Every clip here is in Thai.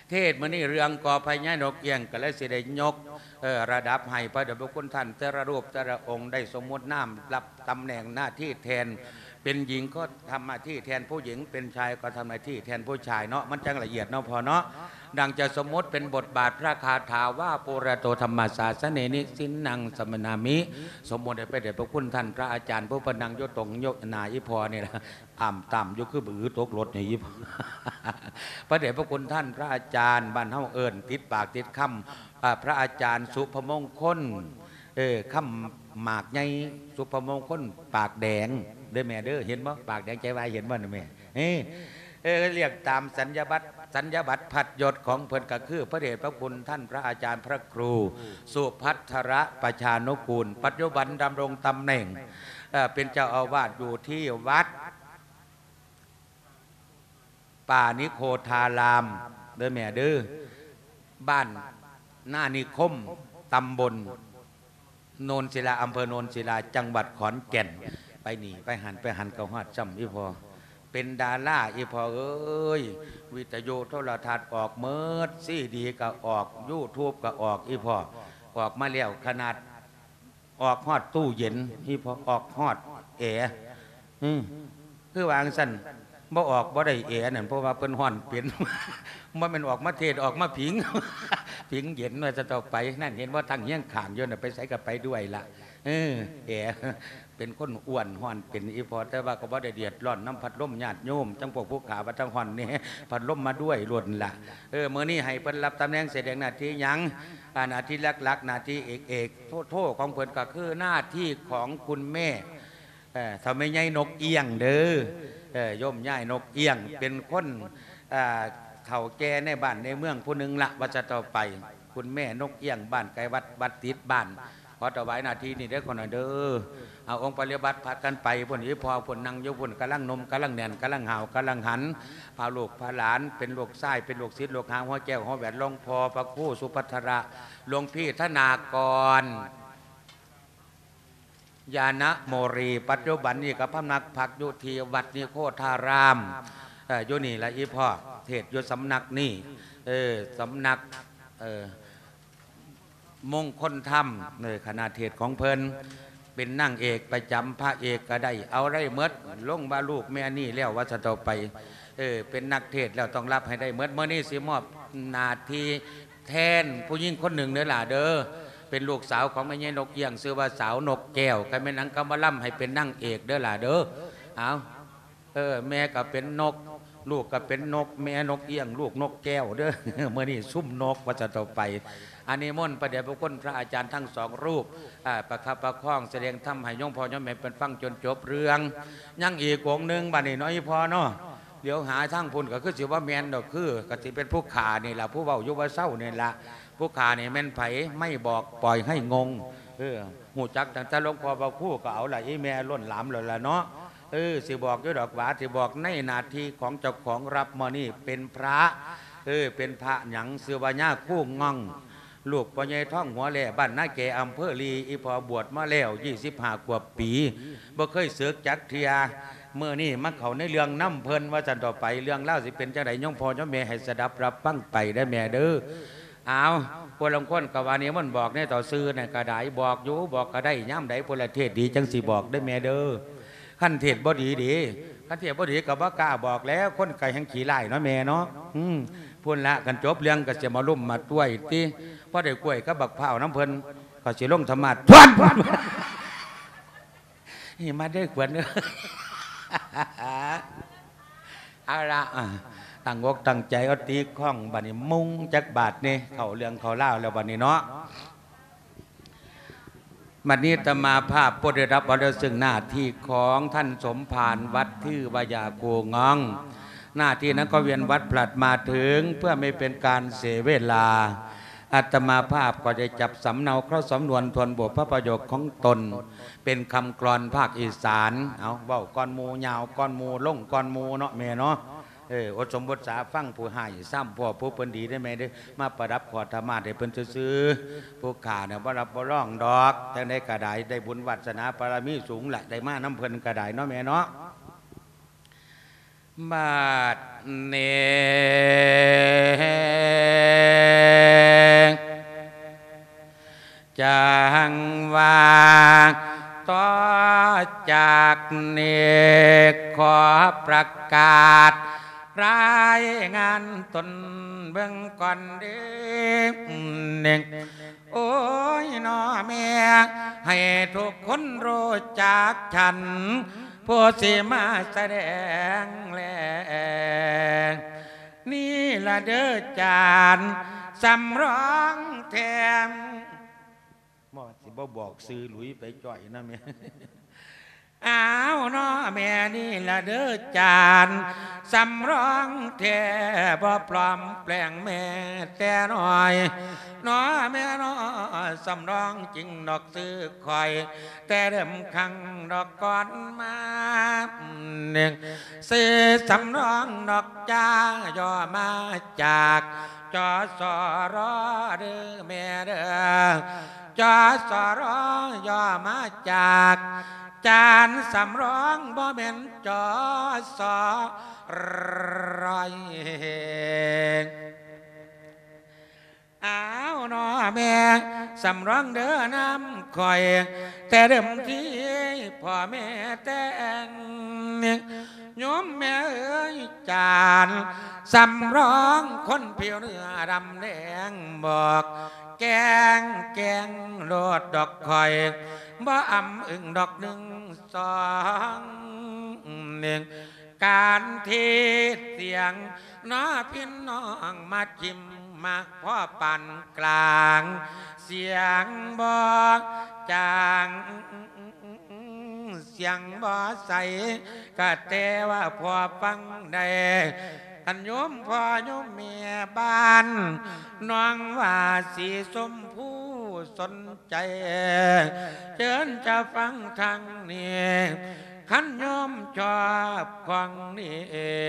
เทศมื้อนี้เรื่องกอไผ่ย้ายนกเอี้ยงก็เลยสิได้ยกระดับให้พระเดชพระคุณท่านแต่ละรูปแต่ละองค์ได้สมมุตินามรับตำแหน่งหน้าที่แทนเป็นหญิงก็ทำหน้าที่แทนผู้หญิงเป็นชายก็ทำหน้าที่แทนผู้ชายเนาะมันจังละเอียดเนาะพอเนาะดังจะสมมติเป็นบทบาทพระคาถาว่าปุระโตธรรมศาสเนนิสินนังสมนามิสมมติไปเดชพระคุณท่านพระอาจารย์ผู้ปนังยตงยกนาอิพอเนี่ยนะต่ำยกคือบือตกรถเนี่ยยิบพระเดชพระคุณท่านพระอาจารย์บ้านเฮาเอิญติดปากติดคำพระอาจารย์สุภมงคลคำหมากไงสุภมงคลปากแดงเด้อแม่เด้อเห็นบ่ปากแดงใจวายเห็นบ่นะแม่เรียกตามสัญญบัตรผัดยศของเพิ่นก็คือพระเดชพระคุณท่านพระอาจารย์พระครูสุพัทระประชานุกูลปัจจุบันดำรงตำแหน่งเป็นเจ้าอาวาสอยู่ที่วัดป่านิโคธารามเด้อแม่เด้อบ้านหน้านิคมตำบลโนนศิลาอำเภอโนนศิลาจังหวัดขอนแก่นไปหนีไปหันเกาฮอดจำอีพอเป็นดาราอีพอเอ้ยวิทยุโทรทัศน์ออกเมิดซีดีก็ออกยูทูบก็ออกอีพอออกมาแล้วขนาดออกฮอดตู้เย็นอีพอออกฮอดคือวางสั่นบ่ออกบ่ได้นั่นเพราะว่าเป็นห่อนเปลี่ยนมันเป็นออกมาเทศออกมาผิงผิงเย็นว่าจะต่อไปนั่นเห็นว่าทั้งเงี้ยงขางโยนไปใส่กับไปด้วยละเป็นคนอ้วนห่อนเป็นอีพอแต่ว่าก็บ่ได้เดือดร้อนน้ำพัดลมญาติโยมจังพวกผู้ขาวัดจังห่อนนี่พัดลมมาด้วยล้วนละเมื่อนี้ให้เพิ่นรับตำแหน่งแสดงหน้าที่ยังหน้าที่หลักๆหน้าที่เอกโทษของเพิ่นก็คือหน้าที่ของคุณแม่ทำให้ใหญ่นกเอี้ยงเด้อย่อมย่ายนกเอี้ยงเป็นคนเฒ่าแก่ในบ้านในเมืองผู้หนึ่งละว่าจะต่อไปคุณแม่นกเอี้ยงบ้านไกลวัดติดบ้านขอถวายนาทีนี่เด้อคนเด้อเอาองค์ปฏิบัติผัดกันไปผลนี้พอผลนั่งยกผลกำลังนมกำลังแหน่นกำลังห่าวกำลังหันพาลูกพาหลานเป็นลูกไส้เป็นลูกศิษย์ลูกหางหัวแก้วหัวแหวนหลวงพ่อพระครูสุภัทระหลวงพี่ธนากรยานะโมรีปัจจุบันนี้กับพำนักพักอยู่ที่วัดนิโคธารามอยู่นี่ละอีพ่อเทศอยู่สำนักนี่สำนักมงคลธรรมคณะเทศของเพลินเป็นนั่งเอกประจำพระเอกก็ได้เอาได้เมดลงบาลูกแม่นี่แล้วว่าจะต่อไปเป็นนักเทศแล้วต้องรับให้ได้เมดเมื่อนี้สิมอบนาทีแทนผู้หญิงคนหนึ่งเด้อล่ะเด้อเป็นลูกสาวของแม่ใหญ่นกเอี้ยงชื่อว่าสาวนกแก้วใครเป็นนังกำมะล่ำให้เป็นนั่งเอกเด้อล่ะเด้อเอาแม่ก็เป็นนกลูกก็เป็นนกแม่นกเอี้ยงลูกนกแก้วเด้อเมื่อนี้ซุ่มนกว่าจะต่อไปอันนี้ม่นประเดี๋ยวพระคุณพระอาจารย์ทั้งสองรูปประคับประคองแสดงธรรมให้ย่องพอย่อมแม่เป็นฟังจนจบเรื่องยังอีกองหนึ่งบัดนี้น้อยพอเนาะเดี๋ยวหาทั้งพุ่นก็คือสิว่าแมนดอกคือก็สิเป็นผู้ขานี่แหละผู้เบายุบเศร้านี่แหละผู้ขานี่แม่นไผไม่บอกปล่อยให้งงหูจักตั้งแต่หลวงพ่อพระครูก็เอาละอีแม่ล้นหลามเลยละเนาะสิบอกด้วยดอกหวาสิบอกในนาทีของเจ้าของรับมานี่เป็นพระเป็นพระหยังเสือวาญาคู่ง่องลูกพ่อใหญ่ท่องหัวแหล่บ้านนาแกอำเภอลีอีพอบวชมาแล้ว25 กว่าปีบ่เคยเสือกจักเทียเมื่อนี่มักเขาในเรื่องน้ำเพลินว่าจันต่อไปเรื่องเล่าสิเป็นจังไดย่องพ่อย่อมแม่ให้สดับรับฟังไปได้แม่เด้อเอาพวกลำค้นกวานี้มันบอกในต่อซื้อในกระไดบอกอยู่บอกกระไดย่ำไดพลเทศดีจังสิบอกได้แม่เด้อขั้นเทศบ่ดีขั้นเทศบ่ดีกับว่ากล้าบอกแล้วคนไก่แห่งขี่ไล่เนาะแม่เนาะพูดละกันจบเรื่องก็จะมาลุ่มมาต้วยที่พอได้กล้วยก็บักเผาน้ำเพลินก็สิลงธรรมะทวนนี่มาได้ขวัญเนอะเอาละตั้งอกตั้งใจเอาตีคล้องบัดนี้มุงจักบาทนี่เขาเรื่องเขาเล่าแล้วบัดนี้เนาะบัดนี้ตมาภาพผู้ได้รับเอาซึ่งหน้าที่ของท่านสมภารวัดที่วายาโกงองหน้าที่นั้นก็เวียนวัดผลัดมาถึงเพื่อไม่เป็นการเสียเวลาอาตมาภาพก็จะจับสำเนาเข้าสำนวนทวนบทพระประโยคของตนเป็นคำกลอนภาคอีสานเอาเบ้าก้อนมูยาวก้อนมูล่งก้อนมูเนาะแม่เนาะอดสมบทสาฟังผู้ให้ซ้ำพ่อผู้เพิ่นดีได้ไหมได้มาประดับขอธรรมะได้เพิ่นซื้อผู้ขาเนี่ยบ่รับบ่ร้องดอกแต่ได้กระไดได้บุญวัฒนาบารมีสูงแหละได้มาน้ำเพิ่นกระไดเนาะแม่เนาะบาดเนเนกขอประกาศรายงานตนเบื้องก่อนเด้อโอ้ยน้อแม่ให้ทุกคนรู้จักฉันผู้สิมาแสดงแลนี่ละเด้อจานสำร้องแถมบ่สิบ่บอกซื้อหลุยไปจ่อยนะแม่อ้าวน้อแม่นี่ละเด้อจานสำร้องแท้บ่ปลอมแปลงแม่แต่น้อยน้อแม่น้อสำร้องจริงดอกซื้อคอยแต่เดิมขังดอกก่อนมาหนึ่งซื้อสำร้องดอกจ้าย่อมาจากจอสอรอเด้อแม่เด้อจอสอรอย่อมาจากจานสำร้องบ่แม่นจอสอรอยอ้าวน้อแม่สำร้องเด้อน้ำคอยแต่เดิมที่พ่อแม่แต่งโยมแม่เอ้ยจานสำร้องคนผิวเนื้อดำแดงบอกแกงโลดดอกคอยบ่อำอึ่งดอกหนึ่งสองหนึ่งการเทศเสียงน้อพี่น้องมาจิ้มมาพ่อปั่นกลางเสียงบอกจางเสียงบ่ใสก็แต่ว่าพอฟังได้ท่านโยมพ่อโยมแม่บ้านน้องว่าสีสมผู้สนใจเชิญจะฟังทางนี้ขันโยมชอบฟังนี้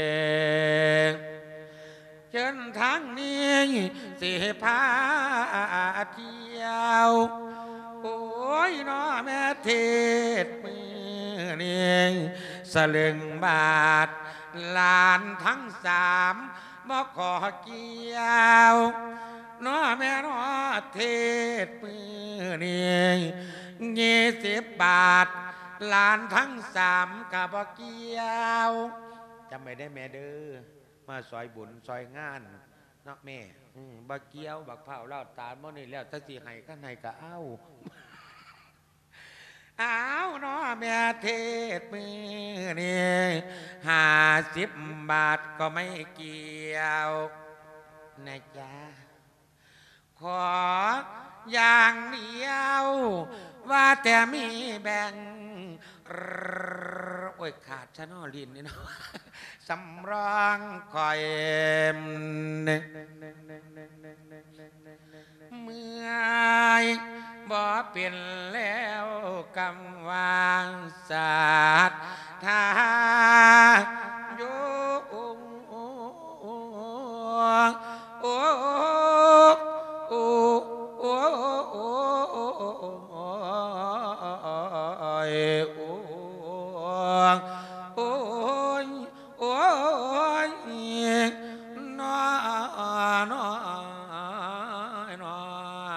เชิญทางนี้สิพาเที่ยวโอ้ยน้อแม่เทศมือนี้สลึงบาทลานทั้งสามบ่ขอเกี่ยวน้อแม่น้อเทศมือนี้20 บาทลานทั้งสามก็บ่เกี่ยวจำไม่ได้แม่เด้อมาซอยบุญซอยงานเนาะแม่บ่เกี่ยวบักเผาเล่าตาลบ่นี่แล้วถ้าสิให้ข้างในก็เอาอ้าวน้อแม่เทศมือนี่50 บาทก็ไม่เกี่ยวนะจ๊ะขออย่างเดียวว่าแต่มีแบ่งโอ้ยขาดชะนอลินนี่เนาะสำรองคอยเมื่อยบ่เป็นแล้วกำวางศาสตร์ทาโยโอ้โอ้โอ้โอ้โอ้โอ้โอ้ยน้อน้อน้อ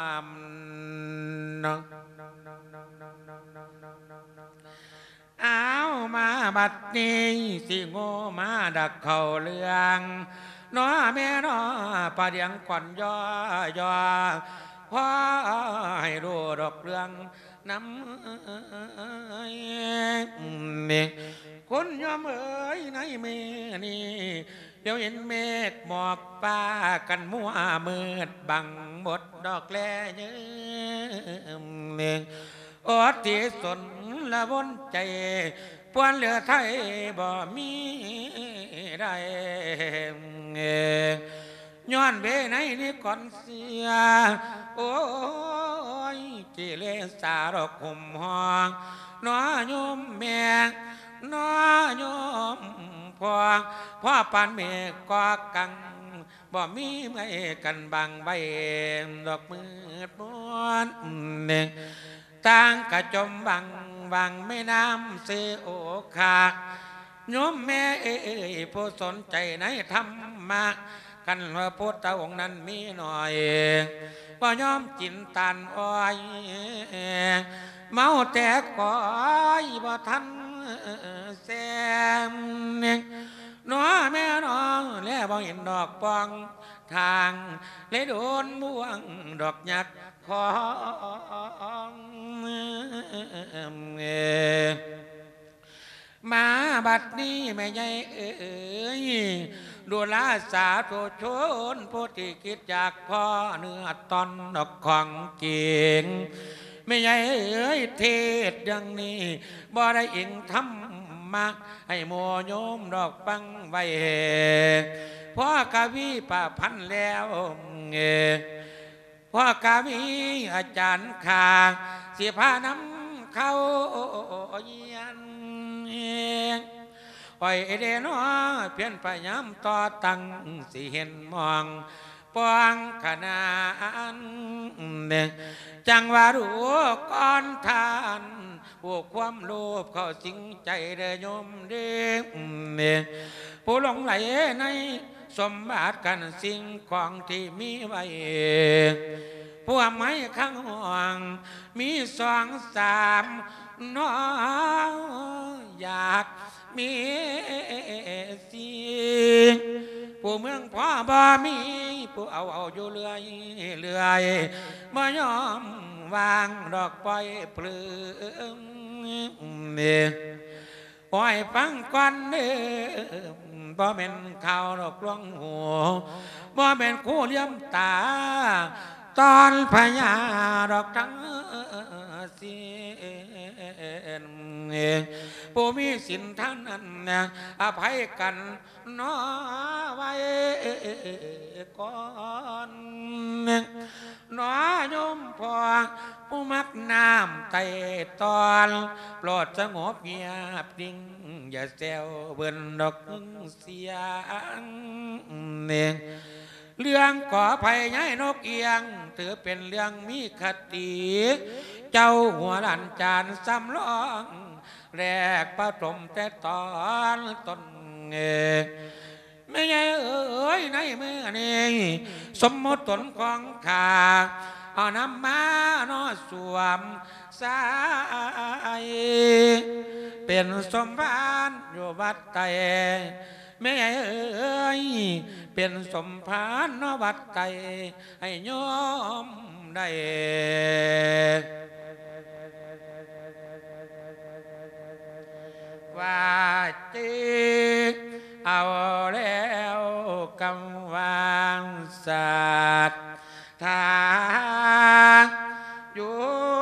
เอามาบัดนี้สิโง่มาดักเขาเรื่องน้อแม่น้อปะเดียงก่อนย่อย่อพอให้รู้ดอกเรื่องน้ำนี่คนยอมเอ๋ยในเมนี่เดี๋ยวเห็นเมฆหมอกป้ากันมัวมืดบังหมดดอกแลเยืมนี่อดที่สนละบนใจปวนเหลือไทยบ่มีได้ย้อนเบไหนนี่ก่อนเสียโอ้ยกิเลสารกหุ่มห้องน้อโยมแม่น้อโยมพ่อปานเมฆก็กังบ่มีไม่กันบังใบดอกมืดมวนหนึ่งต่างกระจมบังไม่น้ำเสโอคาโยมแม่ผู้สนใจในธรรมะกันพระพุทธองค์นั้นมีหน่อยบ่ยอมกินตานอ้อยเมาแต่ก้อยบ่ทันแซมน้อแม่น้องแล้วบ่เห็นดอกปองทางเลยโดนบ่วงดอกหยักของมาบัดนี้แม่ใหญ่เอ๋ยดูแลสาธุชนผู้ที่คิดจากพ่อเนื้อตอนดอกของเก่งไม่ใหญ่เอ๋ยเทศอย่างนี้บ่ได้อิงทำมาให้โมโยมดอกปังไว้พ่อกะวีป่าพันแล้วพ่อกะวีอาจารย์ข่าเสียผ้าน้ำเข้าเยียนปล่อยเดนอเพียนพยายามต่อตั้งสิเห็นมองปองขนาดจังว่ารู้ก่อนทานพวกความโลภเข้าสิงใจเดยมเด้ผู้หลงไหลในสมบัติกันสิ่งของที่มีไว้ผู้ไม้ข้างห่วงมีสองสามน้ออยากมีสิ่งผู้เมืองพ่อบ่มีผู้เอาอยู่เรื่อยบ่ยอมวางดอกปล่อยปลื้มปล่อยฟังก่อนเด้อบ่แม่นข่าวดอกลวงหัวบ่แม่นคู่เลี้ยมตาตอนพญาดอกทั้งเสียนผู้มีสินท่านนั้นอภัยกันน้อไว้ก่อนน้อยมพอผู้มักน้ำไต่ตอนโปรดสงบเงียบนิ่งอย่าแซวเบิ่นดอกเสียงเรื่องก่อภัยย้ายนกเอียงถือเป็นเรื่องมีคติเจ้าหัวหลานจานซ้ำร้องแรกประถมแต่ตอนต้นไม่ใช่เอ๋ยในมือนี่สมมติตนของข้าเอาน้ำมาโนสวมสายเป็นสมภารอยู่วัดไตไม่ใช่เอ๋ยเป็นสมภารนวัดไตให้โยมได้ว่าจิตเอาแล้วกำวางสัตว์ทางอยู่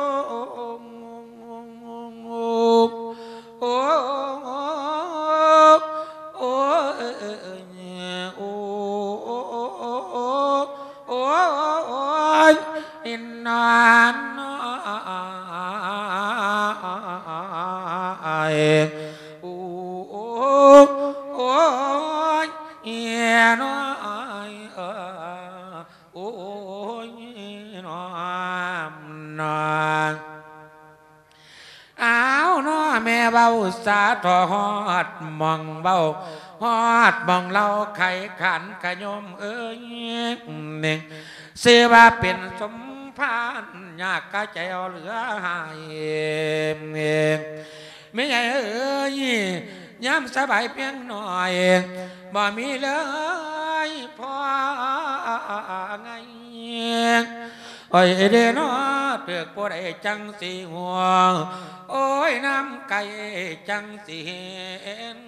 โอ้โอ้โอ้โอ้อินนานโอ้โอ้เอียน้อยโอ้ยน้อมนอนอ้าวน้อแม่เบาสาทอฮอดมองเบาฮอดมองเราไข่ขันขยมเอ้ยเสียว่าเป็นสมภารยากกะใจเอาเหลือหายไม่ใช่เอ้ยย้ำสบายเพียงหน่อยบ่มีเลยพอไงโอ้ยเดนอเตือกปวดไอ้จังสีหัวโอ้ยน้ำไก่จังสีเห็น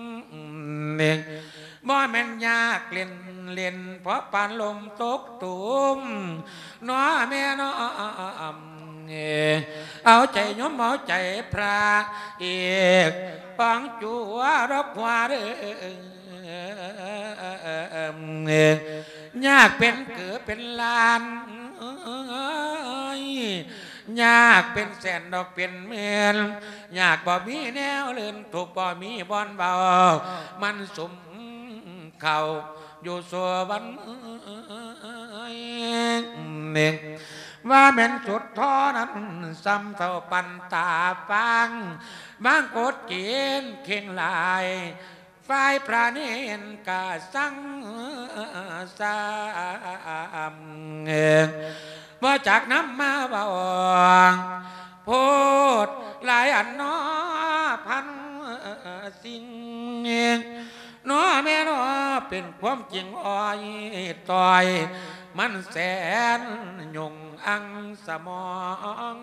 บ่แม่นยากเล่นเพราะปานลมตกตุ่มน้อแม่น้อเอาใจโยมเอาใจพระเอกปังจัวรบหัวเด้อยากเป็นเกือเป็นล้านยากเป็นแสนดอกเป็นเมือนยากบ่มีแนวเลื่อนถูกบ่มีบอนเบามันสมเข่าอยู่สวรรค์ว่าแม่นจุดท้อนั้นซ้ำเท่าปันตาฟังบางกดเกณฑ์เข่งลายฝ่ายพระเนนกาสังสามบ่จากน้ำมาบ่โพดหลายอันน้อพันสิ่งน้อแม่น้อเป็นความจริงอ้อยต่อยมันแสนยงอังสมอง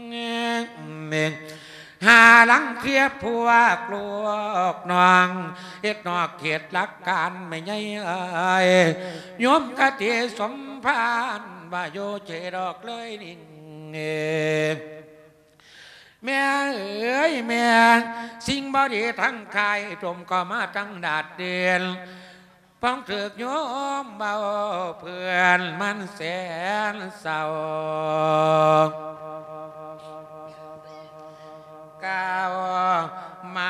หาหลังเทียบพวกลูกน้องเฮ็ดนอกเขตหลักการไม่ใหญ่โยมกะติสมพานว่าโยเจดอกเลยนิ่งแม่เอ๋ยแม่สิ่งบ่ดีทั้งกายจมก็มาทั้งดาดเดียนพ้องถึกโยมเบาเพื่อนมันแสนเศร้าก้าวมา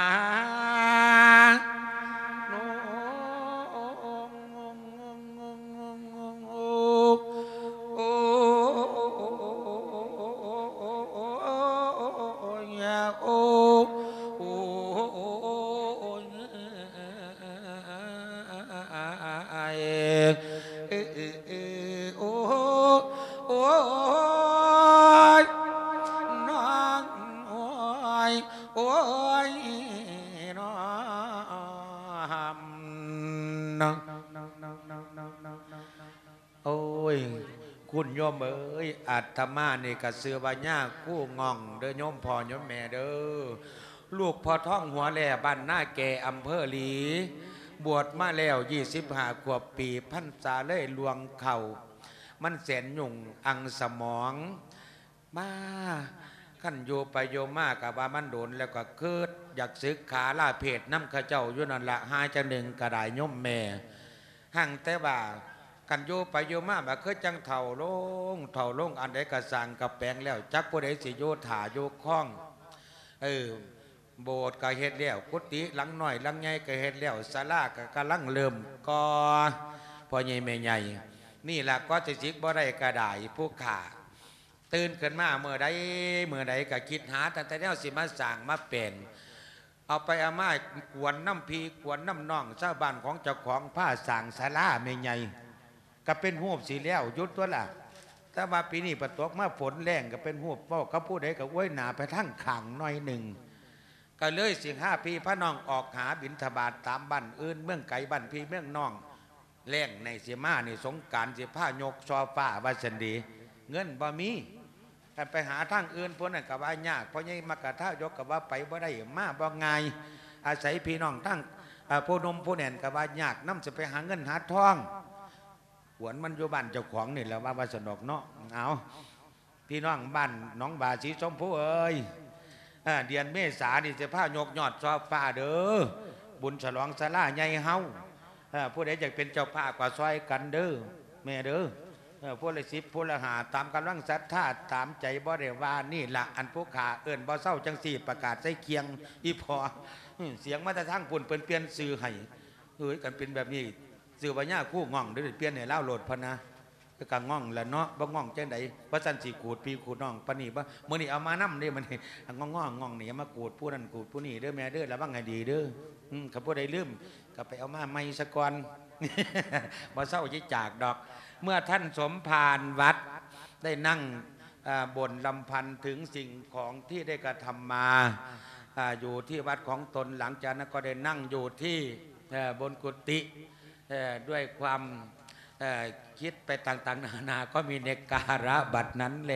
โอ้ยคุณโยมเอ้ยอาตมานี่กะเสือบาญากู้งองเด้อโยมพ่อโยมแม่เด้อลูกพ่อท่องหัวแหล่บ้านหน้าแก่อำเภอหลีบวชมาแล้ว25 ขวบปีพรรษาเลยลวงเข่ามันแสนยุ่งอังสมองมาขั้นโยไปโยมากกับว่ามันโดนแล้วก็เกิดอยากศึกขาลาเพศน้ำข้าเจ้าอยู่นั่นละหาจังหนึ่งกระไดโยมแม่ห่างแต่ว่ากันโยไปโยมาแบบเคยจังเถ่าลงอันใดกระสังกับแปลงแล้วจักผู้ใดสิโยถาโยคล้องโบสถ์ก็เฮ็ดแล้วกุฏิหลังหน่อยหลังใหญ่ก็เฮ็ดแล้วศาลาก็กำลังเริ่มก่อพอใหญ่แม่ใหญ่นี่แหละก็จะจิกบ่ได้กระไดผู้ขาตื่นขึ้นมาเมื่อใดก็คิดหาแต่แนวสิมาสั่งมาเป็นเอาไปเอามากวนน้ำพีกวนน้ำน่องชาวบ้านของเจ้าของผ้าสั่งศาลาแม่ใหญ่ก็เป็นหูบสีแล้วยุดตัวละแต่ว่าปีนี้ประตกมาฝนแรงก็เป็นหูบเพราะเขาพูดได้กับว้ยหนาไปทั้งขังหน่อยหนึ่งก็เลย15 ปีพระน้องออกหาบิณฑบาตตามบ้านอื่นเมืองไก่บ้านพี่เมืองน้องแรงในเสียมาในสงการเสียผ้ายกซอฟ้าว่าสันดีเงินบ่มีถ้าไปหาทางอื่นพวกนั้นกับว่ายากเพราะยังมากระท่ายกกับว่าไปบ่ได้มาบ่ง่ายอาศัยพี่น้องทั้งผู้นมผู้แน่นกับว่ายากน้ำจะไปหาเงินหาทองหวนมันอยู่บ้านเจ้าของนี่แหละว่าสนอกเนาะเอาพี่น้องบ้านน้องบาสีชมพูเอ้ยเดือนเมษานี่จะผ้ายกยอดซอฟ้าเด้อบุญฉลองศาลาใหญ่เฮาผู้ใดอยากเป็นเจ้าภาพก็ซอยกันเด้อแม่เด้อพวกละ10พวกละ5ตามกำลังศรัทธาตามใจบ่ได้ว่านี่ละอันผู้ขาเอิ้นบ่เศร้าจังสี่ประกาศใส่เคียงอีพอเสียงมาแต่ทั้งปุ่นเปลี่ยนสื่อให้เฮ้ยกันเป็นแบบนี้สื่อปัญญาคู่ง่องเดี๋ยวเปลี่ยนให้เล่าโหลดพนะก็กังง่องแหละเนาะบ่ง่องจังไดว่าสันสีกูดปีกูดน้องปนี่บ่มื้อนี้เอามานำเด้มันง่องนี่มากูดผู้นั้นกูดผู้นี้เด้อแม่เด้อระวังให้ดีเด้อถ้าผู้ใดลืมก็ไปเอามาใหม่ซะก่อนบ่เศร้าสิจากดอกเมื่อท่านสมภารวัดได้นั่งบ่นลำพันถึงสิ่งของที่ได้กระทำมาอยู่ที่วัดของตนหลังจากนั้นก็ได้นั่งอยู่ที่บนกุฏิด้วยความคิดไปต่างๆนานาก็มีเนการะบัดนั้นแล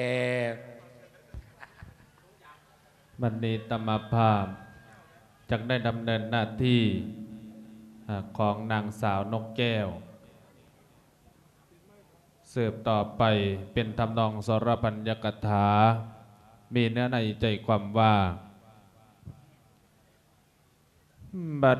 บัดนี้ธรรมภาพจักได้ดำเนินหน้าที่ของนางสาวนกแก้วสืบต่อไปเป็นทำนองสรพัญญกถามีเนื้อในใจความว่าบัด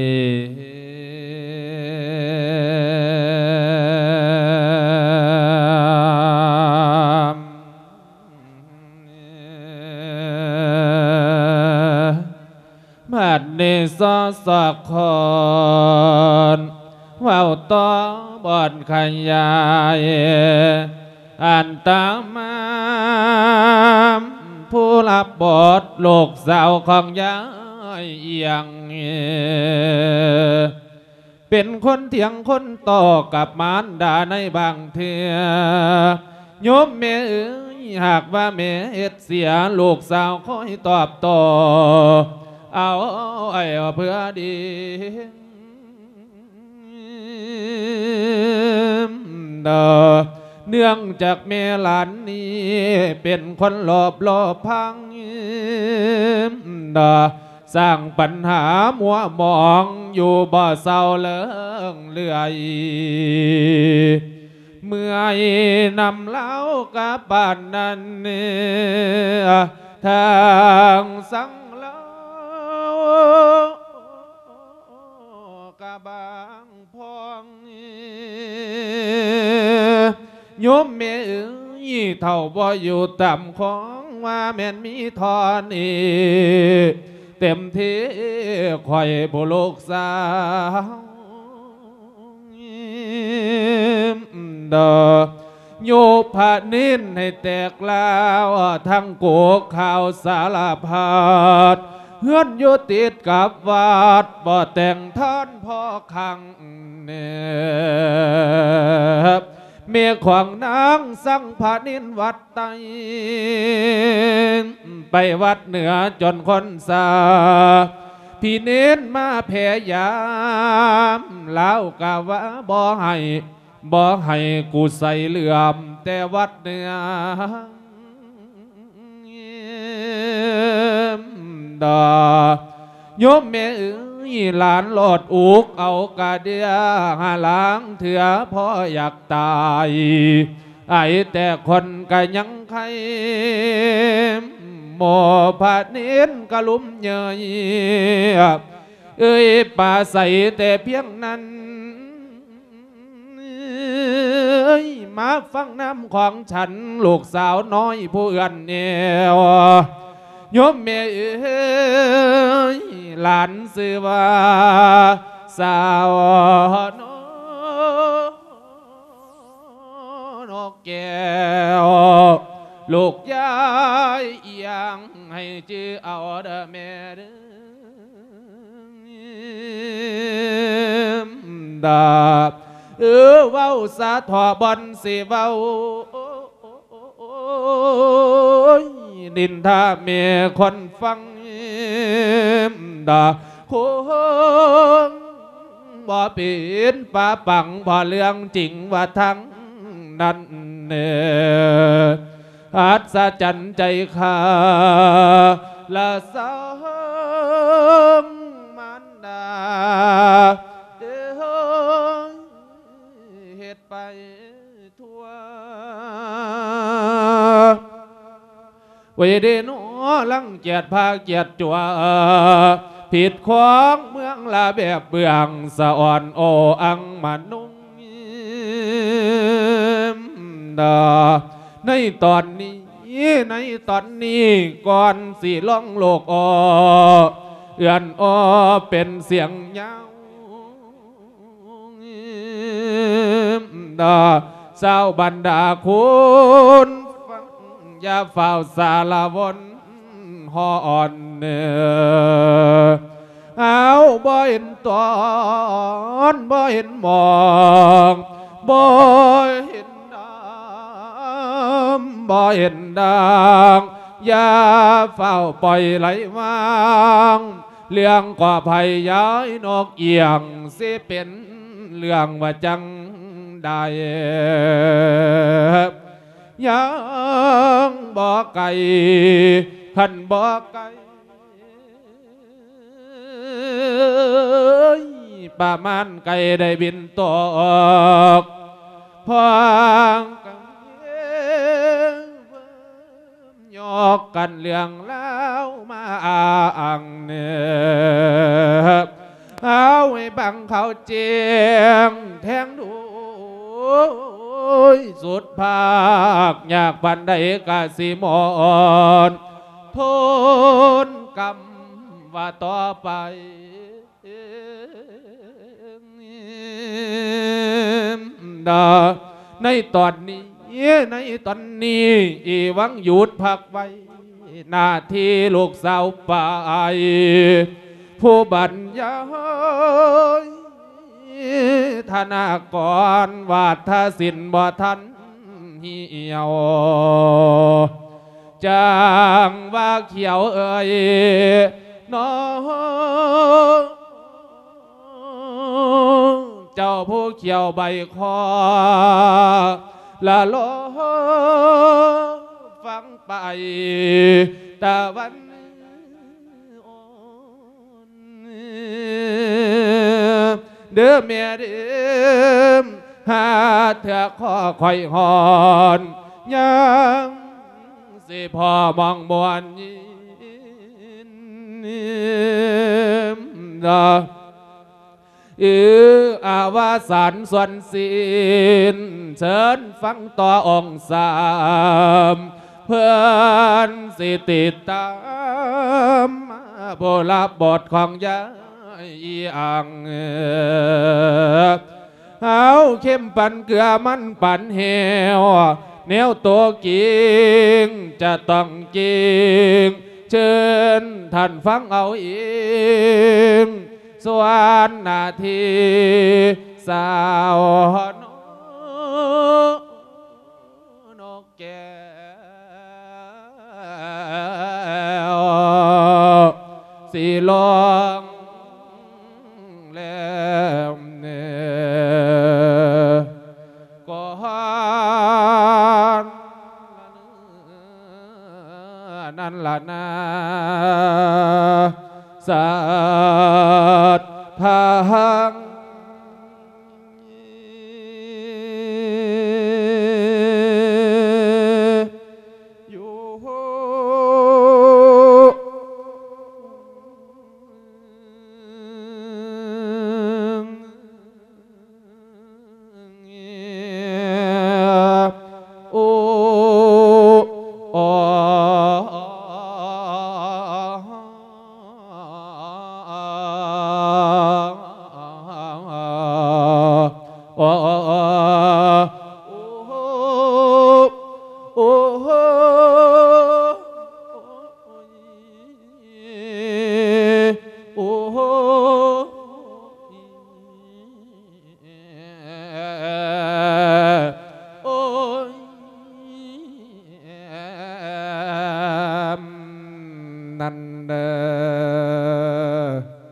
นี้สอสะคอนว่าวต่อบอนขยายอันตามามผู้รับบทโลกสาวของยาเอียงเป็นคนเถียงคนต่อกับมารดาในบางเทือโยมแม่เอ๋ยหากว่าแม่เอ็ดเสียลูกสาวคอยตอบต่อเอาไอ้เพื่อดีเนื่องจากแม่หลานนี้เป็นคนหลอบหลอบพังสร้างปัญหามัวมองอยู่บ่เศร้าเลิงเลื่อยเมื่อนำเล้ากะบ้านนั้นทางสังเล้ากะบางพองโยมแม่เอ๋ยเท่าบ่อยู่ต่ำของว่าแม่นมีทอนเต็มที่คอยผู้ลูกสาวโยพะนินให้แตกแล้วทั้งโกข่าวสารพัดเฮือนอยู่ติดกับวัดบ่แต่งท่านพ่อขังเมียของนางสังพานินวัดไตไปวัดเหนือจนคนสาพี่เน้นมาแผ่ยามแล้วกะว่าบ่ให้กูใส่เหลื่อมแต่วัดเหนือโยมแม่เอ๋ยหลานหลอดอุกเอากะเดียหาล้างเถื่อพ่ออยากตายไอ้แต่คนก็ยังใครหมอผาเน้นกะลุ่มเยยเอ้ยป่าใสแต่เพียงนั้นมาฟังน้ำของฉันลูกสาวน้อยผู้เอื้อนเอวโยมแม่เอ๋ยหลานชื่อว่าสาวนกแก้วลูกยายเอียงให้จื้อเอาเด้อแม่เด้อเว้าสาทอบอนสิเว้าดินท่าเมียคนฟังคนบ่เป็นป่าปังพอเรื่องจริงว่าทั้งนั้นอัศจรรย์ใจข้าละสองมันดาเหตุไปทั่วเวเดโนลังเกียรพาเกียรจัวผิดขวางเมืองลาแบบเบื้องสะอ่อนโออังมานุ่งในตอนนี้ก่อนสิล่องโลกเอื้อนเป็นเสียงยาวเศร้าบรรดาคุณฟังอย่าเฝ้าสารวนหอนเอาบ่เห็นตอนบ่เห็นมองบ่เห็นบ่เห็นดังอย่าเฝ้าปล่อยไหลวางเรื่องก่อภัยย้ายนกเอียงสิเป็นเรื่องว่าจังได้ยังบ่ไกลขันบ่ไกลประมาณไกลได้บินตกพางยอกกันเรื่องแล้วมาอ้างเอาไว้บังเขาเจียงแทงดูสุดภาคอยากปันใดกะสิมอนทนกรรมว่าต่อไปในตอนนี้อีหวังหยุดพักไว้หน้าที่ลูกสาวไปผู้บรรยายธนากรวาทศิลป์บ่ทันเหี่ยวจางว่าเขียวเอ่ยน้องเจ้าผู้เขียวใบคอละโลฟังไปตะวันอ่อนเด้อเมียเด้อหาเถอะข้อคอยหอนยังสิพอมองมวนยินอาวาสานส่วนศีลเชิญฟังต่อองค์สามเพื่อนสิติดตามโบราณบทของยายอังเอาเข้มปันเกลือมันปันเหวแนวตัวกิงจะต้องกิงเชิญท่านฟังเอาเองส่วนนาทีสาวนกแก้วสีลองแล้วก่อนนั่นละนาสัตพังนั่นเด้อ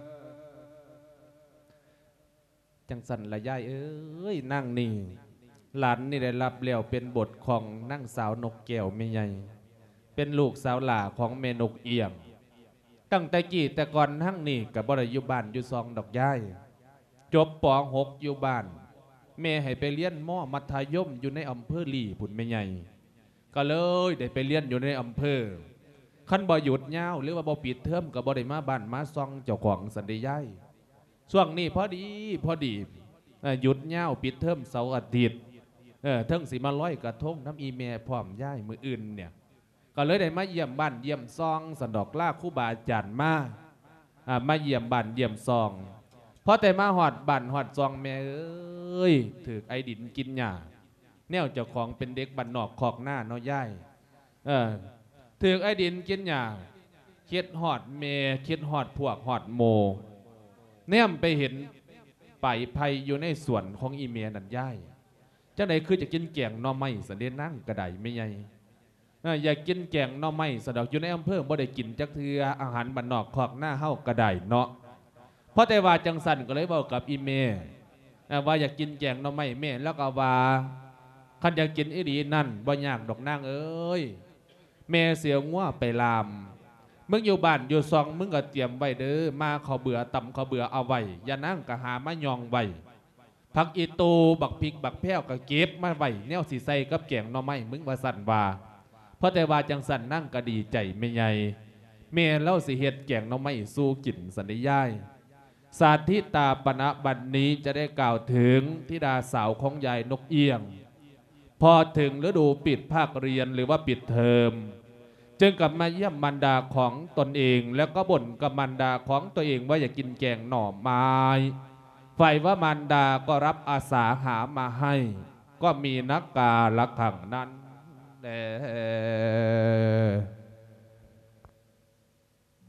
จังสันละยายเอ้ยนั่งนี่หลานนี่ได้รับแล้วเป็นบทของนั่งสาวนกแก้วไม่ใหญ่เป็นลูกสาวหล่าของเมนกเอี่ยมตั้งแต่กี่แต่ก่อนทั้งนี่กับบริยุบ้านอยู่ซองดอกย่ายจบป.6 อยู่บ้านแม่ให้ไปเรียนม.มัธยมอยู่ในอำเภอลีผุนไม่ใหญ่ก็เลยได้ไปเรียนอยู่ในอำเภอขั้นบ่หยุดเงาหรือว่าบ่ปิดเทอมกับบ่ได้มาบ้านมาซองเจ้าของสันติย่ายช่วงนี้พอดีหยุดเงาปิดเทอมเสาร์อาทิตย์เทิงสีมาร้อยกระทงน้ำอีเมลพร้อมย่ายมืออื่นเนี่ยก็เลยได้มาเยี่ยมบ้านเยี่ยมซองสันดอกล่าคู่บาอาจารย์มาเยี่ยมบ้านเยี่ยมซองพอแต่มาหอดบ้านหอดซองแม่เอ้ยถือไอดินกินหญ้าแนวเจ้าของเป็นเด็กบ้านนอกขอกหน้าเนาะย่ายถือไอดินกินหญ้าเคิดหอดเมเคิดหอดพวกหอดโมเนี่ยไปเห็นไปไผ่อยู่ในสวนของอีเมนั่นย่ายเจ้าไหนคือจะกินแกงหน่อไม้สันเดนั่งกระไดไม่ใหญ่อยากกินแกงหน่อไม้สะดอกอยู่ในอำเภอบ่ได้กินจักเทืออาหารบ้านนอกขอกหน้าเฮากระไดเนาะเพราะแต่ว่าจังสันก็เลยบอกกับอีเมว่าอยากกินแกงหน่อไม้เมแล้วก็ว่าคันอยากกินอีดีนั่นบ่ยากดอกนางเอ้ยแม่เสียงัวไปลามมึงอยู่บ้านอยู่ซองมึงก็เตรียมไว้เด้อมาเขาเบื่อตำเขาเบื่อเอาไว้อย่านั่งกะหามายองไว้ผักอีตูบักพริกบักแพ้วก็เก็บมาไว้แนวสีใส่กับแกงหน่อไม้มึงว่าสั่นว่าเพราะแต่ว่าจังสั่นนั่งก็ดีใจไม่ใหญ่แม่เล่าสิเฮ็ดแกงหน่อไม้สู้กินสันนิยายสาธิตาปณะบัดนี้จะได้กล่าวถึงธิดาสาวของยายนกเอี้ยงพอถึงฤดูปิดภาคเรียนหรือว่าปิดเทอมจึงกลับมาเยี่ยมมารดาของตนเองแล้วก็บ่นกับมารดาของตัวเองว่าอยากกินแกงหน่อไม้ฝ่ายว่ามารดาก็รับอาสาหามาให้ก็มีนักกาละขังนั้นจ้า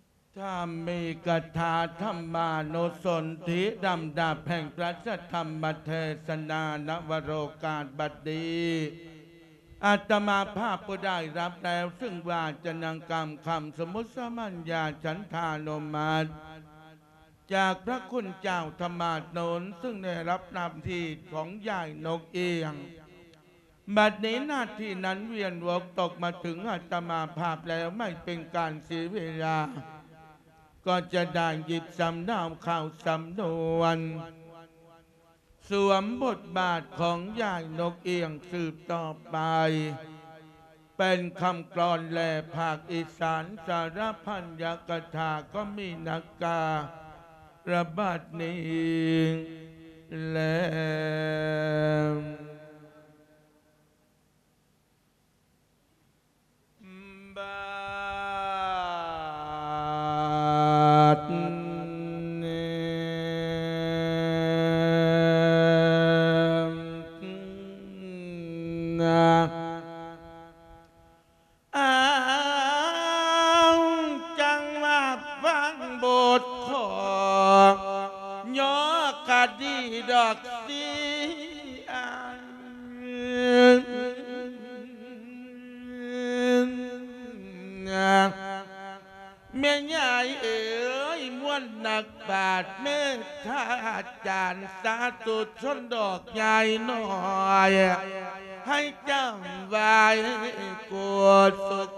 ข้ามมีกถาธรรมานุสนธิดำดาบแห่งพระธรรมเทศนานวโรกาสบัดดีอาตมาภาพผู้ได้รับแล้วซึ่งว่าจะนางกรรมคำสมุสมัญญาฉันทานมาตจากพระคุณเจ้าธรรมาโนนซึ่งได้รับนำที่ของยายนกเอียงบัดนี้หน้าที่นั้นเวียนวกตกมาถึงอาตมาภาพแล้วไม่เป็นการเสียเวลาก็จะได้หยิบสำเนาข่าวสำนวนสวมบทบาทของยายนกเอียงสืบต่อไปเป็นคำกลอนแหล่ภาคอีสานสารพันยกถาก็มีนักการะบาดนี้แล้วบาดจังมาฟังบทขอย่อคดีดอกสีแม่ยายเอ๋ยม้วนหนักบาทเมตตาจารย์สาธุชนดอกใหญ่น้อยให้จำไว้กดสุข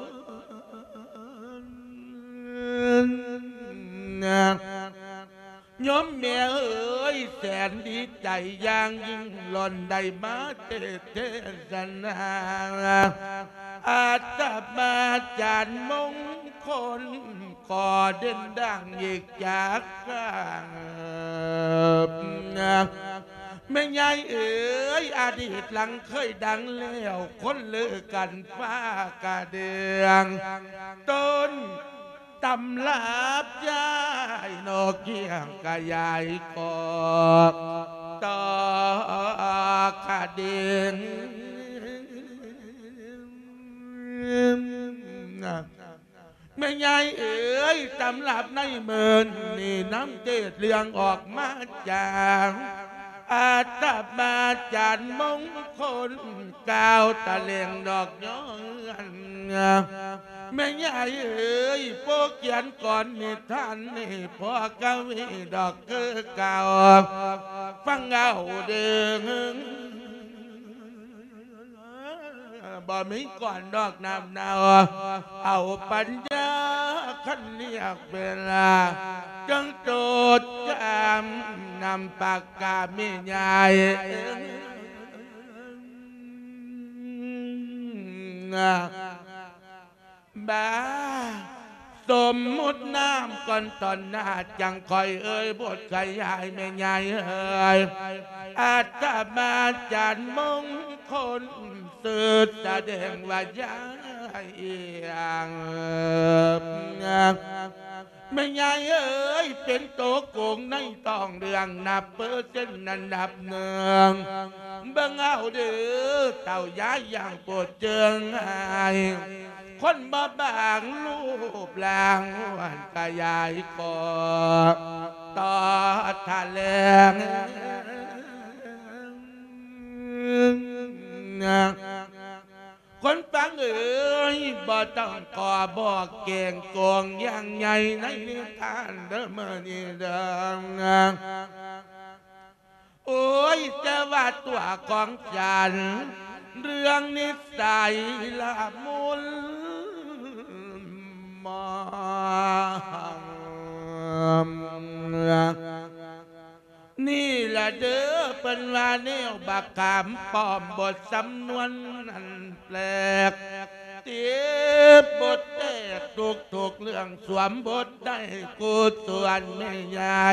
ยมแม่เอ๋ยแสนดีใจอย่างยิ่งหล่อนได้มาเทศนาอาตมาจารย์มงคลก่อเด่นดังอีกจากแม่ยายเอ๋ยอดีตหลังเคยดังแล้วคนเลือกันฟ้ากระเดืองต้นตำลาบยายนกเกียงกะยายกอกต่อคดีแม่ยายเอ๋ยตำลับในเมินนี่น้ำเทศเลี้ยงออกมาจากอาตมาจารย์มงคลกาวตะเลียงดอกย้อนแม่ยายเอ๋ยพวกเขียนก่อนนิทานนี่พอกวีดอกคือเก่าฟังเอาเด้งบ่มีก่อนดอกน้ำนาวเอาปัญญาขันเรียกเวลาจังโจดจำนำปากกาไม่ใหญ่บ้าสมมุติน้ำก่อนตอนหน้าจังคอยเอ่ยบทขยายแม่ใหญ่เอ่ยอาตมาจารย์มงคลสืบแสดงว่ายายเอียงแม่ใหญ่เอ่ยเป็นโตโกงในต้องเรื่องนับเปอร์เซ็นต์นั้นนับเนืองเบิ่งเอาเด้อเต่าย้ายอย่างปวดเจิงหายคนบ่บางรูปร่างวันกายายกอต่อทะเลงคนฟังเอ๋ยบ่ต้องขอบอกเก่งโกงอย่างใหญ่ในนิทานเดิมนี่เดิมโอ้ยจะว่าตัวของฉันเรื่องนิสัยละมุนมองนี่แหละเด้อเป็นว่าแนวบักขามปลอมบทสำนวนนั่นแปลกเตียบบทแตกถูกเรื่องสวมบทได้กูส่วนไม่ใหญ่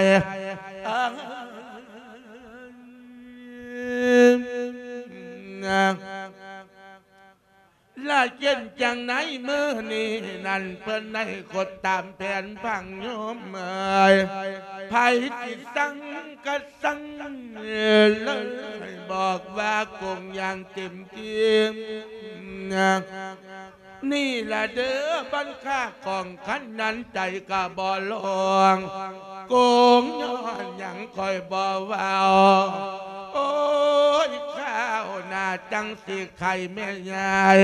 ละเจนจังไหนมือนี่นั่นเพิ่นในกดตามแผนพังโยมเอ่ยไผที่สั่งก็สั่งเลยบอกว่ากงอย่างเต็มที่นี่ละเด้อบันค่ากองขันนั้นใจกะบ่ลงโกงย้อนหยังคอยบ่เว้าโอ้ยข้าวหน้าจังสิไข่แม่ยาย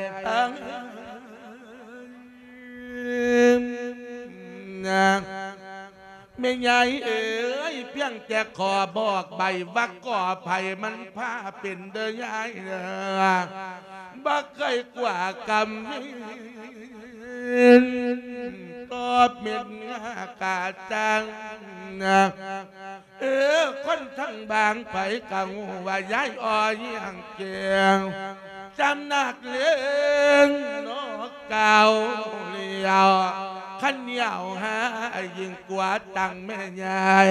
แม่ใหญ่เอ๋ยเพียงแต่ขอบอกใบว่าก่อไผ่มันผ้าเป็นเด้อยายเด้อบักเคยกว่ากำตอบเม็ดงากาจังคนทั้งบางไปกังว่ายายอ่อยยังเกียงจำนักเลี้ยงนกเก่าเลี้ยวขันเหนียวหายิ่งกว่าตังแม่ยาย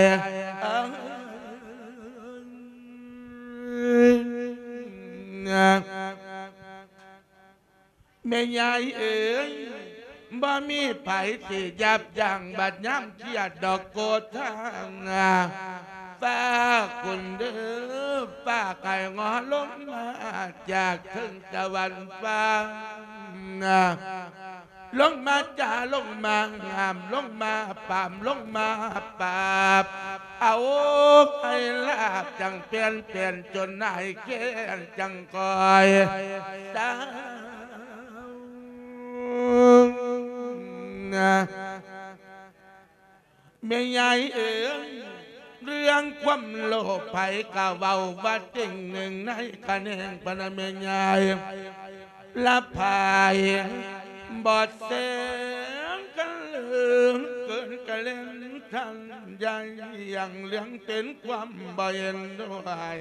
แม่ยายเอ๋ยบ่มีไผสิยับยั้งบัดย้ำเทียดดอกโกดทางฟ้าคุณเด้อฟ้าไก่งอลงมาจากถึงตะวันฟ้าลงมาจ่าลงมางามลงมาปามลงมาปาบเอาไอ้ลาบจังเปลี่ยนจนนายเกณจังคอยตาแม่ใหญ่เอ๋ยเรื่องความโลภไผกะเว้าว่าจริงหนึ่งในคะแนนปนแม่ใหญ่ละพายบอดเสียงกันลืมเกินกะเล่นทันใหญ่ยังเลี้ยงเป็นความบ่เย็นด้วย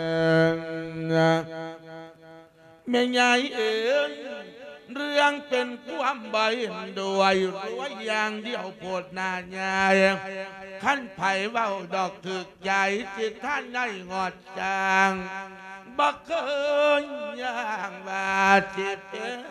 แม่ใหญ่เอ๋ยเรื่องเป็นความใบด้วยรวยอย่างเดียวโพดนาใหญ่ขั้นไผ่เว้าดอกถึกใหญ่สิท่านได้งอดจางบักเคยอย่างว่าสิเป็น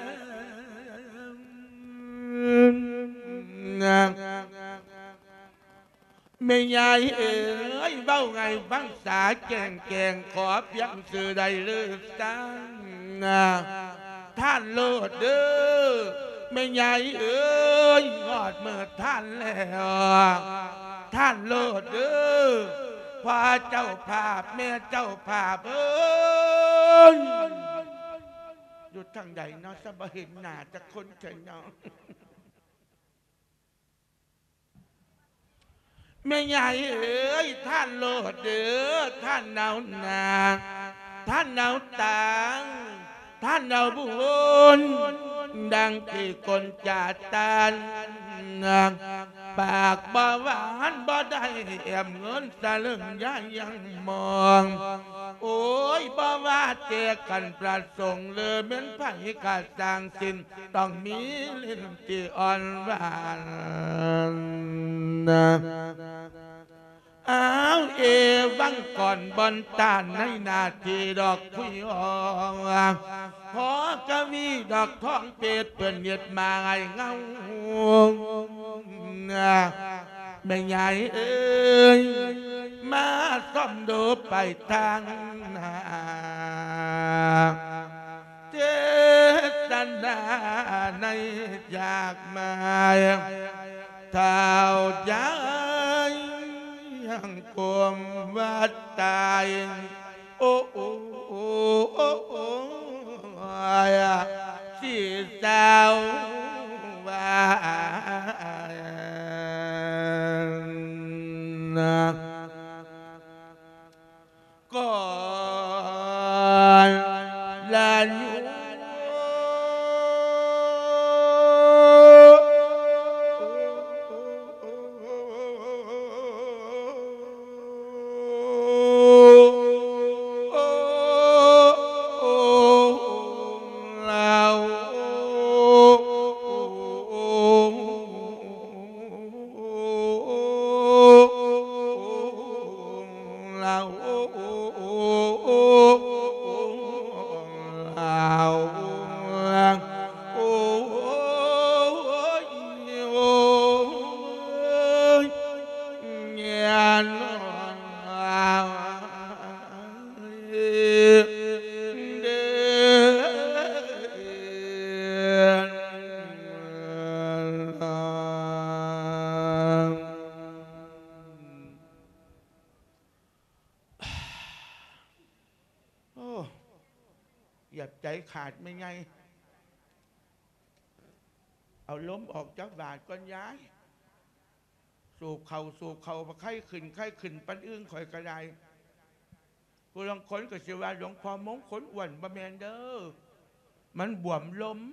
ไม่ใหญ่เอ๋ยเบ้าไงฟังสาแกงขอเพียงสื่อใดเลือกตั้งท่านโลดเด้อไม่ใหญ่เอ๋ยงอดเมื่อท่านแล้วท่านโลดเด้อพระเจ้าภาพแม่เจ้าภาพเอ้ยอยู่ทางใดเนาะสบเห็นหน้าจะคนเฉยเนาะแม่ใหญ่เอ๋ยท่านโลดเด้อท่านเนาหนาท่านเนาตังท่านเอาบุญดังที่คนจาตานปากบ่หวานบ่ได้แอมเงินสลึงย่ายังมองโอ้ยบ่ว่าเจกันประสงค์เลยเหมือนไผ่กาสร้างสินต้องมีลิ้นที่อ่อนหวานอ้าวเอวังก่อนบนตานในนาทีดอกพุยอองขอกวีดอกท้องเป็ดเปื่อนเย็ดมาไงเงาแม่ใหญ่เอ้ยมาซ่อมดูไปทางนาเจตนาในอยากมาเท่าใจยังกลมวัดตายโอ้โอ้โอ้โอ้โอ้ที่สาวว่าก่อนลายุยียบใจขาดไม่ไงเอาล้มออกจากบาทก่อนย้ายสูบเข่ามาไข้ขึ้นปันอึ้งข่อยกระไดผู้ลงค้นก็เสียว่าหลวงพ่อมงคลอ้วนบะแมนเด้อมันบวมล้ม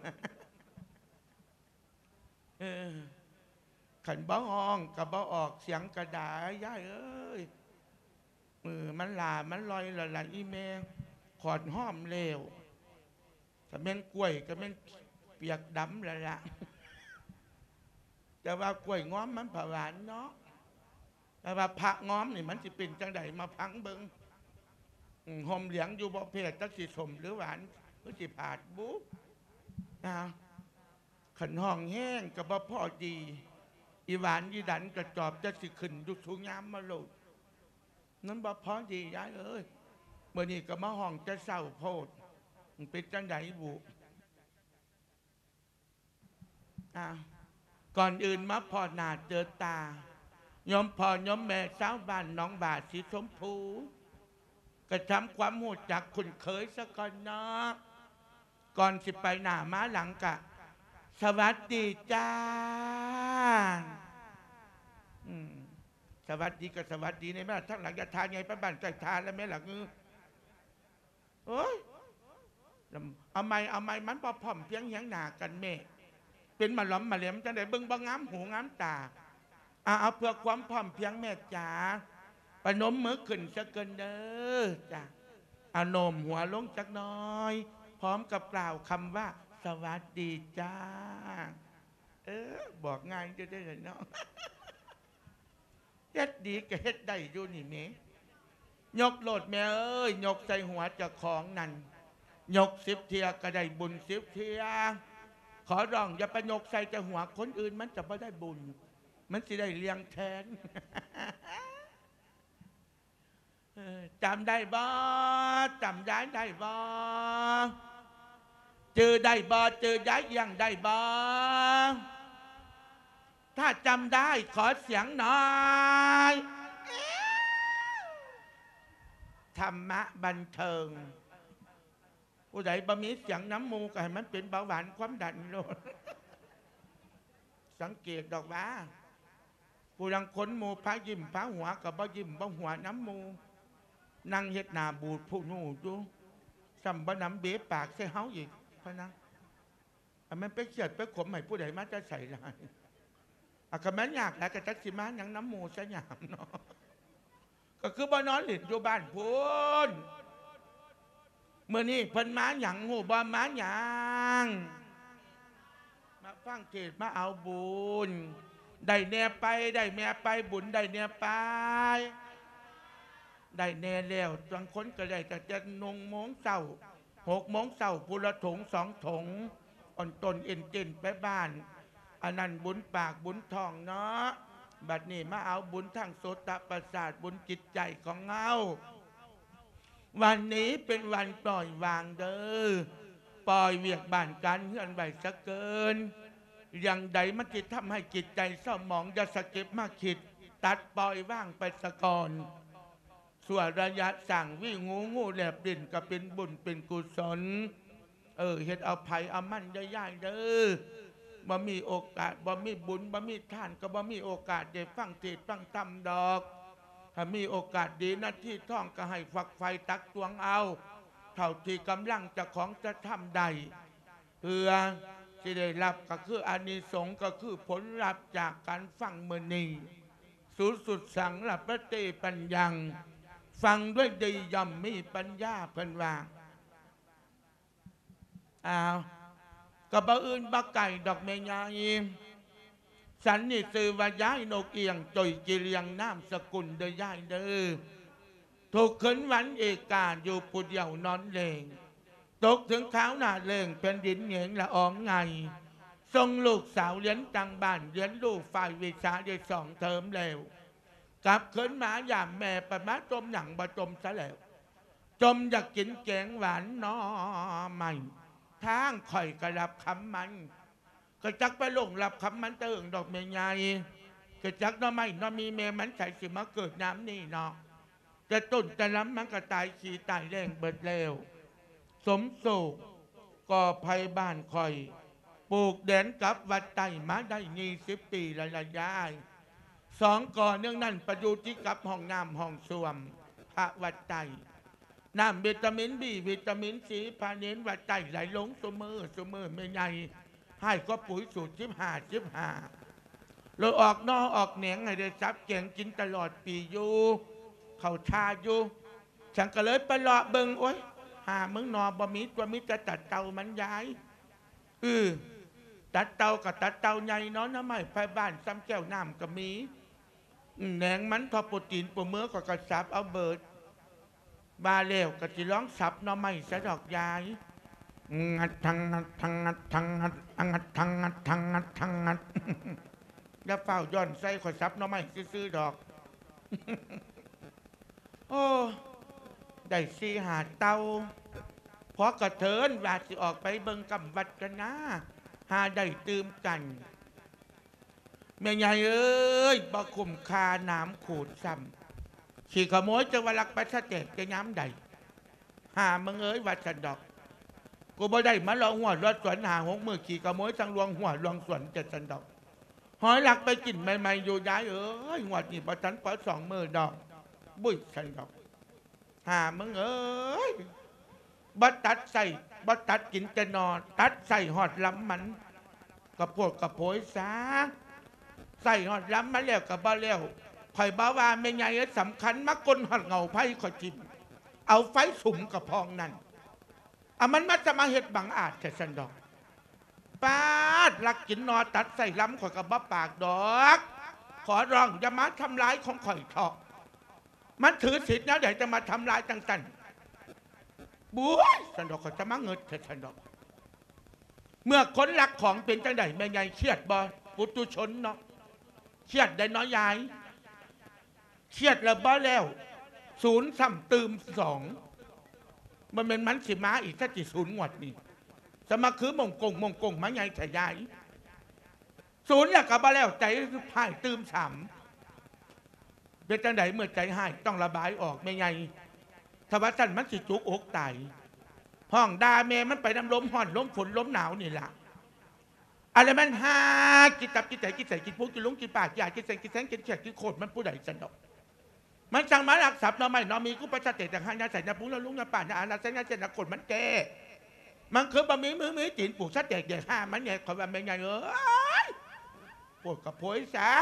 ขันบ้าห้องกับบ้าออกเสียงกระดาษย่ายเอ้ยมันลามันลอยละอีเมขอดห้อมเลวถ้าเป็นกล้วยก็เป็นเปียกดำละ แต่ว่ากล้วยง้อมมันผ่าหวานเนาะแต่ว่าผักง้อมนี่มันสิเป็นจังใดมาพังเบิงหอมเหลียงอยู่บ่เพศจักสิสมหรือหวานหรือสิผาดบุ๊บขันห้องแห้งกับบ่พ่อดีอีหวานยีดันกระจอบจะสิขึ้นยุสูงยามมาโลดนั้นบ่พ่อดีย้ายเอ้ยเมื่อนี้ก็มาห้องจะเศร้าโพดมันเป็นจังใดบุก่อนอื่นมาพอหนาเจอตายอมพ่อยอมแม่สาวบ้านน้องบาทสีชมพูกระทำความหูจักคุ้นเคยซะก่อนเนาะก่อนสิไปหน้าม้าหลังกะสวัสดีจ้าสวัสดีก็สวัสดีในแม่ทั้งหลังจะทานไงไปบ้านใจทานแล้วแม่หลังโอ้ยเอาไม่มันพอผ่อมเพียงเหียงหนากันแม่เป็นมาหล้อมมาเหลี่ยมจังไดเบิ่งบ่งามหูงามตาเอาเพื่อความพร้อมเพียงแม่จ๋าประนมมือขึ้นสักเกินเด้อจ้ะเอาโนมหัวลงจักน้อยพร้อมกับกล่าวคำว่าสวัสดีจ้าบอกง่ายจะได้เลยเนาะเฮ็ดดีก็เฮ็ดได้อยู่นี่แม่ยกโลดแม่เอ้ยยกใส่หัวเจ้าของนั่นยก10 เทียก็ได้บุญ10 เทียขอร้องอย่าไปยกใส่แต่หัวคนอื่นมันจะไม่ได้บุญมันจะได้เลี้ยงแทน จำได้บ่จำย้ายได้บ่เจอได้บ่เจอย้ายยังได้บ่ถ้าจำได้ขอเสียงหน่อยธรรมะบันเทิงผู้ใดบ่มีเสียงน้ำมูกให้มันเป็นเบาหวานความดันโลดสังเกตดอกว่าผู้ลังค้นมูพระยิ้มพระหัวกับบ่ยิ้มบ่หัวน้ำมูนั่งเฮ็ดหน้าบูดผู้นู่จูสัมบน้ำเบ๊ปากใส่เฮาอีกเพราะนะมันไปเขียดไปขมให้ผู้ใดมาจะใส่ลายก็แม่นยากแล้วก็จักสิมาอย่างน้ำมูซะหยามเนาะก็คือบ่นอนหลินอยู่บ้านพูนเมื่อนี้เพิ่นมาหยังหูบ่มาหยังมาฟังเทศมาเอาบุญได้แน่ไปได้แม่ไปบุญได้แน่ไปได้แน่แล้วบางคนก็ได้แต่จะ1 โมงเช้า6 โมงเช้าพุละถุง2 ถุงอ่อนต้นเอ็นเจนไปบ้านอันนั้นบุญปากบุญทองเนาะบัดนี้มาเอาบุญทางโสตประสาทบุญจิตใจของเงาวันนี้เป็นวันปล่อยวางเด้อปล่อยเวียกบ้านการเฮือนใบสักเกินอย่างใดมันจะทำให้จิตใจเศร้าหมองอย่าสะเก็บมาคิดตัดปล่อยว่างไปสะก่อนส่วนระยะสั่งวิ่งงูแหลบดินก็เป็นบุญเป็นกุศลเฮ็ดเอาไผ่เอามั่นย่ายๆเด้อบ่มีโอกาสบ่มีบุญบ่มีท่านก็บ่มีโอกาสได้ฟังเทศน์ฟังธรรมดอกถ้ามีโอกาสดีหน้าที่ท่องก็ให้ฝักไฟตักตวงเอาเท่าที่กำลังจะของจะทำได้เพื่อที่ได้รับก็คืออานิสงส์ก็คือผลลัพธ์จากการฟังมื้อนี้สูสุดสังละปฏิปัญญังฟังด้วยดีย่อมมีปัญญาเพิ่นว่าก็บ่อื่นบ่ไก่ดอกแม่ยายฉันนี่ซื้อว่าย้ายนกเอียงจอยจิเรียงน้ำสกุลเด้อย่ายเด้อถูกขึ้นวันเอกาอยู่ผู้เดียวนอนเลงตกถึงข้าวหน้าเลงเป็นดินเหงงละอองไงส่งลูกสาวเลี้ยนจังบ้านเลี้ยนลูกฝ่ายวิชาได้2 เทอมแล้วกลับขึ้นมาอย่าแม่ประมาจมหยังบ่จมซะแล้วจมอยากกินแกงหวานน้อใหม่ทางข่อยกระดับคำมันก็จักไปลงรับคำมันเติงดอกเมียใหญ่ก็จักน้อไม่น้อมีเมมันใส่สิมาเกิดน้ำนี่เนาะจะตุ่นจะล้ำมันก็ตายขี้ตายแรงเบิดแล้วสมโศกก่อภัยบ้านคอยปลูกแดนกับวัดไต่มาได้20 ปีละยาย2 ก่อเนื่องนั่นประยุติกับห้องน้ำห้องส้วมพระวัดไต่น้ำวิตามินบีวิตามินซีพาเน้นวัดไต่ไหลลงสมือไม่ใหญ่ให้ก็ปุ๋ยสูตร15เลยออกนอออกเหนียงให้ได้ซับแกงกินตลอดปีอยู่เขาชาอยู่ฉันก็เลยไปเลาะเบิงโอ้ยหามึงนอบะมีตัวมิจะตัดเตามันย้ายตัดเตากับตัดเตาใหญ่เนาะน้ำไม่ไฟบ้านซ้ำแก้วน้ำก็มีแหนงมันทอโปรตีนปูเมื่อก็กระซับเอาเบิดบาเลวก็จะร้องสับน้ำไม่สะดอกย้ายงัดทังงัดทังงัดทังงัดงัดทังงัดทังงัดทังงัดแล้วเฝ้าย้อนใส่ขอซับน้ำไม่ซื้อดอกโอ้ได้4-5 เตาพอกระเทินว่าสิออกไปเบิ่งกำวัดกันนะหาได้ตื่มกันแม่ใหญ่เอ้ยบ่คุ้มค่าน้ำขูดซ้ำขี่ขโมยจะวลักไปสะเจกจะย้ำใดหามึงเอ้ยวัดสันดอกกูบ่ได้มาลองหัวรถสวนหา6 มื้อขี่ขโมยทั้งลวงหัวลวงสวนจะสันดอกหอยหลักไปกินใหม่ๆอยู่ย้ายเอ้ยหัวนี่บ่ทันพอ2 มื้อดอกบุ้ยสันดอกหามึงเอ้ยบัตัดใส่บัตัดกินจะนอนตัดใส่หอดล้ำมันกระโปดกระโผยซาใส่หอดล้ำมาแล้วกับบ้าแล้วข่อยบ้าว่าไม่ไงสำคัญมักกลหอดเงาไพ่ขอจิมเอาไฟสุ่มกับพองนั่นมันมาจะมาเห็ดบังอาจแต่สันดอกป้าดลักกินนอนตัดใส่ล้ำข่อยกับบ้าปากดอกขอร้องอย่ามาทำร้ายของข่อยเถาะมันถือสิทธิ์นะเดี๋ยวจะมาทำลายจังสันบุ้ยสันดอกก็จะมาเงินเถิดสันดอกเมื่อคนรักของเป็นจังใดแม่ใหญ่เครียดบ่ปุตุชนเนาะเครียดได้น้อยยายเครียดแล้วบ่แล้ว0 ซ้ำตืม2มันเป็นมันสิมาอีกถ้าจิ0 งวดนี่จะมาคือมงกงมาใหญ่แต่ยาย0แล้วก็บ่แล้วใจหายตืม3เป็นจังใดเมื่อใจหายต้องระบายออกแม่ใหญ่ทว่าสั้นมันสิจุกอกตายห้องดาเมมันไปน้ำลมห่อนลมฝนลมหนาวนี่แหละอะไรมันหากินตับกินใจกินใส่กินพุกกินลุงกินปากกินกินแสงกินแสงกินแฉกกินโคตรมันผู้ใดสันดอกมันสั่งมาหลักสับน้อไม่น้อมีกูประชาเตแต่หายาใส่ยาพุงแล้วลุงยาป่ายาอาณาเส้นยาเจนยาโคตรมันแก่มันคือบะมีมือจีนปลูกชัดแจกใหญ่ห้ามันใหญ่คอยว่าไม่ใหญ่ปวดกับโผยสา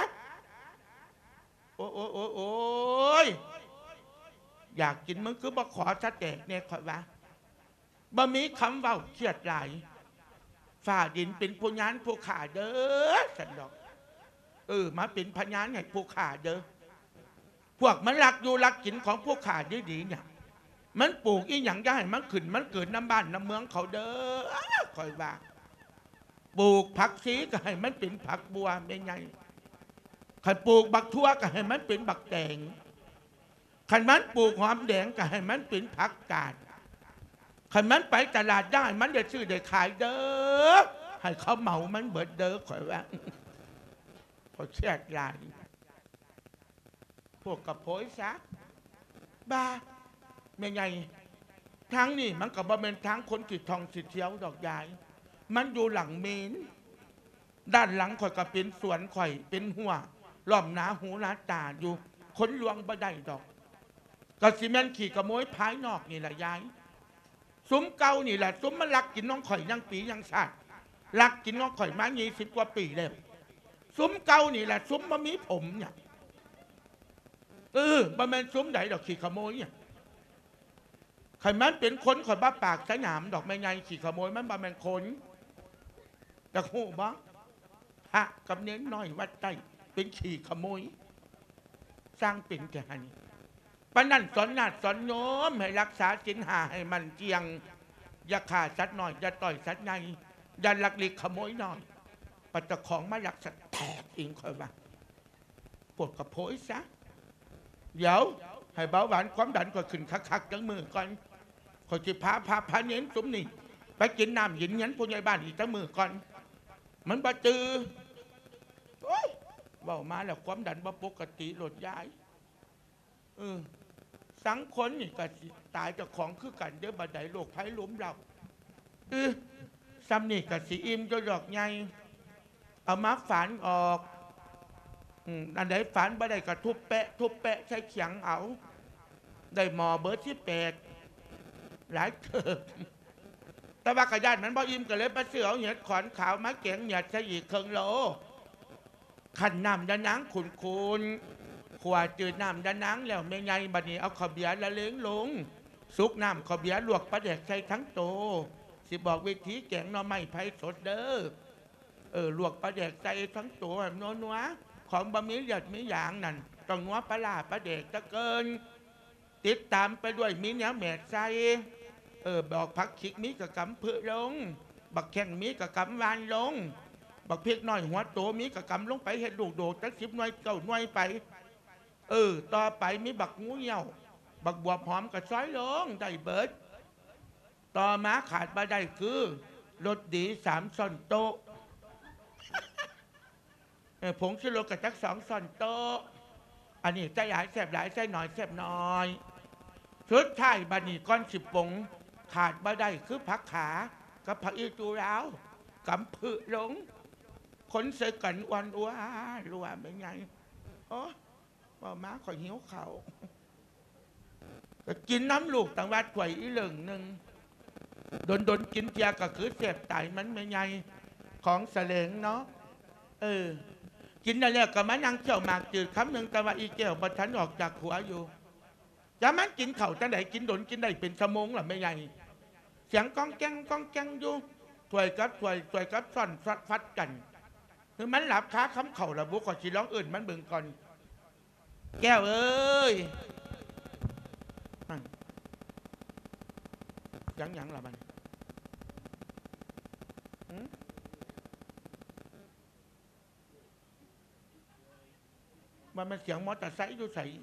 โอ้ยอยากกินมึงคือบ่ขอชัดแจกเนี่ยคอยว่าบ่มีคำเว้าเครียดหลายฝ่าดินเป็นพยานผู้ขาเด้อสันดอกมาเป็นพยานให้ผู้ขาเด้อพวกมันรักอยู่รักกินของผู้ขาดีๆเนี่ยมันปลูกอีหยังได้มันขึ้นมันเกิดน้ำบ้านน้ำเมืองเขาเด้อคอยว่าปลูกผักชีก็ให้มันเป็นผักบัวไม่ไงขันปลูกบักทั่วก็ให้มันเป็นบักแตงขันมันปลูกหอมแดงก็ให้มันเป็นผักกาดขันมันไปตลาดได้มันจะซื้อได้ขายเด้อให้เขาเหมามันเบิดเด้อข่อยว่าพอเช็ดลายพวกกระโผยซักบ้าไม่ไงทางนี่มันกับบ่เป็นทางคนจิตทองสิเที่ยวดอกยายมันอยู่หลังเมนด้านหลังข่อยก็เป็นสวนข่อยเป็นหัวล้อมหนาหูหนาตาอยู่คนลวงบ่ได้ดอกกระสิแมนขี่กระโมยภายนอกนี่แหละยายซุ้มเก่านี่แหละซุ้มมันลักกินน้องข่อยยังปียังชาติลักกินน้องข่อยมา20 กว่าปีแล้วซุ้มเก่านี่แหละซุ้มบะมีผมเนี่ยบะแมนซุ้มไหนดอกขี่ขโมยเนี่ยใครมันเป็นคนข่อยบ้าปากสนามดอกไม้ไงขี่ขโมยมันบะแมนคนแต่โหบ้าฮะกับเน้นน้อยวัดใต้เป็นขี่ขโมยสร้างเป็นแก่หันปนั่นสอนนาดสอนโน้มให้รักษาศีลห้าให้มันเจียงอย่าฆ่าสัตว์หน่อยอย่าต่อยสัตว์ใหญ่อย่าลักเล็กขโมยหน่อยปัจจของมาลักสัตว์แตกเองคอยว่าปวดกระโผยซะเดี๋ยวให้เบาหวานความดันก็ขึ้นคักๆจังมือก่อนขอจิพาเน้นสมนี่ไปกินน้ำหยินงั้นผู้ใหญ่บ้านอีกจังมือก่อนมันบาจือเบามาแล้วความดันบ่ปกติหลดย้ายสังคนนี่ก็สิตายเจ้าของคือกันเด้อบัดใดโรคภัยล้มเราซ้ำนี่ก็สิอิ่มจะดอกใหญ่เอามาฝานออกอันใดฝานบ่ได้ก็ทุบแปะใช้เขียงเอาได้หมอเบอร์ที่8หลายเถิบแต่ว่ากระยานมันบ่อิ่มก็เลยไปซื้อเอาเห็ดขอนขาวมาแกงเหยียดใส่อีกครึ่งโลขันน้ำดะนังขุนขวดจืดน้ำดะนังแล้วแม่ใหญ่บัดนี้เอาข้าวเบียร์ละเล้งลงซุกน้ำข้าวเบียร์ลวกปลาแดกใส่ทั้งโตสิบอกวิธีแกงหน่อไม้ไผ่สดเด้อลวกปลาแดกใส่ทั้งโตแบบนัวของบะหมี่หยัดมีอย่างนั่นต้องนัวปลาลาปลาแดกตะเกินติดตามไปด้วยมีเนื้อแม่ใส่บอกผักขิกมีกับกำเพื่อลงบักแข้งมีกับกำวานลงบักเพียกน้อยหัวโตมีกับกำลงไปเห็ดลูกโดดจัก10 หน่วย9 หน่วยไปต่อไปมีบักงูเหี่ยวบักบวบหอมกับซอยลงได้เบิดต่อมาขาดมาได้คือรสดี3 ช้อนโต๊ะผงชูรสกับจัก2 ช้อนโต๊ะอันนี้ใจหลายแซ่บหลายใจหน่อยแซ่บน้อยชุดไทยบานีก้อน10 ปงขาดมาได้คือผักขากับผักอีตูราวกำพือลงคนเสกันวันอ้วรัวเป็นไงว่าม้าข่อยหิวเขากินน้ำลูกต่างวัดถวยอีเหลิงหนึ่งโดนกินเจียก็คือเสียบไตมันไม่ไงของเสลงเนาะกินแล้วก็มานั่งเกี่ยวหมากจืดคำหนึ่งแต่ว่าอีเกี่ยวบัทันออกจากหัวอยู่จะมันกินเข่าจังไหนกินโดนกินได้เป็นชั่วโมงหรือไม่ไงเสียงก้องแกงอยู่ถวยกับซ่อนฟัดกันคือมันหลับค้าคำเข่าระบุก่อนชีร้องอื่นมันเบิ่งก่อนแก้วเอ้ยยังละมันเสียงมอเตอร์ไซค์อยู่ใส่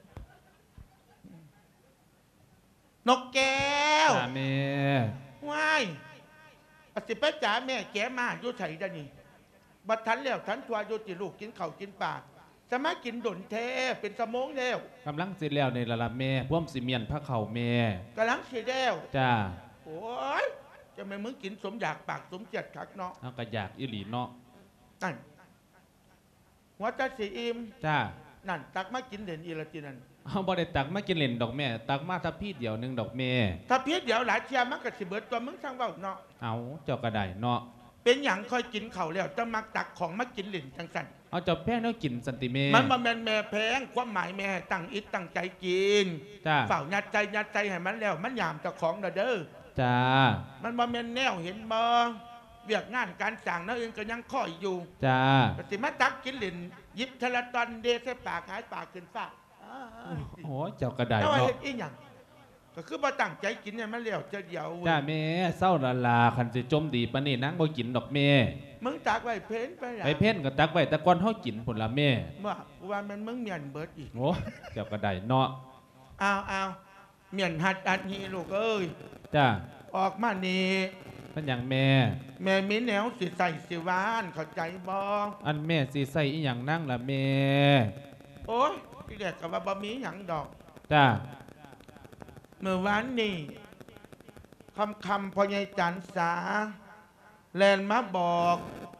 นกแก้วแม่ว้ายสิไปจ๋าแม่แกมาอยู่ใส่ได้นี่บัดทันแล้วทันทัวอยู่ที่ลูกกินข้าวกินปลาจะมากินดนเทเป็นสมองแล้วกำลังสิแล้วในละแม่พ่วมสิเมียนพระเข่าแม่กำลังสิแล้วจ้าโอ้ยจะไม่มึงกินสมอยากปากสมเจ็ดคักเนาะเอากระยากอิหลีเนาะนั่นหัวใจสีอิ่มจ้านั่นตักมากินเด่นอีละทีนั่นเอาบ่ได้ตักมากินเล่นดอกแม่ตักมาทับพี่เดียวนึงดอกแม่ทับพี่เดียวหลายเชียร์มักกะสิเบิดตัวมึงช่างเว้าเนาะเอาเจ้ากระไดเนาะเป็นอย่างค่อยกินเข่าแล้วจะมักตักของมากินเล่นจังสันเอาจับแพ้แล้วกินสันติเมมันบ่แม่นแม่แพงความหมายแม่ตั้งอิตั้งใจกินเฝ้ายัดใจให้มันแล้วมันยามเจ้าของเด้อจ้ามันบ่แม่นแนวเห็นบ่เวียกงานการสั่งนั่นเองก็ยังค่อยอยู่จ้าปฏิมาตักกินเล่นยิบทะละตอนเดใส่ปากหายปากขึ้นฟ้าโอ้เจ้ากระไดเนาะอีหยังก็คือบ่ตั้งใจกินเนี่ยมันแล้วจะเดียวจ้าแม่เศร้าละลาคันสิจมดีปานนี้นางบ่กินดอกแม่มึงตักไว้เพ้นไปเพ้นก็ตักไว้แต่ก่อนเฮากินพุ่นละแม่ว่ามันมึงเมียนเบิดอีกโอ้เจ้ากระไดเนาะเอาเมียนหัดนี่ลูกเอ้ยจ้าออกมานี่เป็นอย่างแม่มีแนวสิใส่สิวานเข้าใจบ่อันแม่สิใส่อีหยังนั่งล่ะแม่โอ้ยที่แรกก็ว่าบ่มีหยังดอกจ้าเมื่อวานนี่คำพ่อใหญ่จันสาแลนมาบอก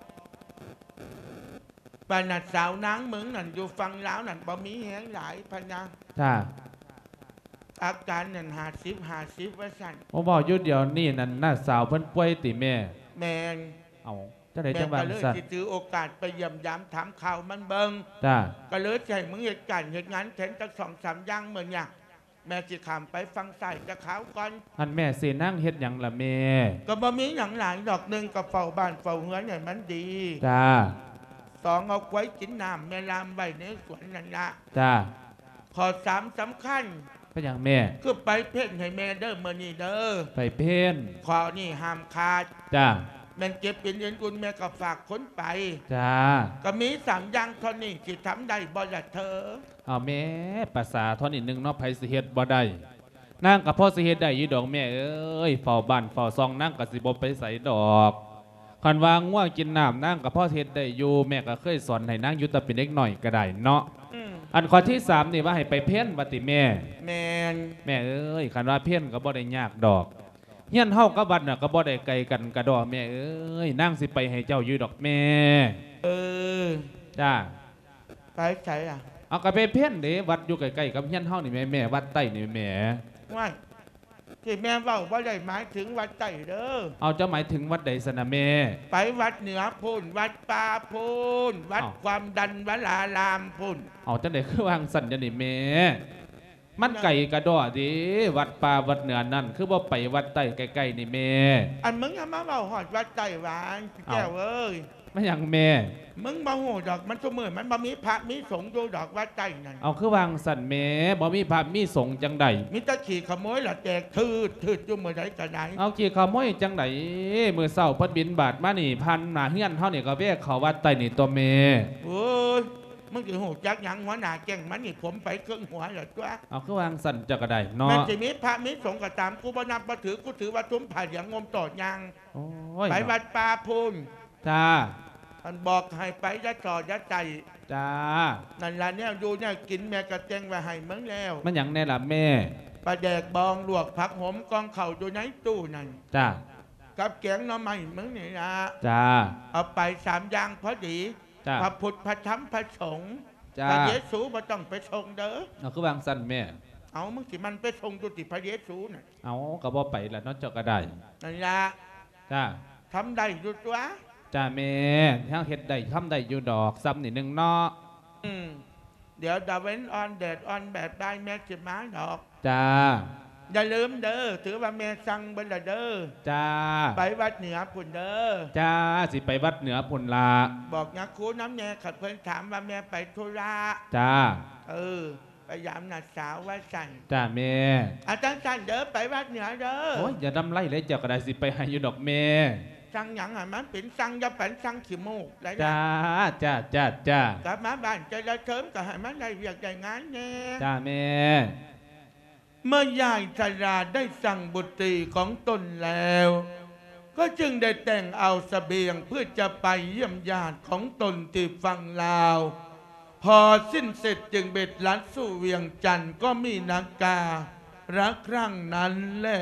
ปานัดสาวนางมึงนั่นอยู่ฟังแล้วนั่นบ่มีแหงหลายพญาจ้าอาการนั่น50ว่าสั่นผมบอกยุดเดียวนี่นั่นน่าสาวเพิ่นป่วยติแม่แม่งเอาจะได้จังหวัดสั่นถือโอกาสไปเยี่ยมยามถามข่าวมันเบิ่งจ้าก็เลยใช้มึงเหตุการณ์เหตุงานแทนจัก2-3อย่างเหมือนอย่างแม่สิขามไปฟังใส่จะขาวก่อนอันแม่สินั่งเฮ็ดหยังล่ะแม่ก็บ่มีหยังหลายดอกนึงก็เฝ้าบ้านเฝ้าเฮือนให้มันดีจ้า 2เอาไว้กินน้ำแม่ลามไว้ในสวนนั่นละจ้าข้อ3สำคัญเป็นอย่างแม่คือไปเพ่นให้แม่เด้อมื้อนี้เด้อไปเพ่นข้อนี้ห้ามขาดจ้าแม่เก็บเป็นเงินกุลแม่ก็ฝากคนไปจ้าก็มี3อย่างเท่านี้ที่ทำได้บ่ล่ะเธอเอาแม่ภาษาท่อนอีกนึงเนาะไผสิเฮ็ดบ่ได้นางกับพ่อสิเฮ็ดได้อยู่ดอกแม่เอ้ยเฝ้าบ้านเฝ้าซองนางก็สิบ่ไปไสดอกคันว่างัวกินน้ำนางกับพ่อเฮ็ดได้อยู่แม่ก็เคยสอนให้นางอยู่แต่เป็นเด็กหน่อยก็ได้เนาะออันข้อที่สามนี่ว่าให้ไปเพ่นวัติแม่แมนแม่เอ้ยคันว่าเพ่นก็บ่ได้ยากดอกเฮียนเฮากับวัดน่ะก็บ่ได้ไกลกันกระดอกแม่เอ้ยนั่งสิไปให้เจ้าอยู่ดอกแม่เออจ้าไปใช้อ่ะเอาก็ไปเพ่นเด้วัดอยู่ใกล้ๆกับเฮียนเฮานี่แม่วัดใต้นี่แม่ว่าที่แม่เว้าว่าได้หมายถึงวัดไต่เด้อเอาเจ้าหมายถึงวัดใดสนะแม่ไปวัดเหนือพูนวัดป่าพูนวัดอ้าวความดันวัดลารามพูนเอาจังได๋คือวางสั่นจังนี่แม่มันไก่กระดอดิวัดป่าวัดเหนือนั่นคือบ่ไปวัดใต้ใกล้ๆนี่แม่อันมึงเอามาเว้าหอดวัดไต่หวานพี่แก้วเอ้ยไม่หยังแม่มึงบ่ฮู้ดอกมันสมือมันบ่มีพระมีสงฆ์อยู่ดอกวัดไต่นั่นเอาคือวางสั่นแม่บ่มีพระมีสงฆ์จังใดมีแตะขี่ขโมยละแจกทืดอยู่มื้อใดก็ได้เอาขี้ขโมยจังไดมื้อเช้าเพิ่นบินบาทมานี่พันหน้าเฮือนเฮานี่ก็แวะเข้าวัดใต้นี่ตัวแม่โอ้ยมึงสิฮู้จักหยังหัวหน้าแก๊งมันนี่ผมไปเครื่องหัวแล้วตัวเอาคือวางสั่นจังก็ได้เนาแมันะสิมีพระมีสงฆ์ก็ตามกูบ่นับบ่ถือกูถือว่าทุ่มผ่าเหลียงงมตอดยังโอ้ยไปวัดป่าพูนจ้ามันบอกให้ไปยะต่อยะใจจ้านั่นล่ะเนี่ยอยู่เนี่ยกินแม่กระแจงไว้ให้มึงแล้วมันหยังแน่ล่ะแม่ปลาแดกบองลวกผักหอมกองเข่าอยู่ในตู้นั่นจ้ากับแกงหน่อไม้มึงนี่นะจ้าเอาไป3อย่างพอดีจ้าพระพุทธพระธรรมพระสงฆ์จ้าพระเยซูบ่ต้องไปชงเด้อเอาคือวางสั่นแม่เอามึงสิมันไปชงตุติพระเยซูน่ะเอาก็บ่ไปละเนาะเจ้าก็ได้นั่นล่ะจ้าทำได้อยู่ตัวจ้าแม่ทั้งเฮ็ดได้ทำได้อยู่ดอกซ้ำนี่หนึงเนาะอืมเดี๋ยวดาเว้นออนแดดออนแบบได้แม่สิมาดอกจ้าอย่าลืมเด้อถือว่าแม่สั่งเบิ่นละเด้อจ้าไปวัดเหนือพุ่นเด้อจ้าสิไปวัดเหนือพุ่นลาบอกนักครูน้ำแน่ขัดเพิ่นถามว่าแม่ไปธุระจ้าเออไปยามนัดสาวว่าสั่นจ้าแม่อาจารย์สั่นเด้อไปวัดเหนือเด้อโอ้ยอย่าดำไล่เลยเจ้าก็ได้สิไปให้อยู่ดอกแม่สั่งหยังอ่ะมันเป็นสั่งอย่าเป็นสั่งขี้มูกได้จ้าจ้าจ้าจ้ากลับมาบ้านจะได้เทิมก็ให้มันได้เวียกได้งานแน่จ้าแม่เมื่อยายชราได้สั่งบุตรีของตนแล้ว ก็จึงได้แต่งเอาเสบียงเพื่อจะไปเยี่ยมญาติของตนที่ฝั่งลาว พอสิ้นเสร็จจึงเบ็ดลัดสู่เวียงจันทร์ก็มีนาการะครั้งนั้นแหละ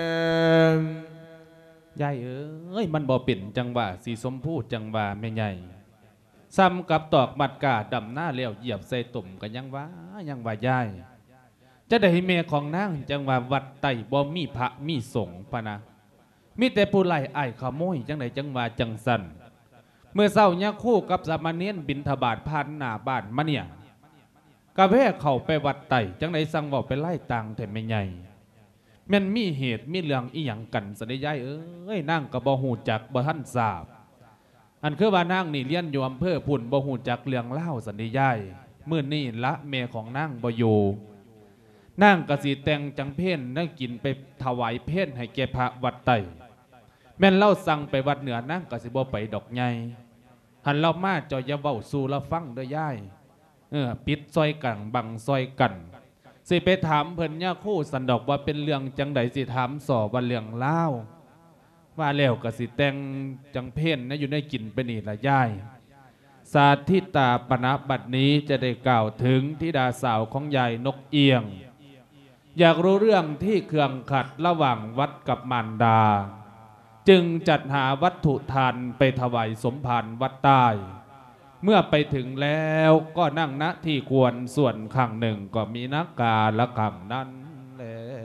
ยายเอ้ยมันบ่เป็นจังหวะสีสมพูดจังหวะแม่ใหญ่ซ้ำกับตอกบัดกาดำหน้าเลี้ยวเหยียบใส่ตุ่มกันยังว่ายายจะได้ให้แม่ของนางจังว่าวัดไต่บ่มีพระมีสงฆ์พะนะมีแต่ผู้ไล่อ้ายขโมยจังไดจังว่าจังสันเมื่อเศร้าเนี่ยคู่กับสามเณรบิณฑบาตผ่านหน้าบ้านมาเนี่ยกะแวะเข้าไปวัดไต่จังไดสั่งเว้าไปไล่ตังแต่แม่ใหญ่แม่นมีเหตุมีเรื่องอีหยังกันซะได้ยายเอ้ยนางก็บ่ฮู้จักบ่ทันทราบอันคือว่านางนี่เรียนอยู่อำเภอพุ่นบ่ฮู้จักเรื่องเล่าวสันได้ยายมื้อนี้ละแม่ของนางบ่อยู่นางก็สิแต่งจังเพ่นนั่งกินไปถวายเพ่นให้แก่พระวัดไต่แม่นเล่าสั่งไปวัดเหนือนางก็สิบ่ไปดอกใหญ่หันเรามาเจ้าอย่าเว้าสู่ละฟังเด้อยายปิดซอยกันบังซอยกันสิไปถามเพิ่นย่าคู่สันดอกว่าเป็นเรื่องจังใดสิถามสอบว่าเรื่องเล่าวว่าแล้วก็สิแต่งจังเพ่นนะอยู่ในกินไปนี่ละยายสาธิตาปณะบัดนี้จะได้กล่าวถึงธิดาสาวของยายนกเอียงอยากรู้เรื่องที่เครื่องขัดระหว่างวัดกับมารดาจึงจัดหาวัตถุทานไปถวายสมภารวัดใต้เมื่อไปถึงแล้วก็นั่งณที่ควรส่วนข้างหนึ่งก็มีนักกาละข้างนั้นแล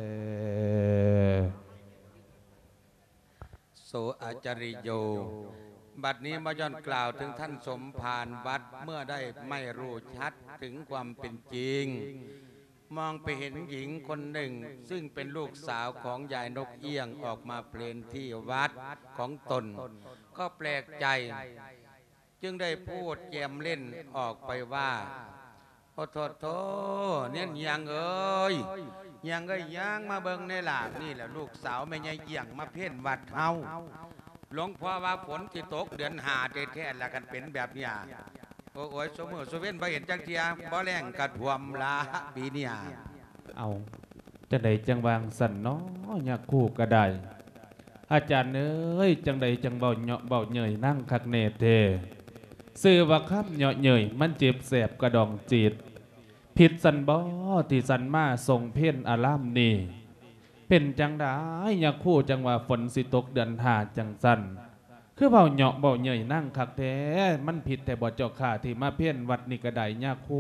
โสอาจาริโย บัดนี้มาย้อนกล่าวถึงท่านสมภารวัดเมื่อได้ไม่รู้ชัดถึงความเป็นจริง มองไปเห็นหญิงคนหนึ่ง ซึ่งเป็นลูกสาวของยายนกเอี้ยงออกมาเพลนที่วัดของตน ก็แปลกใจ จึงได้พูดแยมเล่นออกไปว่าโอ้โทเนี่ยยังเอ้ยยังก็ยังมาเบิ่งในหลาบนี่แหละลูกสาวแม่ยายเอี้ยงมาเพ่นวัดเฮาหลวงพ่อว่าฝนที่ตกเดือนหาแท้ๆแล้วกันเป็นแบบเนี้ยโอ้ยสมมือสเว้นบ่เห็นจังเทียบ่แรงกระท่วมละปีเนี้ยเอาจังใดจังวางสันเนาะอยากคู่ก็ได้อาจารย์เอ้ยจังใดจังเบาเหาะเบาเหนื่อยนั่งคักเนตเทซื้อว่าคำเหาะเหนื่อยมันเจ็บแสบกระดองจิตผิดสันบ่ที่สันมาส่งเพ่นอารามนี่เป็นจังได้ยาคู่จังว่าฝนสิตกเดือนหาจังสันคือเบาเหาะเบาเหนื่อยนั่งคักแท้มันผิดแต่บ่เจ้าข้าที่มาเพ่นวัดนี่กระไดยาคู่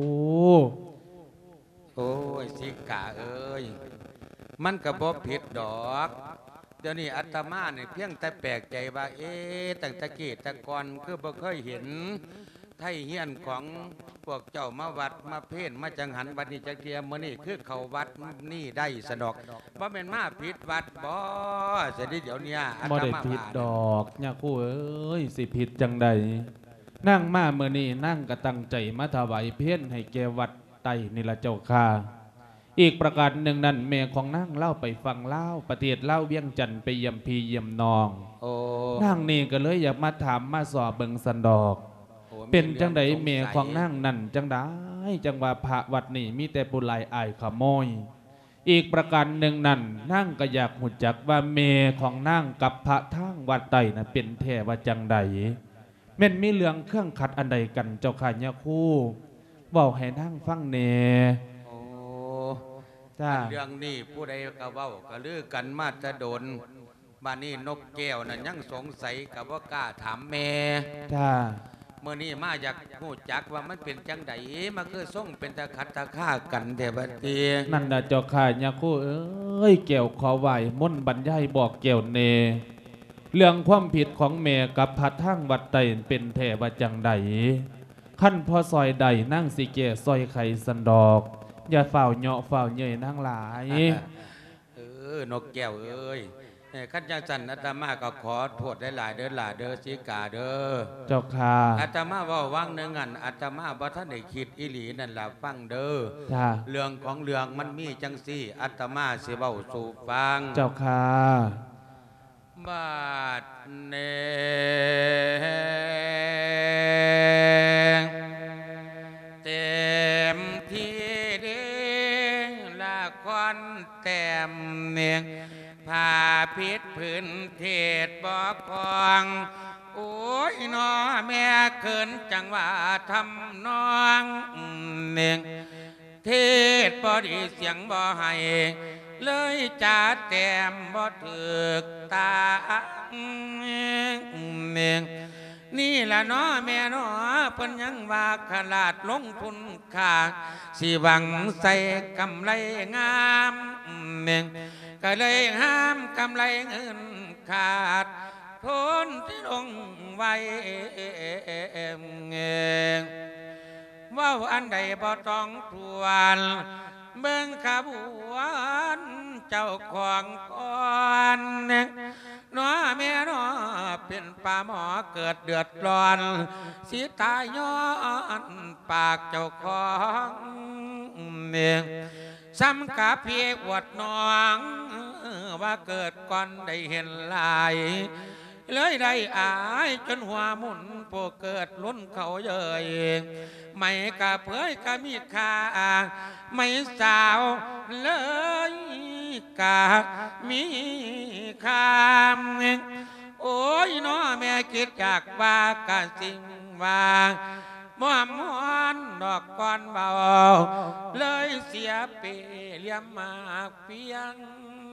โอ้ยสิกาเอ้ยมันก็บ่ผิดดอกเดี๋ยวนี้อาตมาเนี่ยเพียงแต่แปลกใจว่าตั้งแต่กี้แต่ก่อนคือบ่เคยเห็นไทยเฮียนของพวกเจ้ามาวัดมาเพ่นมาจังหันวัดนี้จักเทียมมื้อนี้คือเขาวัดนี่ได้สะดอกบ่แม่นมาผิดวัดบ่สิเดี๋ยวเนี้ยอาบ่ตได้มาผิดว่าดอกยาคู่เอ้ยสิผิดจังใดนั่งมาเมื่อนี้นั่งก็ตั้งใจมาถวายเพี้ยนให้แกวัดไตนี่ละเจ้าค่าอีกประการหนึ่งนั้นแม่ของนั่งเล่าไปฟังเล่าประเทศเล่าเวียงจันทร์ไปเยี่ยมพี่เยี่ยมน้องโอ้นั่งนี่ก็เลยอยากมาถามมาสอบเบิงสันดอกโอ้เป็นจังใดมีแม่เรื่สสัยของนั่งนั่นจังได้จังว่าพระวัดนี่มีแต่ปุไลอายขโมยอีกประการหนึ่งนั่นนั่งก็อยากหุดจักว่าเมของนั่งกับพระทั้งวัดไตนะเป็นแท้ว่าจังใดแม่นมีเรื่องเครื่องขัดอันใดกันเจ้าข่ายาคู่เว้าให้นั่งฟังเนโอ้จ้าเรื่องนี้ผู้ใดก็เว้าก็ลือกันมาจะโดนบ้านนี้นกแก้วน่ะยังสงสัยกับว่ากล้าถามแม่จ้าเมื่อนี้มาอยากรู้จักว่ามันเป็นจังไดมาคือส่งเป็นตะขัดตะฆ่ากันเดบัดตีนั่นน่ะเจ้าข่ายาคู่เอ้ยแก้วขอไหวม่นต์บรรยายบอกแก้วเน เรื่องความผิดของเมกับพัดทั้งวัดไตเป็นแท้ว่าจังใดขั้นพอซอยใดนั่งสิเกซอยไข่สันดอกอย่าเฝ้าเหาะเฝ้าเย่ยนั่งหลายนกแก้วเอ้ยขันจังสันอาตมาก็ขอโทษได้หลายเด้อหลายเด้อสิกาเด้อเจ้าค่ะอาตมาเว่าว่างหนึ่งอันอาตมาบ่ท่านได้คิดอีหลีนั่นล่ะฟังเด้อจ้าเรื่องของเรื่องมันมีจังซี่อาตมาสิเว้าสู่ฟังเจ้าค่ะบาดเนเต็มที่เด้งละครเต็มเนียงผ้าพิษพื้นเทศบอกกองโอ้ยน้อแม่เขินจังว่าทำน้องเนียงเทศบ่ดีเสียงบ่ให้เลยจ่าแต้มบ่ถึกตาเนียงนี่ละน้อแม่น้อเพิ่นยังว่าขลาดลงทุนค่าสิหวังใส่กำไรงามเนียงก็เลยห้ามกำไรเงินขาดทุนที่ลงไว้ว่าอันใดบ่ต้องทวนเบิ่งขบวนเจ้าของก่อนน้อแม่น้อเป็นป่าหมอเกิดเดือดร้อนสิตายย้อนปากเจ้าของเนี่ยซ้ำกับพี่อวดน้องว่าเกิดก่อนได้เห็นลายเลยได้อายจนหัวมุนโปเกิดล้นเขาเย่ยไม่กะเผยกะมีค่าไม่สาวเลยกะมีค่าโอ้ยน้อแม่คิดจากว่ากะสิ่งว่าม่วมวนดอกก้อนเบาเลยเสียเปลี่ยมมากเพียง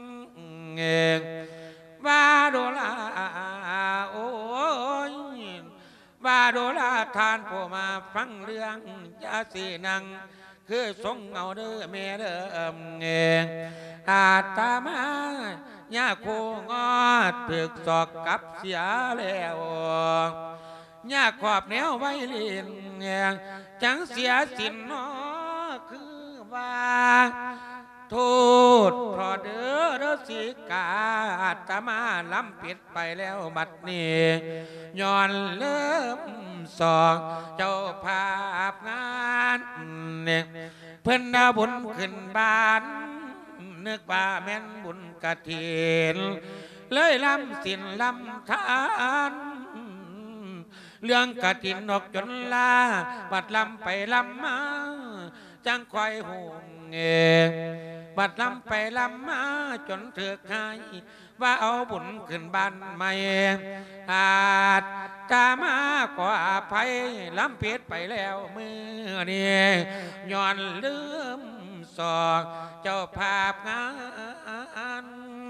ว่าโดลาโอ้ยว่าโดลาทานผู้มาฟังเรื่องยาสีนังคือทรงเอาเด้อแม่เด้ออาตมาญาโคงอดถึกศอกกับเสียแล้วญาขอบแนวไว้เลีนจังเสียสินน้อคือว่าโทษพอเด้อสิกาอาตมาล้ำผิดไปแล้วบัดนี้ย้อนเริ่มสองเจ้าภาพงานเนี่ยเพิ่นดาบุญขึ้นบ้านนึกว่าแม่นบุญกฐินเลยล้ำสินล้ำทานเรื่องกฐินออกจนลาบัดล้ำไปล้ำมาจังคอยหงบัดล้ำไปล้ำมาจนเถือกหายว่าเอาบุญขึ้นบ้านใหม่อาจจะมาขออภัยล้ำเพียดไปแล้วมือนี้ย้อนลืมสอกเจ้าภาพงาน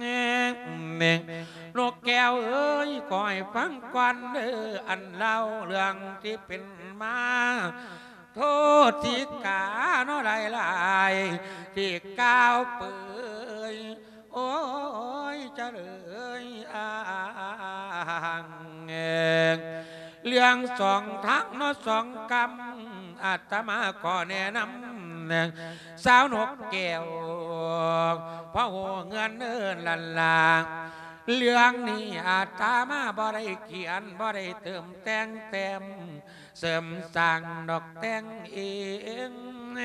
นกแก้วเอ้ยคอยฟังก่อนเด้ออันเล่าเรื่องที่เป็นมาโทษที่กาโนหลายที่ก้าวเปื่อยโอ้ยจะเลยเรื่องสองทักนอสองกำอาตมาขอแนะนำสาวนกแก้วพ่อหัวเงินเอินลันลาเรื่องนี้อาตมาบ่ได้เขียนบ่ได้เติมแต่งเต็มเสริมสร้างดอกแต่งเอง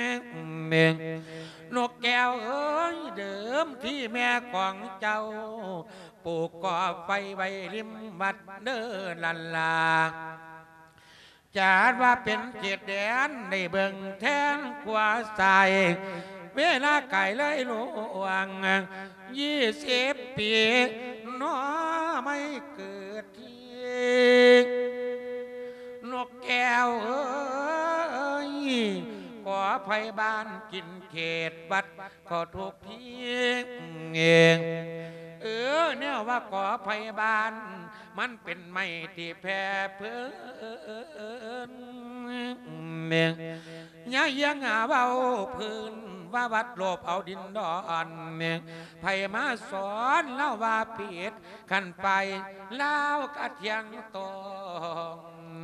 นกแก้วเอ้ยเดิมที่แม่ของเจ้าปลูกก่อไฟไว้ริมวัดเดินลันลาจาดว่าเป็นเจ็ดแดนในเบิ่งแทนกว่าใสเวลาไก่เลยหลวง20 ปีน้อไม่เกิดที่นกแก้วเอ้ยขอไผ่บ้านกินเขตบัดขอทุกทีเองเนี่ยว่าขอไผ่บ้านมันเป็นไม่ที่แพ้เพื่อนเนี่ยยังหาเบาพื้นว่าวัดโลบเอาดินดอนไผ่มาสอนเล่าว่าผิดขันไปเล่ากระเทียงตอง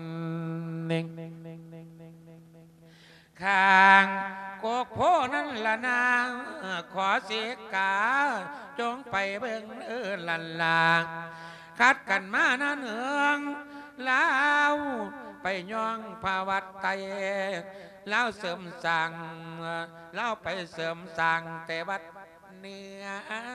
ข้างโกกโพนั่นละนางขอเสียกาจงไปเบิ่งลันลาคัดกันมาหน้าเนืองแล้วไปย่องภาวัดไตแล้วเสริมสั่งแล้วไปเสริมสั่งแต่วัดเนื้อ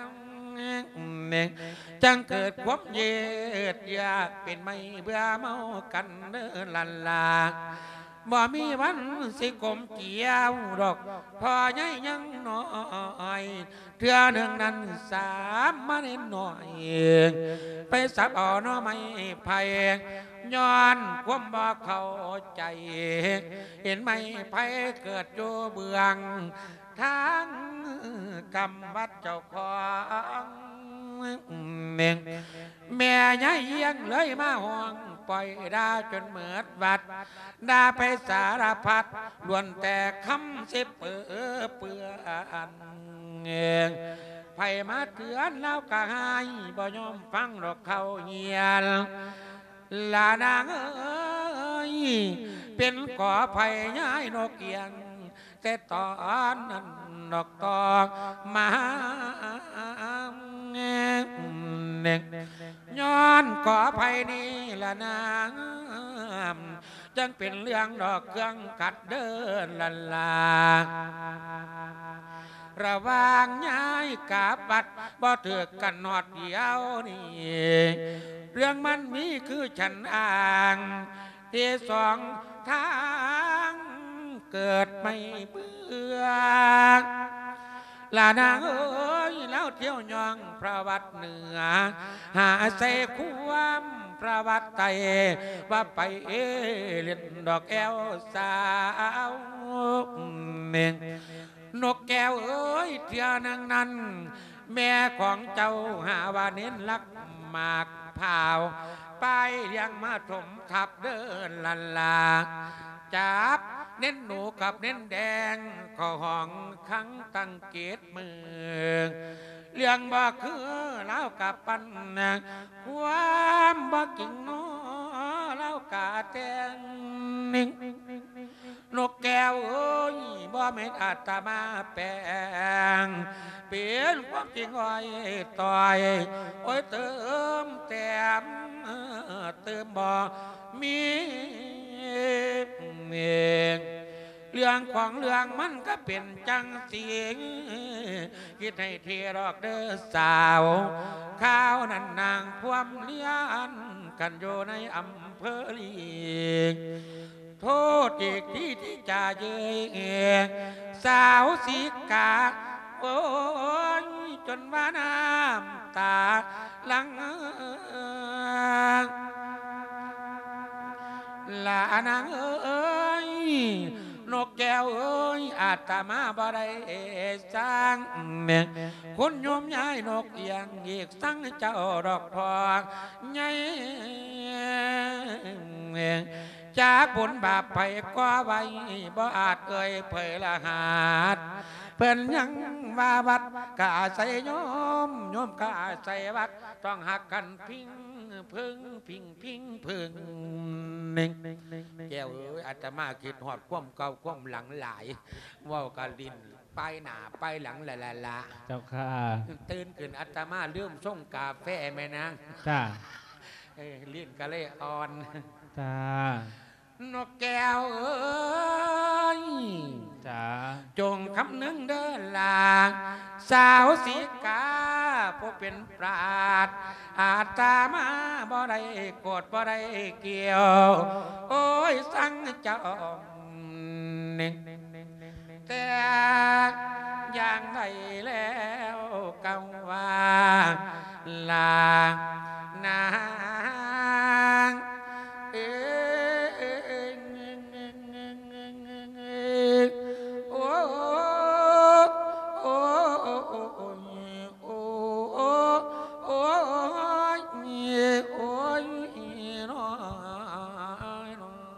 จังเกิดความเย็ดยาเป็นไม่เบื่อเมากันลันลาบ่มีวันสิกลมเกี่ยวดอกพอใหญ่ยังน้อยเทื่อหนึ่งนั้น3 มานิดหน่อยไปสับเอาน้อไม่ไผ่ย้อนความบ่เข้าใจเห็นไม่ไผ่เกิดอยู่เบื้องทางกรรมวัดเจ้าของแม่ยายเยียงเลยมาห่วงปล่อยด่าจนเหมือดวัดด่าไปสารพัดล้วนแต่คำสิเปื้อนไผมาเตือนแล้วก็ให้บ่ยอมฟังดอกเขาเงียนลานางเอ้ยเป็นก่อไผ่ย้ายนกเอียงแต่ตอนนั้นดอกตอกมาย้อนก่อไผ่นี่ละนางจังเป็นเรื่องดอกเครื่องขัดเดินลันลาระวางย้ายกาบัดบ่เถือกันหอดเดียวนี่เรื่องมันมีคือฉันอ่างที่สองทางเกิดไม่เบื่อลานางเอ้ยแล้วเที่ยวยองพระวัดเหนือหาใส่ความพระวัดไตว่าไปเล่นดอกแอวสาว นกแก้วเอ้ยเที่ยนังนั้นแม่ของเจ้าหาว่าเน้นลักหมากเผาไปเลี้ยงมาถมทับเดินลันลาจับเน้นหนูกับเน้นแดงขอห้องขังตั้งเกตมือเลี้ยงบ่คือเล่ากับปันความบ่กิ่งน้อเล่ากาแตงนิ่งนกแก้วเอ้ยบ่เม็ดอาตมาแปลงเปลี่ยนความจริงอ้อยต่อยโอ้ยเติมแต้มเติมบ่มีเรื่องของเรื่องมันก็เป็นจังสิงคิดให้เทรอกเด้อสาวข้าวนั่นนางพวมเลี้ยนกันอยู่ในอำเภอลีโทษอีกที่จะเยยสาวสีกาโอ้ยจนว่าน้ำตาหลังลานางเอ้ยนกแก้วเอ้ยอาตมาบ่ได้สร้างเนี่ยคุณโยมย้ายนกเอียงอีกสั่งเจ้าดอกทองใหญ่จากบุญบาปไปก็ไว้บ่อาจเอ่ยเผยละหาดเพิ่นยังว่าวัดกะอาศัยโยมกะอาศัยวัดต้องหักกันพิงพึ่งพึ่งเน่งแก้วเอ้ยอาตมาคิดหอดความเก่าความหลังหลายว่าวกะลินไปหน้าไปหลังละเจ้าค่ะตื่นขึ้นอาตมาเริ่มส่งกาแฟแม่นางจ้าลิ้นกะเลยอ่อนจ้านกแก้วเอ้ยจ้าจงคำนึงเดินลางสาวสีกาผู้เป็นปราดอาตมาบ่ได้โกรธบ่ได้เกี่ยว โอ้ยสั่งเจ้าเน่งแต่อย่างไรแล้วกังว่าลานางเอ้ยโอ้โอ้โอ้โอ้โอ้โอ้โอ้ยโอ้ยน้อย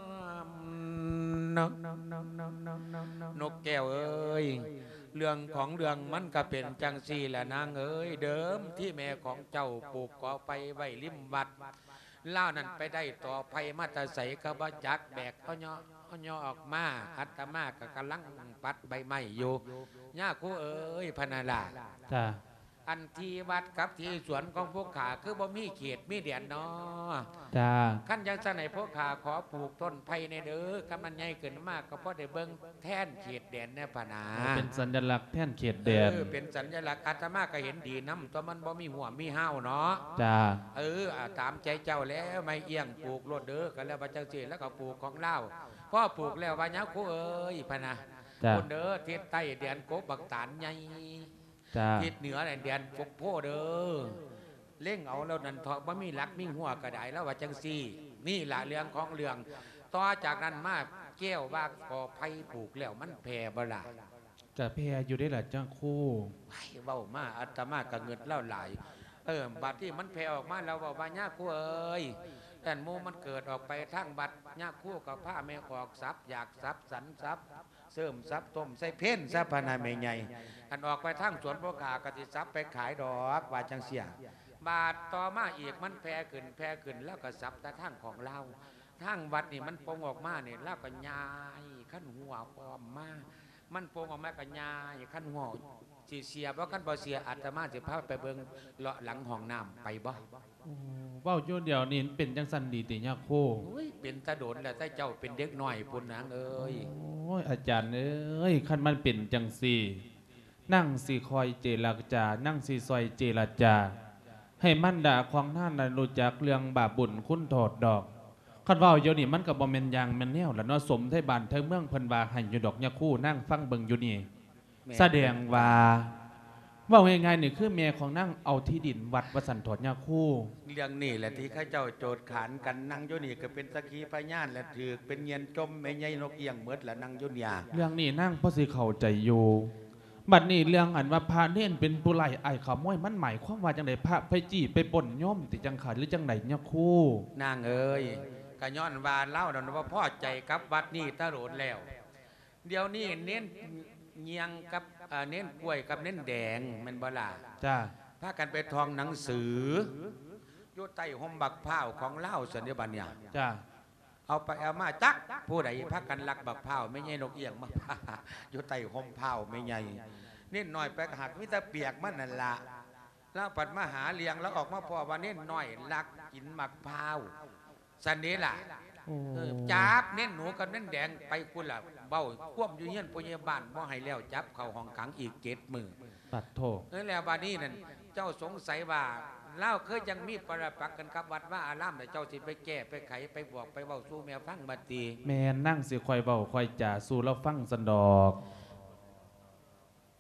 นกแก้วเอ้ยเรื่องของเรื่องมันก็เป็นจังสี่แหละนางเอ้ยเดิมที่แม่ของเจ้าปลูกกอไปไว้ริมวัดเล่านั่นไปได้ต่อไผ่มาตะใสกระบจักแบกเขาย่อออกมาอัตมาก็กำลังปัดใบไม้อยู่ย่าคูเอ้ยพนาลาจ้าอันที่วัดกับที่สวนของพวกขาคือบ่มีเขตมีเดียนเนาะจ้าขั้นยังสนัยพวกขาขอปลูกต้นไผ่ในเด้อกำมันใหญ่ขึ้นมากก็เพราะได้เบิ่งแท่นเขตแดนแน่ปะนาเป็นสัญลักษณ์แท่นเขตแดนเป็นสัญลักษณ์อาตมาก็เห็นดีน้ำตัวมันบ่มีหัวมีห้าวเนาะจ้าตามใจเจ้าแล้วไม่เอียงปลูกรถเด้อกันแล้วว่าจังซี่แล้วก็ปลูกของเล่าพ่อปลูกแล้วว่าญาคูเอ้ยพะนะจ้าคนเด้อทิศใต้แดนกบบักตานใหญ่จ้าทิศเหนือแดนกกโพเด้อเล่งเอาแล้วนั่นทอบ่มีหลักมีหัวกระไดแล้วว่าจังซี่ นี่ล่ะเรื่องของเรื่องต่อจากนั้นมาแก้วว่ากอไผ่ปลูกแล้วมันแผ่บ่ล่ะจะแพรอยู่ได้หละจ้าคู่ไว้เว้ามาอาตมาก็เงิดเล่าหลายบัดที่มันแผ่ออกมาแล้วว่าว่าญาคู่เอ้ยแต่หมูมันเกิดออกไปทางบัดญาคู่กับผ้าแม่ออกซับอยากซับสันซับเสริมซับต้มใส่เพ่นซับพนาแม่ใหญ่อันออกไปทางสวนพ่อขากติซับไปขายดอกว่าจังเสียบาทต่อมาอีกมันแผ่ขึ้นแล้วก็ซับแต่ทางของเราทางวัดนี่มันปงออกมาเนี่ยแล้วก็ยายขั้นหัวปลอมมามันปงออกมาก็ยายขั้นหัวสิเสียบ่ขั้นบ่เสียอาตมาสิพาไปเบิ่งเลาะหลังห้องน้ำไปบ่เว้าโยเดียวนี่เป็นจังสันดีติย่าคู่โอ้ยเป็นตาโดนแล้วแต่เจ้าเป็นเด็กน้อยปุ่นนางเอ้ยโอ้ยอาจารย์เอ้ยคันมันเป็นจังสี่นั่งสีคอยเจรจานั่งสีซอยเจรจา ให้มันด่าของท่านนั้นรู้จักเรื่องบาปบุญคุณโทษดอกคันเว่าโยนี่มันกับบ่แม่นยางแม่นแนวแล้วเนาะสมไทบ้านไทเมืองเพิ่นว่าให้อยู่ดอกยาคู่นั่งฟังเบิ่งอยู่นี่ แสดงว่าเว่าง่ายๆนี่คือแม่ของนั่งเอาที่ดินวัดวสันทอดยาคู่เรื่องนี้แหละที่ข้าเจ้าโจทย์ขานกันนั่งอยู่นี่ก็เป็นสักขีพยานและถือเป็นเงียนจมไม่ใหญ่นกเอียงเมดและนั่งอยู่เนี่ยเรื่องนี้นั่งพ่อสิเข้าใจอยู่บัดนี้เรื่องอันว่าพระเน่นเป็นผู้ไล่ไอ้ขโมยมันหมายความว่าจังไดพระไปจี้ไปป่นย่อมติจังขาดหรือจังไดยาคู่นางเอ้ยกะย้อนวาเล่าดอนว่าพ่อใจกับวัดนี่ตะโรดแล้ว เดี๋ยวนี้เน้นเงียงกับเน้นกล้วยกับเน้นแดงแมันบ่ล่ะจ้าพากันไปทองหนังสืออยู่ใต้ห่มบักพร้าวของเล่าสันนิบัญญัติจ้าเอาไปเอามาจักผู้ใดพากันลักบักพร้าวไม่ใช่นกเอียงมาพาอยู่ใต้ห่มพร้าวไม่ใหญ่เน้นหน่อยไปหักมิตรเปียกมันนั่นละแล้วปัดมาหาเลี้ยงแล้วออกมาพอว่าเน้นหน่อยลักกินบักพร้าวสันนี้ล่ะจับเน้นหนูกับเน้นแดงไปคุณล่ะเบ้าควบอยู่เงี้ยนพยาบาลบ่ให้แล้วจับเข้าห้องขังอีก7 มื้อปัดโทแล้วบานี้นั่นเจ้าสงสัยว่าเล่าเคยยังมีประปักษ์กันกับวัดว่าอารามแต่เจ้าสิไปแก้ไปไขไปบอกไปเว้าสู้แม่ฟังบัดตีแม่นั่งสิคอยเบาคอยจ่าสู่เราฟังสันดอกพ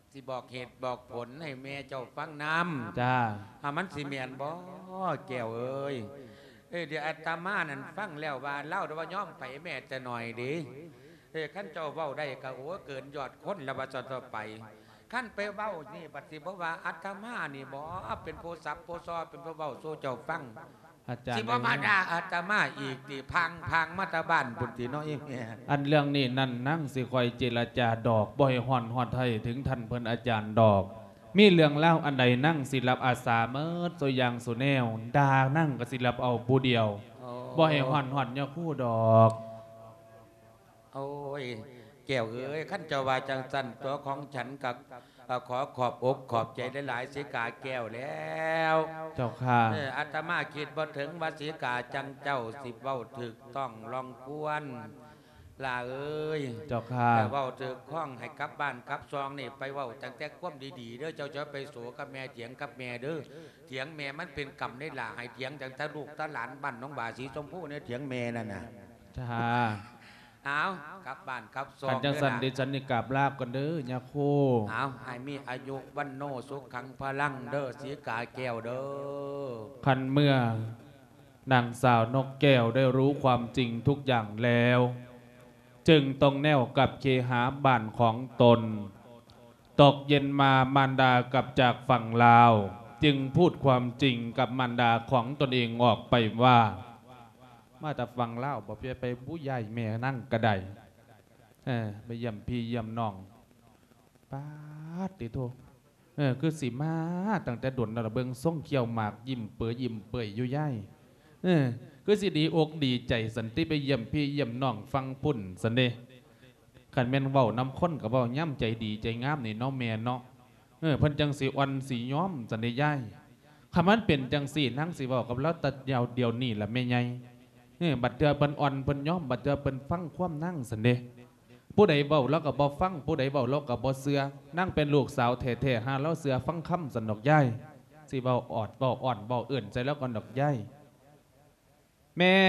สิบอกเหตุบอกผลให้แม่เจ้าฟังนำจ้ามันสิเมียนบ่แก้วเอ้ยเดี๋ยวอาตมานั่นฟังแล้วว่าเล่าแต่ว่าย่อมไปแม่แต่หน่อยดิขั้นเจ้าเว้าได้ก็โอ้เกินยอดคนแล้วว่าจะต่อไปขั้นไปเว้านี่ปฏิบัติว่าอาตมานี่บ่เป็นโพสัพโพซอเป็นโพเว้าสู้เจ้าฟังอาจารย์สิบ่มาด่าอาตมาอีกติพังมาตาบ้านบุญติน้อยแม่อันเรื่องนี้นั่นนั่งสิคอยเจรจาดอกบ่อยห่อนฮอดไทยถึงท่านเพิ่นอาจารย์ดอก มีเรื่องเล่าอันใดนั่งสิรับอาสาเมิดตัวอย่างสุแนวดานั่งก็สิรับเอาผู้เดียวบ่ให้ห่อนฮอดยาคู่ดอกโอ้ยแก้วเอ้ยขั้นเจ้าว่าจังสันตัวของฉันกับขอขอบอกขอบใจหลายๆสิกาแก้วแล้วเจ้าค่ะอาตมาคิดบ่ถึงว่าสิกาจังเจ้าสิเว้าถึกต้องลองควรลาเอ้ยเจ้าค่ะเว้าถึกข้องให้กลับบ้านกลับซองนี่ไปเว้าตั้งแต่ความดีๆเด้อเจ้าจะไปโสกับแม่เถียงกับแม่เด้อเถียงแม่มันเป็นกรรมได้ล่ะให้เถียงจังแต่ลูกตาหลานบ้านน้องบาสีชมพูเนี่ยเถียงแม่นั่นน่ะจ้าเอากลับบ้านกลับซอขันงจังสันเด้ดิอฉันนี่กราบลาบกันเด้อยาคู่เอาให้มีอายุวันโนสุขังพลังเด้อสีกาแก้วเด้อคันเมื่อนางสาวนกแก้วได้รู้ความจริงทุกอย่างแล้ว จึงต้องแนวกับเคหาบ้านของตน ตกเย็นมามารดากลับจากฝั่งลาว จึงพูดความจริงกับมารดาของตนเองออกไปว่า มาแต่ฝั่งลาวบอกไปผู้ใหญ่แม่นั่งกระไดไปเยี่ยมพี่เยี่ยมน้องป้าดติโทคือสีมาตั้งแต่ดุนระเบิงส่งเขียวหมากยิ้มเปื่อยยิ้มเปื่อยอยู่ย่ายคือสิดีอกดีใจสันติไปเยี่ยมพี่เยี่ยมน้องฟังปุ่นสันเดขันแม่นเว้าน้ำข้นกับเว้าย่ำใจดีใจงามนี่เนาะแม่เนาะเพิ่นจังสีอ่อนสีย้อมสันเดย่ายคำมันเป็นจังสีนั่งสีเว้ากับเราตัดยาวเดียวนี่แหละแม่ใหญ่บัดเดือเพิ่นอ่อนเพิ่นย้อมบัดเดือเพิ่นฟังความนั่งสันเดผู้ใดเบาแล้วก็บ่ฟังผู้ใดเบาแล้วก็บ่เสือนั่งเป็นลูกสาวแท้ๆหาแล้วเสือฟังคำสันดอกย่ายสิเบาออดเบาอ่อนเบาเอื่นใจแล้วก่อนดอกย่ายแม่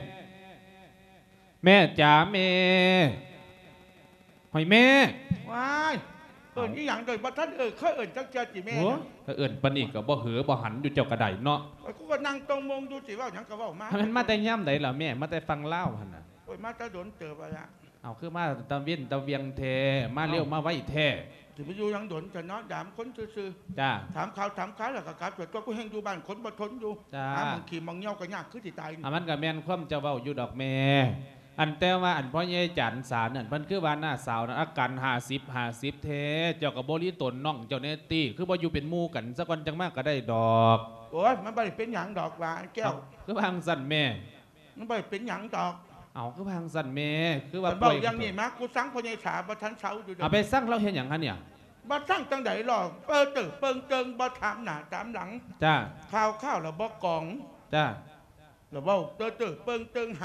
จ๋าแม่หอยแม่ว้ายเอิญอีหยังโดยบัท่านเคยเอิญจักเจ้าจีแม่โอ้ถ้าเอื่นปานอีกก็บ่เหือบ่หันอยู่เจ้ากระไดเนาะกูก็นั่งตรงมงดูสิว่าหยังก็เว่ามาถ้ามันมาแต่ย่ำใดล่ะแม่มาแต่ฟังเล่าหั่นน่ะโอ้ยมาตะโดนเจอไปละเอาคือมาตะเวียนตะเวียงแท้มาเร็วมาไว้แท้สิไปอยู่หยังโดนจะเนาะดามคนซื่อจ้าๆถามข่าวถามข่าวแล้วก็กลับตัวตัวกูแห้งอยู่บ้านคนบ่ทนอยู่จ้าหามึงขี่มังเงี้ยวก็ยากคือสิตายนี่มันก็แม่นความเจ้าเว้าอยู่ดอกแม่ อันแต่ว่าอันพ่อใหญ่จันสารนั่นเพิ่นคือว่าหน้าสาวนั่นอาการ50แท้เจ้าก็บ่รีตนน้องเจ้าเนตี้คือบ่อยู่เป็นหมู่กันสักวันจังมากก็ได้ดอกโอ้ยมันบ่ได้เป็นหยังดอกว่าแก้วคือพังสั่นแม่มันบ่ได้เป็นหยังดอกเอาคือพังสั่นแม่คือว่ามันบอกอย่างนี้มากูสั่งพ่อใหญ่สาบ่ทันเช้าอยู่เด้เอาไปสั่งเราเฮ็ดหยังคะเนี่ยบ่สั่งจังได๋หรอกเปิดตึกเปิงเจิงบ่ถามหน้าถามหลังจ้าข้าวแล้วบ่กองจ้าแล้วเว้าเติตึกเปิงเจิง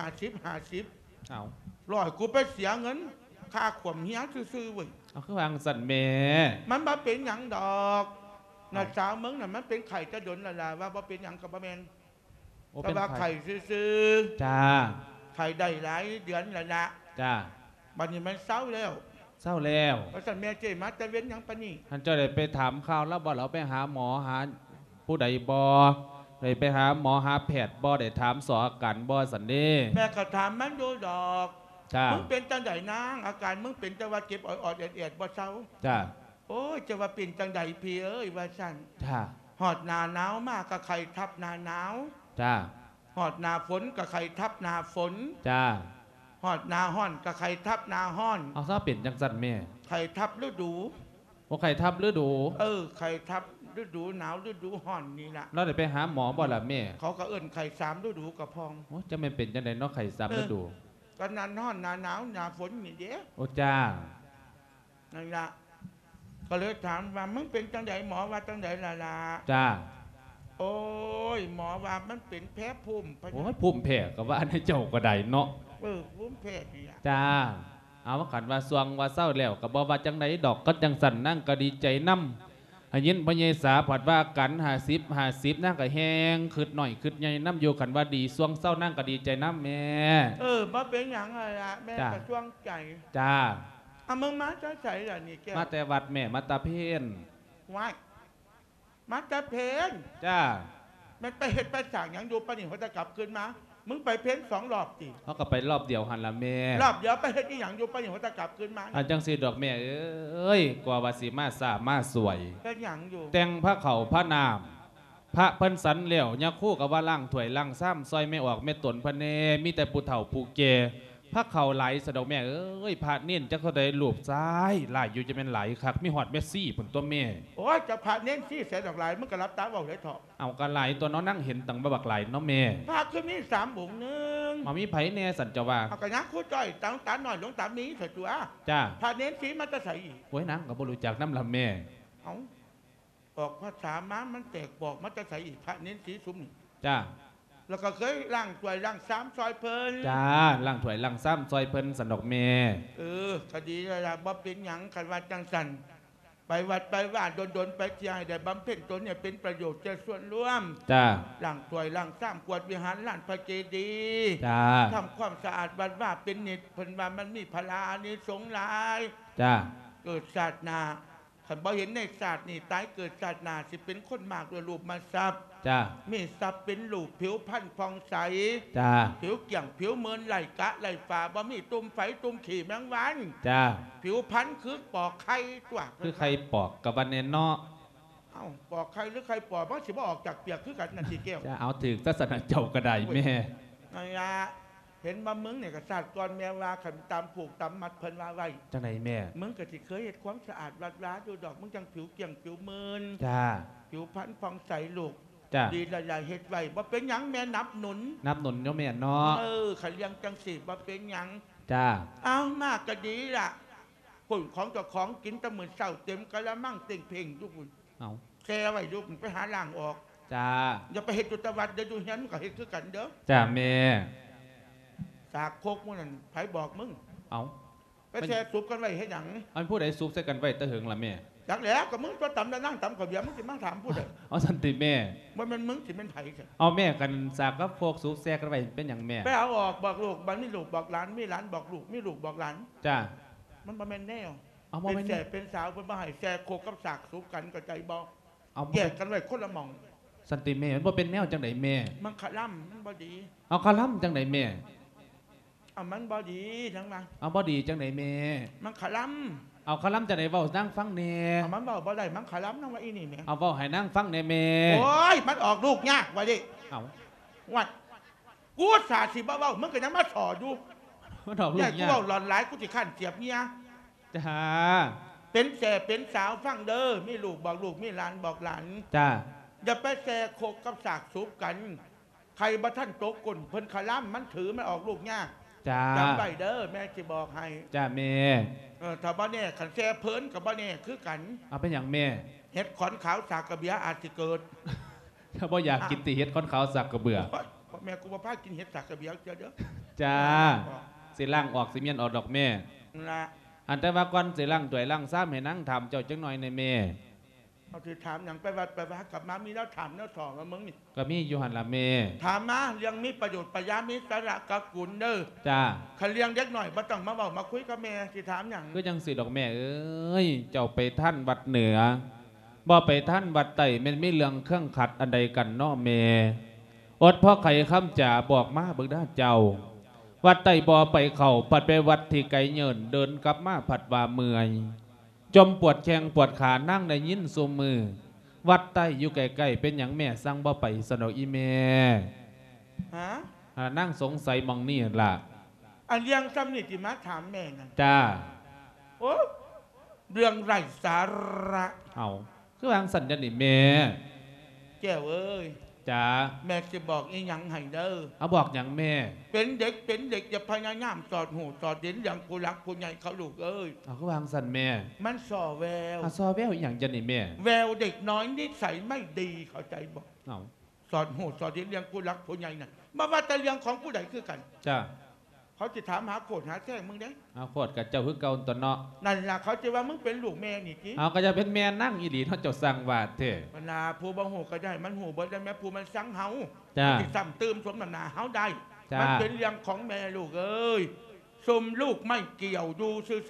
50 เอาร้อยกูไปเสียเงินค่าขวมเฮียซื่อๆเว้ยเอาคือพังสั่นแม่มันบ่เป็นหยังดอกน่ะสาวมึงน่ะมันเป็นไข่จะดนล่ะว่าบ่เป็นหยังก็บ่แม่นโอ้แต่เป็นว่าไข่ไข่ซื่อจ้าๆไข่ได้หลายเดือนแล้วละจ้าบัดนี้มันเศร้าแล้วเศร้าแล้วเพราะฉะนั้นแม่เจมาแต่เว้นหยังปานนี้ท่านเจ้าได้ไปถามข่าวแล้วบ่เราไปหาหมอหาผู้ใดบ่ได้ไปหาหมอหาแพทย์บ่ได้ถามสออาการบ่สันเด้แม่ก็ถามมันดูดอกจ้ามึงเป็นจังไดนางอาการมึงเป็นจังว่าเจ็บออดๆเอียดๆบ่เศร้าจ้าโอ้ยจะว่าเป็นจังไดพี่เอ้ยว่าซั่นจ้าฮอดหน้าหนาวมากก็ไข่ทับหน้าหนาวจ้าฮอดหน้าฝนก็ไข่ทับหน้าฝนจ้าฮอดหน้าฮ้อนก็ไข่ทับหน้าฮ้อนเอาซะเป็นจังสันแม่ไข่ทับฤดูว่าใครทับฤดูไข่ทับฤดูหนาวฤดูฮ้อนนี่ล่ะเราได้ไปหาหมอบ่ล่ะแม่เขาก็เอิ้นไข่3ฤดูก็พองโอ้จะไม่เป็นจังไดเนาะไข่ซ้ำฤดูก็หน้าฮ้อนหน้าหนาวหน้าฝนนี่เด้โอ้จ้านั่นล่ะก็เลยถามว่ามึงเป็นจังไดหมอว่าจังไดล่ะจ้าโอ้ยหมอว่ามันเป็นแพ้ภูมิพะโอ้ยภูมิแพ้ก็ว่าให้เจ้าก็ได้เนาะภูมิแพ้นี่ล่ะจ้า เอามาขันว่าสวงว่าเศร้าแล้วก็บ่ว่าจังไดดอกก็จังสั่นนั่งก็ดีใจนำหายินพระเยสาผัดว่ากัน50นั่งก็แห้งขึ้นหน่อยขึ้นใหญ่น้ำอยู่ขันว่าดีสวงเศร้านั่งก็ดีใจน้ำแม่บ่เป็นหยังอะไรล่ะแม่จ้ะก็ช่วงใจจ้าอมึงมาจะใส่ละนี่แก้วมาแต่วัดแม่มาตาเพนว้ายมาจะเพนจ้ามันไปเห็ดไปสั่งอย่างดูปะนี่เขาจะกลับคืนมามึงไปเพ้น2 รอบสิเขาก็ไปรอบเดียวหันละแม่รอบเดียวไปเห็ดอีหยังดูปะนี่เขาจะกลับคืนมาอันจังสีดอกแม่เอ้ยกว่าวาสีมาสามาสวยเป็นหยังอยู่แต่งพระเขาพระนามพระเพิ่นสันเหลวยาคู่กับว่าล่างถวยล่างซ้ำซอยไม่ออกไม่ตนพระเนมีแต่ปูเถ่าปูเกพระเขาไหลสะดอกแม่เอ้ยพระเน้นจะเขาได้หลูบซ้ายหลายอยู่จะเป็นไหลคักมีหอดเมสซี่ผลตัวแม่โอ้ยจะพาเน้นที่เสียดอกลายมึงก็รับตาบอกเลยเถอะเอากันไหลตัวน้องนั่งเห็นตังบบักไหลเนาะแม่พาขึ้นนี่3 บุ๋งหนึ่งมามีไผแน่สันจะว่าเอากระยักคู่จ้อยตังตาหน่อยหลวงตามีเถิดตัวจ้าพาเน้นสีมันจะใส่อีกโอ้ยนังกับบรู้จักน้ำละแม่เอาออกภาษาม้ามันแตกบอกมันจะใส่อีกพระเน้นสีซุ้มนี่จ้าแล้วก็เคยร่างสวยร่าง3 ซอยเพลินจ้าล่างถวยล่างซ้ำซอยเพิ่นสันดอกแม่คดีอะไรบ่เป็นหยังคันว่าจังสันไปวัดไปว่าโดนไปเที่ยวให้ได้บำเพ็ญตนเนี่ยเป็นประโยชน์แก่ส่วนรวมจ้าร่างสวยร่างสร้างกวดวิหารล้านพระเจดีย์จ้าทำความสะอาดวัดว่าเป็นนิดเพิ่นว่ามันมีพลานิสงส์หลายจ้าเกิดศาสนาขันบ่เห็นในศาสตร์นี่ตายเกิดศาสนาสิเป็นคนมากด้วยรูปมาทรัพย์จ้ามีทรัพย์เป็นรูปผิวพันธุ์ฟองใสจ้าผิวเกี่ยงผิวเมินไหลกะไหลฝ่าบ่มีตุ่มไฟตุ่มขี่แมงวันจ้าผิวพันธุ์คือปอกไข่ตัวคือใครปอกกับวันเนนเนาะเอ้าปอกไข่หรือไข่ปอกมันสิบ่ออกจากเปียกคือกันนั่นสิแก้วจะเอาถึงศาสนาเจ้ากระไดแม่นั่นล่ะเห็นว่ามึงเนี่ยก็ศาสตร์ก่อนแม่ว่าขันตามผูกตามมัดเพิ่นว่าไว้จังไหนแม่มึงก็สิเคยเฮ็ดความสะอาดวัดร้าดูดอกมึงจังผิวเกี่ยงผิวเมินจ้าผิวพันธุ์ฟองใสลูกจ้าดีหลายๆเฮ็ดไว้บ่เป็นหยังแม่นับหนุนนับหนุนเนาะแม่เนาะขันเลี้ยงจังสิบ่เป็นหยังจ้าเอามากก็ดีล่ะคนของเจ้าของกินแตะมื้อเช้าเต็มกะละมังเต็งเพ่งทุกคนเอาแช่ไว้ลูกไปหาล้างออกจ้าอย่าไปเฮ็ดจุตวัดเดี๋ยวดูเฮียนก็เฮ็ดคือกันเด้อจ้าแม่สากโคกมื้อนั้นไผบอกมึงเอาไปแช่ซุปกันไว้เฮ็ดหยังอันผู้ใดซุปใส่กันไว้ตะเหิงล่ะแม่จักแล้วก็มึงตัวตำแล้วนั่งตำกับเบียร์มึงสิมาถามผู้ใดเอาสันติแม่ว่ามันมึงสิเป็นไผกันเอาแม่กันสากกับโฟกซุปแซ่กันไว้เป็นอย่างแม่ไปเอาออกบอกลูกบันมีลูกบอกหลานมีหลานบอกลูกมีลูกบอกหลานจ้ามันบ่แม่นแนวเอามาเป็นไว้แส่นี่เป็นสาวเพิ่นบ่ให้แส่โคกกับสากซุปกันก็ใจบ่เอามาแยกกันไว้คนละหม่องสันติแม่มันบ่เป็นแนวจังไหนแม่มันขะล่ำมันบ่ดีเอาคาล่ำจังไหนแม่เอามันบ่ดีทั้งมาเอาบ่ดีจังไหนแม่มันขะล่เอาคาล่ำจังไหนเว้านั่งฟังแน่ำเอามันบ่บ่ได้มันขะล่ำนั่งว่าอีนี่แหม่เอาเว้าให้นั่งฟังแน่แม่โอ้ยมันออกลูกยากว่าดิเอาวัดกูสาสิบ่เว้ามึงก็ยังมาสออยู่มันดอกลูใหญ่กกูยากเว้าหลอนหลายกูสิคั่นเสียบเมียจ้าเป็นแส่เป็นสาวฟังเด้อมีลูกบอกลูกมีหลานบอกหลานจ้าอย่าไปแส่โคกกับสากซุปกัน ใครบ่ท่านตกกลเพิ่นขะล่ำมันถือมันออกลูกยากจ้าจำไว้เด้อแม่สิบอกให้จ้าแม่ถ้าบ่แน่ขันแซ่เพิ่นกับบ่แน่คือกันเอาเป็นอย่างแม่เห็ดขอนขาวสากกระเบียอาจสิเกิดถ้าบ่อยากกินตีเฮ็ดก้อนขาวสักกระเบื่อโอ๊ยพ่อแม่กูบ่พากินเห็ดสากกระเบียเจ้าเด้อจ้าสิล่างออกสิเมียนออกดอกแม่นั่นละอันแต่ว่าก่อนสิล่างถวยล่างซ้ำให้นั่งทำเจ้าจังหน่อยในแม่เอาสิถามหยังไปวัดไปว่ากลับมามีแล้วถามแล้วสองกับมึงนี่ก็มีอยู่หันละแม่ถามมาเรื่องมีประโยชน์ประยามีสาระกกุลเด้อจ้าคันเลี้ยงเด็กหน่อยบ่ต้องมาเว้ามาคุยกับแม่สิถามหยังก็ยังสิดอกแม่เอ้ยเจ้าไปท่านวัดเหนือบ่ไปท่านวัดไต่แมันไม่เรื่องเครื่องขัดอันใดกันเนาะแม่อดพ่อไข่คำจ่าบอกมาเบิกด้าเจ้า วัดไต่บ่ไปเข่าปัดไปวัดที่ไกลเยินเดินกลับมาผัดว่าเมื่อยจมปวดแข้งปวดขานั่งในยินซุมือ วัดไต่อยู่ใกล้ๆเป็นอย่างแม่สั่งบ่ไปสนอกอีแม่ฮะนั่งสงสัยมองนี่ล่ะอันเลี้ยงซ้ำนี่ที่มาถามแม่นั่นจ้าโอ้เรื่องไร้สาระเอาคือวางสัญญาณนี่แม่แก้วเอ้ยจ้าแม่จะบอกอีหยังให้เด้อเอาบอกอย่างแม่เป็นเด็กอย่าพยายามสอดหูสอดเด่นอย่างผู้รักผู้ใหญ่เขาลูกเอ้ยเอาก็วางสันแม่มันส่อแววเอาซอแววอหย่างจะนี่แม่แววเด็กน้อยนิสัยไม่ดีเข้าใจบอกเอาสอดหูสอดเด่นเลี้ยงผู้รักผู้ใหญ่น่ะมาว่าแต่เลี้ยงของผู้ใดคือกันจ้าเขาจะถามหาโกรธหาแท้งมึงเด้เอาโคตรกับเจ้าคือเก่าตัวเนาะนั่นล่ะเขาจะว่ามึงเป็นลูกแม่นี่จีเอาก็จะเป็นแม่นั่งอีหลีเท่าเจ้าสั่งวาดเถอะเวลาผู้บ่หูก็ได้มันหูบ่ได้แม่ผู้มันสังเฮาจ้าที่ซ้ำเติมสมน้ำหนาเฮาได้จ้ามัมันเป็นเรื่องของแม่ลูกเอ้ยสมลูกไม่เกี่ยวดูซื่อๆ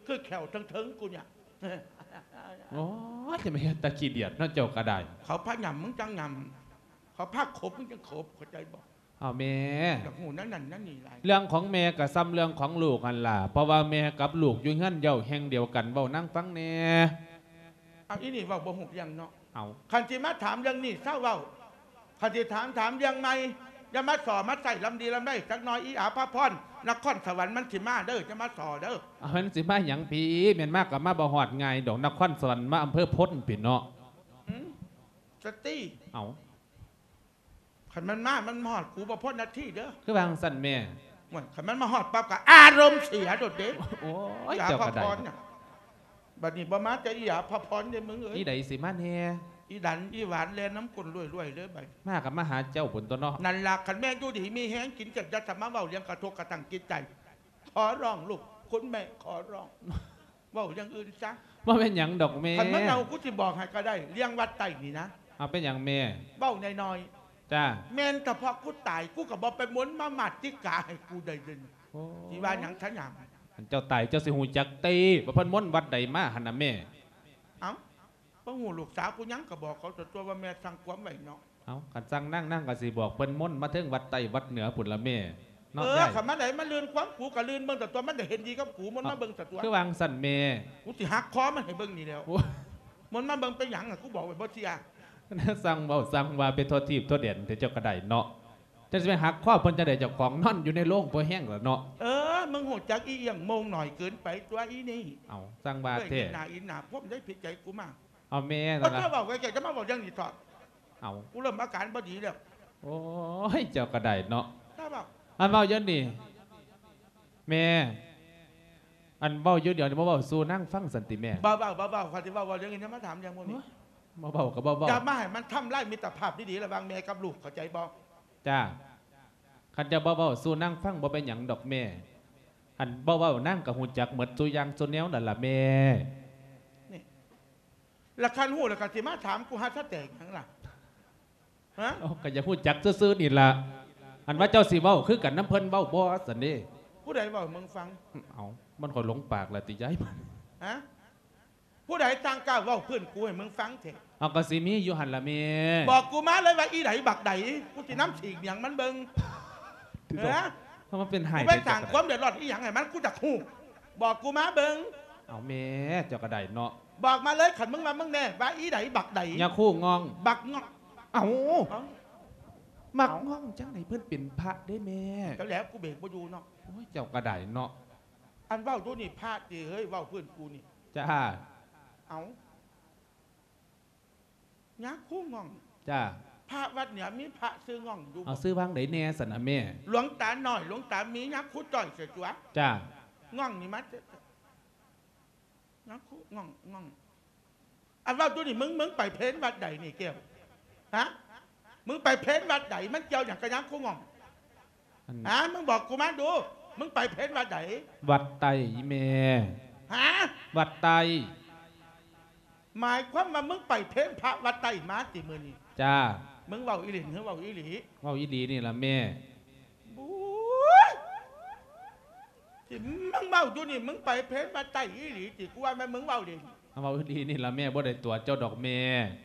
คือแขวทั้งเทิงกูเนี่ยโอ้ยจะไม่เห็นตะขี้เดียดเนั่นเจ้าก็ได้เขาพาหยำมึงจังหยำเขาพาขบมึงจังขบเข้าใจบอกเอาแม่ดอกหูนั่นนี่ไรเรื่องของแม่กับซ้ำเรื่องของลูกกันล่ะเพราะว่าแม่กับลูกอยู่เฮือนเดียวแห่งเดียวกันเว้านั่งฟังแน่เอาอีนี่เว่าบ่หุกยังเนาะเอาคันที่มาถามเรื่องนี้เศร้าเว้าคันที่ถามเรื่องไม่อย่ามาสอมาใส่ลำดีลำได้จักน้อยอีอาพระพรนครสวรรค์มันสิมาเด้อจะมาสอเด้อเอาเห็นสิมาหยังพี่แม่นมากกับมาบ่ฮอดไงดอกนครสวรรค์มาอำเภอพ้นปิ่นเนาะสตี้เอาขันมันมามันหอดกูบ่พ้นนาทีเด้อคือวางสั่นแม่ว่าขันมันมาหอดปั๊บก็อารมณ์เสียโดดเด็กโอ้ยอีอาเจ้าพก็ระได้พรน่ะบัดนี้บ่มาจะอีอาพระพรเด้มึงเอ้ยนี่ใดสิมาแน่อีดันอีหวานแลน้ำกลนรวยๆเลยไปมากับมาหาเจ้าบนตัวเนาะนั่นล่ะขันแม่อยู่ดีมีแห้งกินจัดจะสมาเว้าเลี้ยงกระทกกระตังกินใจ ขอร้องลูกคุณแม่ขอร้องเว้าอย่างอื่นซะว่าเป็นหยังดอกแม่ขันมันเอากูสิบอกให้ก็ได้เลี้ยงวัดไต่นี่นะเอาเป็นหยังแม่เว้าน้อยจ้าๆแม่นแต่พอกูตายกูก็บ่ไปหมุนมาหมัดที่กาให้กูได้เดินโอ้ที่ว่าหยังทันหยังอันเจ้าตายเจ้าสิหูจักตีว่าเพิ่นม่นต์วัดใดมาหั่นน่ะแม่เอ้าพ่อหูลูกสาวกูยังก็บอกเขาตัวว่าแม่สั่งความไว้เนาะเอากันสั่งนั่งก็สิบอกเพิ่นม่นต์มาถึงวัดใต้วัดเหนือพุ่นละแม่เนาะเออได้ขันมันไหนมันเลือนความกูก็เลือนเบิ่งแต่ตัวมันได้เห็นดีกับกูมันมาเบิ่งแต่ตัวคือวางสั่นแม่กูสิหักคอมันให้เบิ่งนี่แล้วโอ้มันมาเบิ่งไปหยังอ่ะกูบอกไว้บ่เสียสั่งเว้าสั่งว่าเป็นโทษทีบโทษเด่นเจ้าก็ได้เนาะจะไปหักข้อเพิ่นจะได้เจ้าของนอนอยู่ในโรงบ่แห้งแล้วเนาะเออมึงหูจักอีเอียงโมงหน่อยเกินไปตัวอีนี่เอาสั่งว่าเอ้ยเท่อีหนาพวกได้ผิดใจกูมากเอาแม่ก็นั่นถ้าล่ะบอกไว้แกจะมาบอกเรื่องนี้ต่อเอากูเริ่มอาการบ่ดีแล้วโอ้ยเจ้าก็ได้เนาะถ้าบอกอันเว้าเยอะนี่แม่อันเว้าเยอะเดี๋ยวนี้บ่เว้าสู่นั่งฟังสันติแม่เบาๆเขาที่ว่าเรื่องนี้มาถามอย่างพวกนี้บ่เว้าก็บ่เว้าอย่ามาให้มันทำไล่มิตรภาพดีๆระหว่างแม่กับลูกเข้าใจบ่จ้าคันจะบ่เว้าสู่นั่งฟังบ่เป็นหยังดอกแม่ อันบ่เว้านั่งก็ฮู้จักหมดซุอย่างซุแนวนั่นล่ะแม่ละคันหูละคันที่มาถามกูหาซะแตกหยังล่ะฮะเอาก็อย่าฮู้จักซื่อๆนี่ล่ะอันว่าเจ้าสิเว้าคือกันน้ำเพิ่นเว้าบ่ซั่นเด้ผู้ใดบอกมึงฟังเอามันก็หลงปากแล้วติยายฮะผู้ใดต่างกล้าเว้าเพื่อนกูให้มึงฟังเถอะเอาก็สิมีอยู่หั่นล่ะแม่บอกกูมาเลยว่าอีไหนบักใดกูสิน้ำฉีกอย่างมันเบิ่งเออเพราะมันเป็นไห้กูไปสั่งความเดือดร้อนอีหยังไงมันกูจะฮู้บอกกูมาเบิ่งเอาแม่เจ้าก็ได้เนาะบอกมาเลยขันมึงมามึงแน่ว่าอีไหนบักใดอย่าคู่งองบักงอกเอาเอ้ามักง่องจังไหนเพิ่นเป็นพระได้แม่ก็แล้วกูเบรกบ่อยู่เนาะโอ้ยเจ้าก็ได้เนาะอันเว้าดูนี่พลาดดิเฮ้ยเว้าเพื่อนกูนี่จ้าเอายักษ์คู่ง่องจ้าพระวัดเหนือมีพระซื้อง่องอยู่เอาซื้อวางไหนแน่สันนะแม่หลวงตาหน่อยหลวงตามียักษ์คู่จ่อยเสียจัวจ้าง่องนี่มัดยักษ์คู่ง่องอันเว้าดูนี่มึงไปเพ้นวัดใดนี่แก้วฮะมึงไปเพ้นวัดใดมันเกี่ยวอย่างกับยักษ์คู่ง่องอันฮะมึงบอกกูมาดู มึงไปเพ้นวัดใดวัดไตแม่ฮะวัดไตหมายความว่ามึงไปเพ้นพระวัดไตมาติมือนี่จ้ามึงเว้าอีหลีหรือเว้าอีหลีเว่าอีดีนี่ละแม่บู๊ยที่มึงเว้าอยู่นี่มึงไปเพ้นวัดไตอีหลีติกูว่าแม่มึงเว้าดิเอาเว่าอีดีนี่ละแม่บ่ได้ตัวเจ้าดอกแม่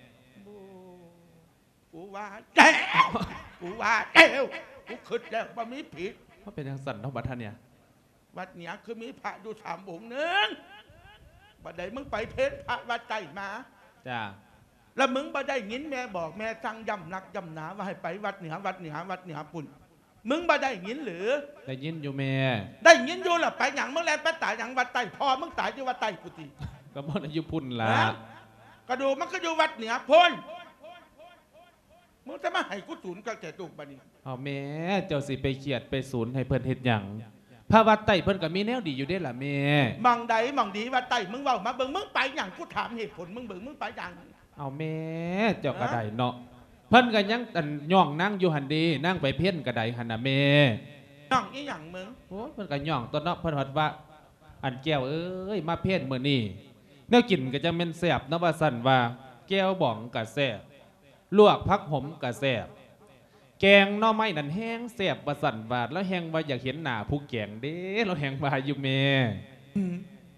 กูว่าเจ้ากูว่าเจ้ากูคิดแล้วว่ามีผิดว่าเป็นทางสันเท่าบัดท่านเนี่ยวัดเหนือคือมีพระอยู่3 องค์หนึงบัดใดมึงไปเพ้นพระวัดไตมาจ้าแล้วมึงบ่ได้ยินแม่บอกแม่สั่งย้ำนักย้ำหนาว่าให้ไปวัดเหนือวัดเหนือวัดเหนือปุ่นมึงบ่ได้ยินหรือได้ยินอยู่แม่ได้ยินอยู่ล่ะไปหยังมึงแลนไปตายหยังวัดไตพอมึงตายที่วัดไตกุฏิก็บ่ได้อยู่พุ่นล่ะฮะกระดูกมันก็อยู่วัดเหนือพ้นมึงจะมาให้กูสูนกับแก่ตุกบัดนี้เอาแม่เจ้าสิไปเขียดไปศูนย์ให้เพิ่นเฮ็ดหยังพระวัดไตเพิ่นก็มีแนวดีอยู่เด้ล่ะแม่มองใดมองดีวัดไตมึงเว้ามาเบิ่งมึงไปหยังกูถามเหตุผลมึงเบิ่งมึงไปหยังเอาแม่เจ้าก็ได้เนาะเพิ่นก็ยังอันย่องนั่งอยู่หันดีนั่งไปเพ่นก็ได้หั่นน่ะแม่น้องอีหยังมึงโอ้ยเพิ่นก็ย่องตัวเนาะเพิ่นฮอดว่า อันแก้วเอ้ยมาเพ่นมื้อนี้แนวกินก็จะแม่นแซ่บเนาะว่าซั่นว่าแก้วบ้องก็แซ่บลวกผักหอมก็แซ่บแกงหน่อไม้นั่นแห้งแซ่บว่าซั่นว่าแล้วแห้งว่าอยากเห็นหน้าผู้แกงเด้เราแห้งว่าอยู่แม่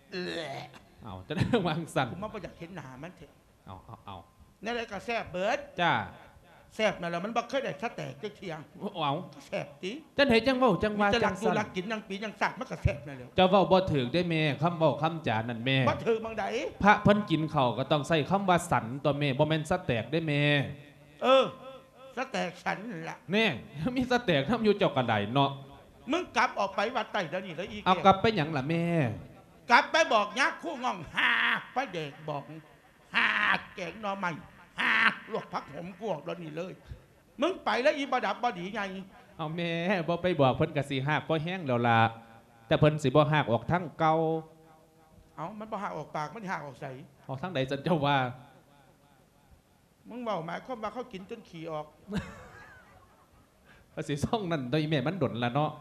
เอาจะได้วางสั่นผมมาประหยัดเห็นหนามันเถอะเอานี่อะไรก็แซ่บเบิร์ดจ้าแซ่บนั่นแหละมันบักเคยได้สแต็กได้เทียงเอาก็แซ่บตีจังไหนจังเว้าจังมีว่าจะหจัลังกดูสั่นหลักกินยังปียังสัตว์มันก็แซ่บนั่นแหละเจ้าเว้าบ่ถึกได้แม่คำเว้าคำจานั่นแม่ว่าถือบางใดพระเพิ่นกินข้าวก็ต้องใส่คำว่าสันตัวแม่บ่แม่นสแต็กได้แม่สแต็กฉันนั่นละแน่ มีสแต็กทำอยู่เจ้ากระไดเนาะมึงกลับออกไปวัดไต่เดี๋ยวนี้แล้วอีกเอากลับไปหยังล่ะแม่กลับไปบอกยักษ์คู่ง่องหาไปเด็กบอกหาแกงหนอใหม่หาลวกพักหอมกวกแล้วนี่เลย มึงไปแล้วอีบดับบดีไงเอาแม่บ่ไปบอกเพิ่นก็สิหักบ่แห้งแล้วล่ะแต่เพิ่นสิบ่หักออกทั้งเก่าเอามันบ่หักออกปากมันหักออกใสออกทั้งใดสันเจ้าว่ามึงเบาหมายความว่าเขากินจนขี่ออกภาษีซ่องนั่นโดยแม่มันดนละเนาะ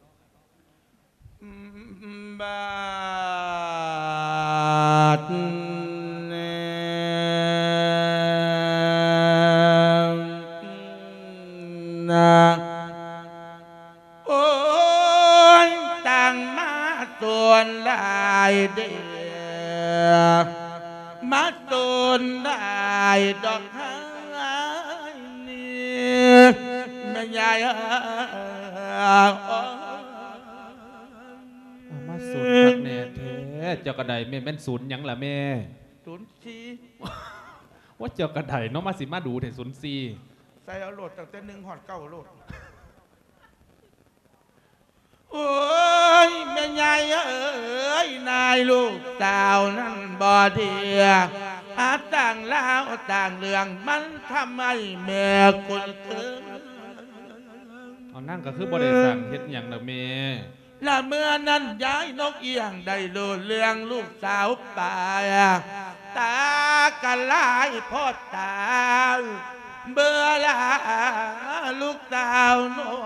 บาดนะโอ้ยต่างมาส่วนลายเดียมาส่วนลายดอกไม้นี่แม่ยายมาศูนย์พักแน่แท้เจ้ากระไดแม่แม่นศูนย์หยังล่ะแม่ศูนย์สี่ว่าเจ้ากระไดเนาะมาสิมาดูแต่ศูนย์สี่ใส่เอาโหลดตั้งแต่1 หอด 9โหลดโอ้ยแม่ยายเอ้ยนายลูกสาวนั่นบ่เดียอาต่างลาวต่างเรื่องมันทำให้แม่คนถึงเอานั่งก็คือบ่ได้สั่งเฮ็ดหยังดอกแม่และเมื่อนั้นย้ายนกเอียงได้รู้เรื่องลูกสาวป่าตากันลายพ่อตาเบื่อลาลูกสาวน้อย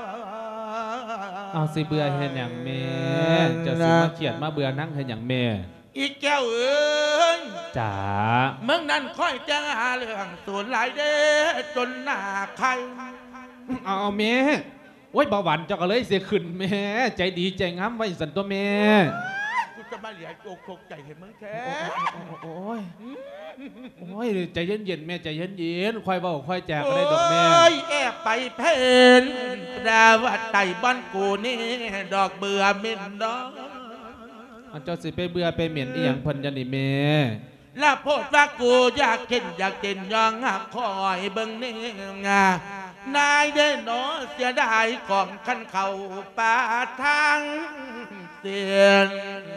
เอาสิเบื่อเฮ็ดหยังแม่เจะสิมาเขียนมาเบื่อนั่งเฮ็ดหยังแม่อีแก้วเอ้ยจ๋าเมืองนั้นค่อยจะหาเรื่องส่วนหลายเด้จนหน้าใครเอาแม่โอ้ยเบาหวานเจ้าก็เลยเสียขึ้นแม่ใจดีใจงามไว้สันตัวแม่กูจะมาเหลียโกโคกใจเห็นมึงแท้โอ้ยโอ้ยใจเย็นๆแม่ใจเย็นๆค่อยเบาค่อยแจกก็ได้ดอกแม่โอ้ยแอบไปเพนดาว่าไต่บ้านกูนี่ดอกเบื่อเม็นดอกอันเจ้าสิไปเบื่อไปเหม็นอีหยังเพิ่นยันนี่แม่และโพดว่ากูอยากเห็นอยากเต้นยองหักคอยเบิ่งนี่งานายได้หนอเสียดายของขันเขาป่าทางเสียน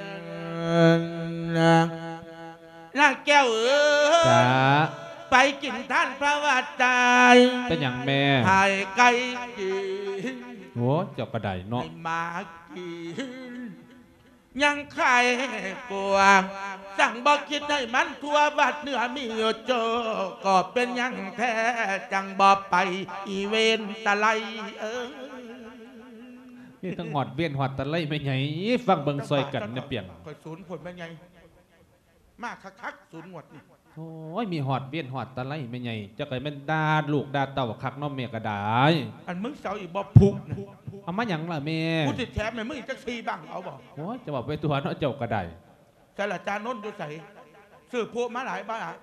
ละแก้วเอ้จ๋ายไปกินท่านพระวัดใจเป็นอย่างแม่หายไก่กินโอ้เจ้ากระไดเนาะให้มากินยังใครกลัวสั่งบอกคิดให้มันทั่วบัดเนื้อมีโจก็เป็นยังแท้จังบอกไปอีเวนตะไลนี่ทั้งหอดเวียนหอดตะไลไม่ไงฟังเบิ่งซอยกันเนี่ยเปลี่ยนคอยศูนย์ผลเป็นไงมากคักๆศูนย์หมดนี่โอ้ยมีหอดเวียนหอดตะไลไม่ไงเจ้าก็เป็นดาลูกดาเต่าคักเน้องแม่ก็ได้อันมึงเสาอีกบอกพุกนะเอามาหยังล่ะแม่กูติดแถมในมึงอีกจักซีบ้างเอาบอกโอ้ยจะบอกไปตัวเนาะเจ้ากระไดแต่ละจานน้นอยู่ใส่ซื้อพวกมาหลายบ้าน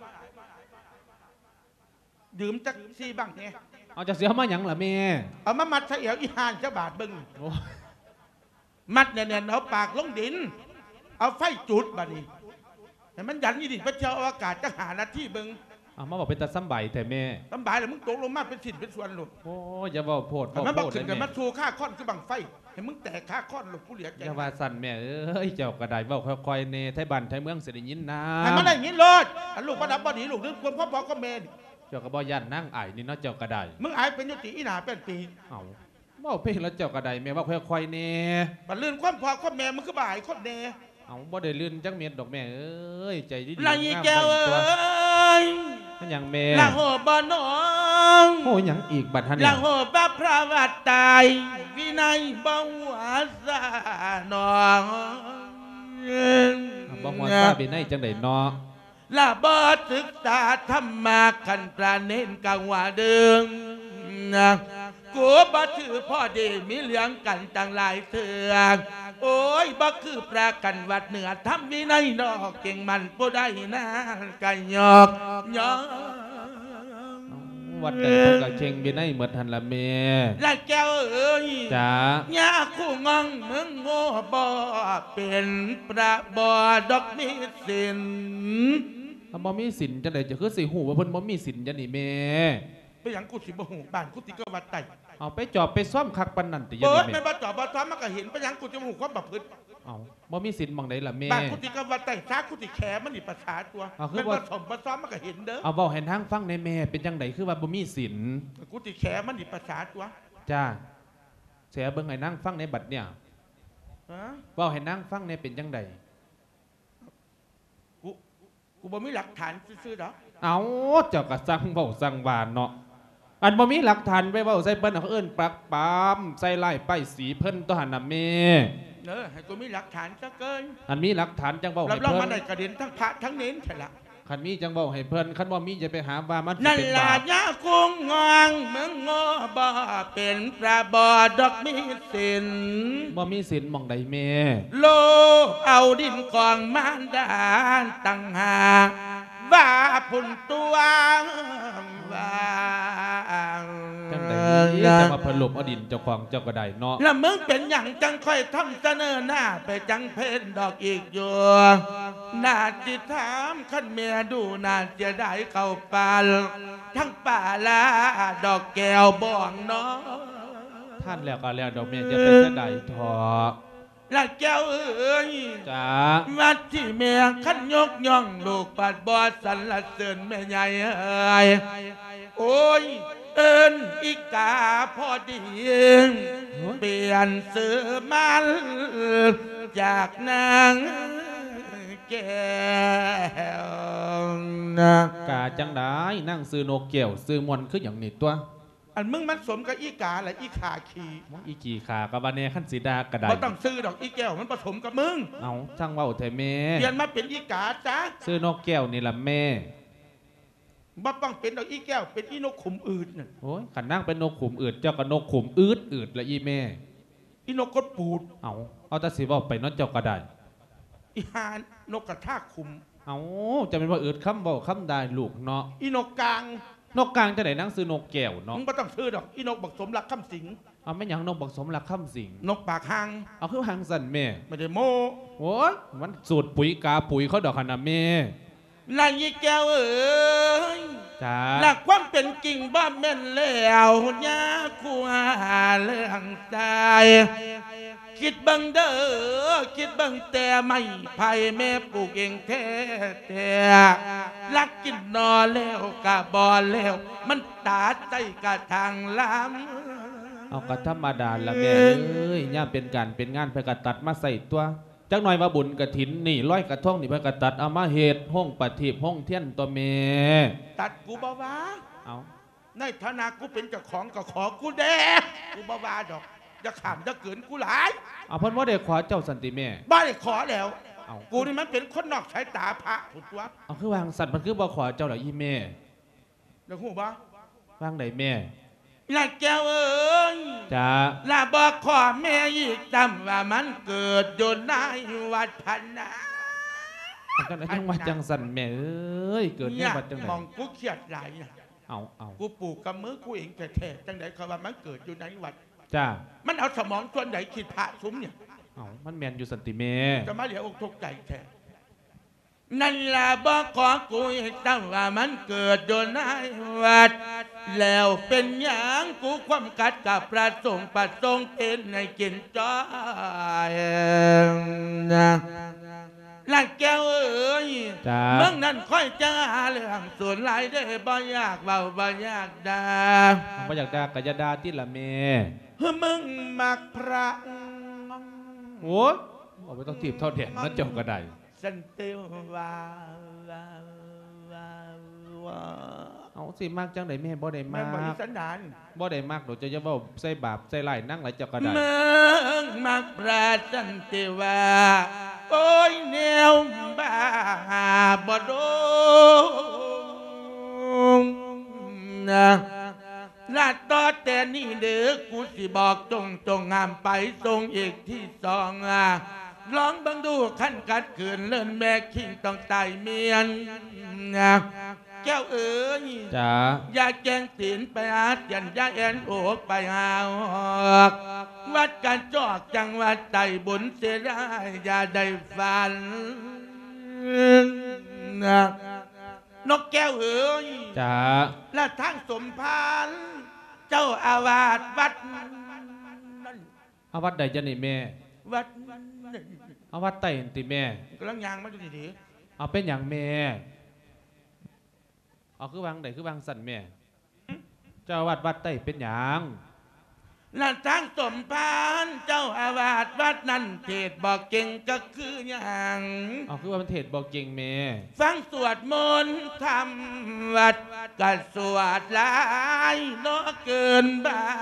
ดื่มจักซีบ้างไงเอาจะเสียมาหยังล่ะแม่เอามามัดเสียวอีห่านจะบาทเบิ้งโอ้ยมัดเนี่ยเอาปากลงดิน เอาไฟจุดบัดนี้แต่มันยันยี่ดิพระเจ้าอากาศจะหาหน้าที่เบิ้งเอามาบอกเป็นตาซ้ำใบแต่แม่ลำบากเลยมึงตกลงมาเป็นสิ่นเป็นส่วนหลุดโอ้ยอย่าบอกโพดแต่มันบอกโพดขึ้นกันแม่มันชูค่าค้อนคือบังไฟเห็นมึงแตกค่าค้อนหลุดผู้เหลียใจอย่าว่าสั่นแม่เอ้ยเจ้ากระไดบอกค่อยๆเนไทยบ้านไทยเมืองเสได็จยินนะให้มันได้อย่างนี้รอดอันลูกประดับบดีลูกนึกควรพ่อก็เมนเจ้าก็บ่ยันนั่งไอ้นี่เนาะเจ้ากระไดมึงอายเป็นยุติอีหนาเป็นปีเอาบอกเพลงแล้วเจ้ากระไดแม่ว่าค่อยๆเนบัดลื่นความพ่อความแม่มึงคือบ่ายคนเนเอาบ่ได้ลื่นจังเม็ดดอกแม่เอ้ยใจดีๆลายแก้วงามเอไปตัว้ยนั่นหยังแม่ละโหบน้องโอ้ยหยังอีกบัดฮันหเนี่ลัยงโหบพระวัดตายวินัยบ่หัวซาหนองบ่มวนซาไปในจังไดเนาะละบ่ศึกษาธรรมะขันประเน้นกังว่าเดิมนะกูบ่ถือพ่อดีมีเลี้ยงกันต่างหลายเถื่อโอ้ยบ่คือปรากันวัดเหนือทำวินัยนอกเก่งมันผู้ได้นะกันหยอกหยอกวัดใดเพิ่นก็เข่งไปในหมดหันละแม่ละแก้วเอ้ยจ๋าย่าคู่งองมึงโง่บ่เป็นประบ่ดอกมีสินถ้าบ่มีศีลจังไดจะคือสิฮู้ว่าเพิ่นบ่มีศีลจังนี่แม่ไปหยังกูสิบ่ฮู้บ้านกูติก็วัดไตเอาไปจอบไปซ่อมคักปานนั้นติยัเปิงดนี่ไม่แม่บ่จอบบ่ซ้อมมันก็เห็นไปหยังกูจะฮู้ความประพฤติเอาบ่มีศีลหม่องใดล่ะแม่บ้านกูติก็วัดไตซากูติแขมันนี่ประสาตัวเอาคือมันว่าบ่สมบ่ซ้อมมันก็เห็นเด้อเอาเว้าให้ทางฟังในแม่เป็นจังไดคือว่าบ่มีศีลกูติแขมันนี่ประสาตัวจ้าเสียเบิ่งให้นางฟังในบัดเนี่ยฮะเว้าให้นางฟังในเป็นจังไดกูบ่มีหลักฐานซื่อๆดอกเอาเจ้าก็สั่งเว้าสั่งวานเนาะอันบ่มีหลักฐานไปเว้าใส่เพิ่นเอาเอิ้นปลักปามใส่ลายป้ายสีเพิ่นตัวหันน่ะแม่ให้กูมีหลักฐานซะเกินอันมีหลักฐานจังเว้ารัให้บรองเพิ่มาน ได้กระเด็นทั้งพระทั้งเน้นใช่ละคันมีจังเว้าให้เพิ่นคันบ่มีจะไปหาว่ามันสินั่นเป็นล่ะบาปยาคุงงองมึงโง่บ่เป็นประบอดอกมีสินบ่มีศีลหม่องใดแม่โลกเอาดินกองมารดาตั้งหากว่าพุ่นตัวว่าจังไดจะมาเพิ่นลบเอาดินเจ้าของเจ้าก็ได้เนาะแล้วมึงเป็นอย่างจังค่อยทำเสนอหน้าไปจังเพนดอกอีกอยู่น่าจิถามขั้นเมียดูน่าจะได้เข้าปานทั้งป่าลาดอกแก้วบ้องน้องท่านแล้วก็แล้วดอกแม่จะไปเสียดายทอละแก้วเอ้ยจ้าวัดที่เมียขั้นยกย่องลูกปัดบอดสรรเสริญแม่ใหญ่เอ้ยโอ้ยเอิญอีกาพอดีเปลี่ยนเสื้อมันจากนางแก้วนะกาจังได้นั่งซื้อนกแก้วซื้อมวนคืออย่างนี้ตัวอันมึงมันสมกับอีกาและอีขาขีอีกี่ขากับวาเนขั้นสีดากระไดบ่ต้องซื้อดอกอีแก้วมันผสมกับมึงเอาช่างเว่าเถอะแม่เปลี่ยนมาเป็นอีกาจ้าซื้อนกแก้วนี่ละแม่บ่ต้องเป็นดอกอีแก้วเป็นอีนกขุมอืดน่ะโอ้ยขันนั่งเป็นนกขุมอืดเจ้าก็นกขุมอืดละอีแม่อีนกกดปูดเอาแต่สิเว่าไปเนั่นเจ้าก็ได้อีหานกกระทากขุมเอาจะเป็นว่าอืดคำเว่าคำได้ลูกเนาะอีนกกลางนกกลางจะไหนนั่งซื้อนกแก้วเนาะมึงบ่ต้องซื้อดอกอีนกบักสมรักคำสิงเอาไม่หยังนกบักสมรักคำสิงนกปากหางเอาคือหางสันแม่ไม่ได้โมโอ้ยมันสูตรปุ๋ยกาปุ๋ยเขาดอกขนาดแม่นายอีแก้วเอ้ยจ้าหลักความเป็นจริงบ้าแม่นแล้วยาคูหาเรื่องใจคิดบังเด้อคิดบังแต่ไม่ไผ่แม่ปลูกเองแท้แต่ลักกินนอแล้วกะบอแล้ว มันตาใจกะทางล้ำเอากระธรรมดาละแม่เอ้ยย่ามเป็นการเป็นงานเพื่อกระตัดมาใส่ตัวจักหน่อยมาบุญกระถินนี่ร้อยกระท่องนี่เพื่อกระตัดเอามาเหตุห้องปฏิบห้องเทียนตัวแม่ตัดกูบ่ว่าเอาในฐานะกูเป็นเจ้าของก็ขอกูแดกกูบ่ว่าดอกจะขามจะเกินกูหลายเอาเพิ่นว่าได้ขอเจ้าสันติแม่บ้าได้ขอแล้วเอากูนี่มันเป็นคนนอกสายตาพระผุดตัวเอาคือวางสัตว์มันคือบ่ขอเจ้าเหรออีแม่เดี๋ยวหูบ่วางไหนแม่ลาแก้วเอ้ยจ้าลาบอกขอแม่อีกจำว่ามันเกิดอยู่ในวัดพันนาจังจังหวัดจังสันแม่เอ้ยเกิดในวัดจังไหนมองกูเครียดหลายนะเอากูปลูกกับมือกูเองแท้ๆจังไดเขาว่ามันเกิดอยู่ในวัดจ้ามันเอาสมองส่วนไหนคิดพระซุ้มเนี่ยเอามันแมนอยู่สันติแม่จะมาเหลียวอกทุกข์ใจแท้นั่นล่ะบอกขอกูให้ตั้งว่ามันเกิดอยู่ในวัด แล้วเป็นอย่างกูความกัดกับประสงค์เป็นในกินจอยนะลักแก้วเอ้ยจ้าเมื่อนั้นค่อยจะหาเรื่องส่วนหลายได้บ่ยากเบาบ่ยากดาบ่อยากด่ากะยาดาที่ละแม่มึงมักพระโอ้ยเอาไปต้องทีบเท่าแดนนั่นเจ้าก็ได้สันติวาเอาสิมากจังไดแม่บ่ได้แม่มากบริสันดานบ่ได้มากหนูจะเว้าใส่บาปใส่ไล่นั่งไหลเจ้าก็ได้เมืองมักพระสันติวาโอ้ยแนวบ้าบ่โดนนะลาดต่อแต่นี่เด้อกูสิบอกจงงามไปทรงอีกที่สองลองบังดูขั้นกัดขืนเลิ่นแม่คิงต้องไต่เมียนแก้วเอ๋ยจ้าอย่าแกงตีนไปอาดยันยาแอนโอกไปหาออกวัดกันจอกจังหวัดไต่บุญเสียได้อย่าได้ฝันนกแก้วเอ๋ยจ้าและทั้งสมภารเจ้าอาวาสวัดนั่นเอาวัดใดจะนี่แม่วัดเอาวัดไต่ติแม่กำลังยางมาดูดีเอาเป็นอย่างแม่เอาคือวางใดคือวางสั่นแม่เจ้าวัดไต่เป็นอย่างๆและทั้งสมภารเจ้าอาวาสวัดนั่นเทศบอกเก่งก็คืออย่างเอาคือว่ามันเทศบอกเก่งแม่ฟังสวดมนต์ทำวัดกัดสวดหลายเนาะเกินบ้าน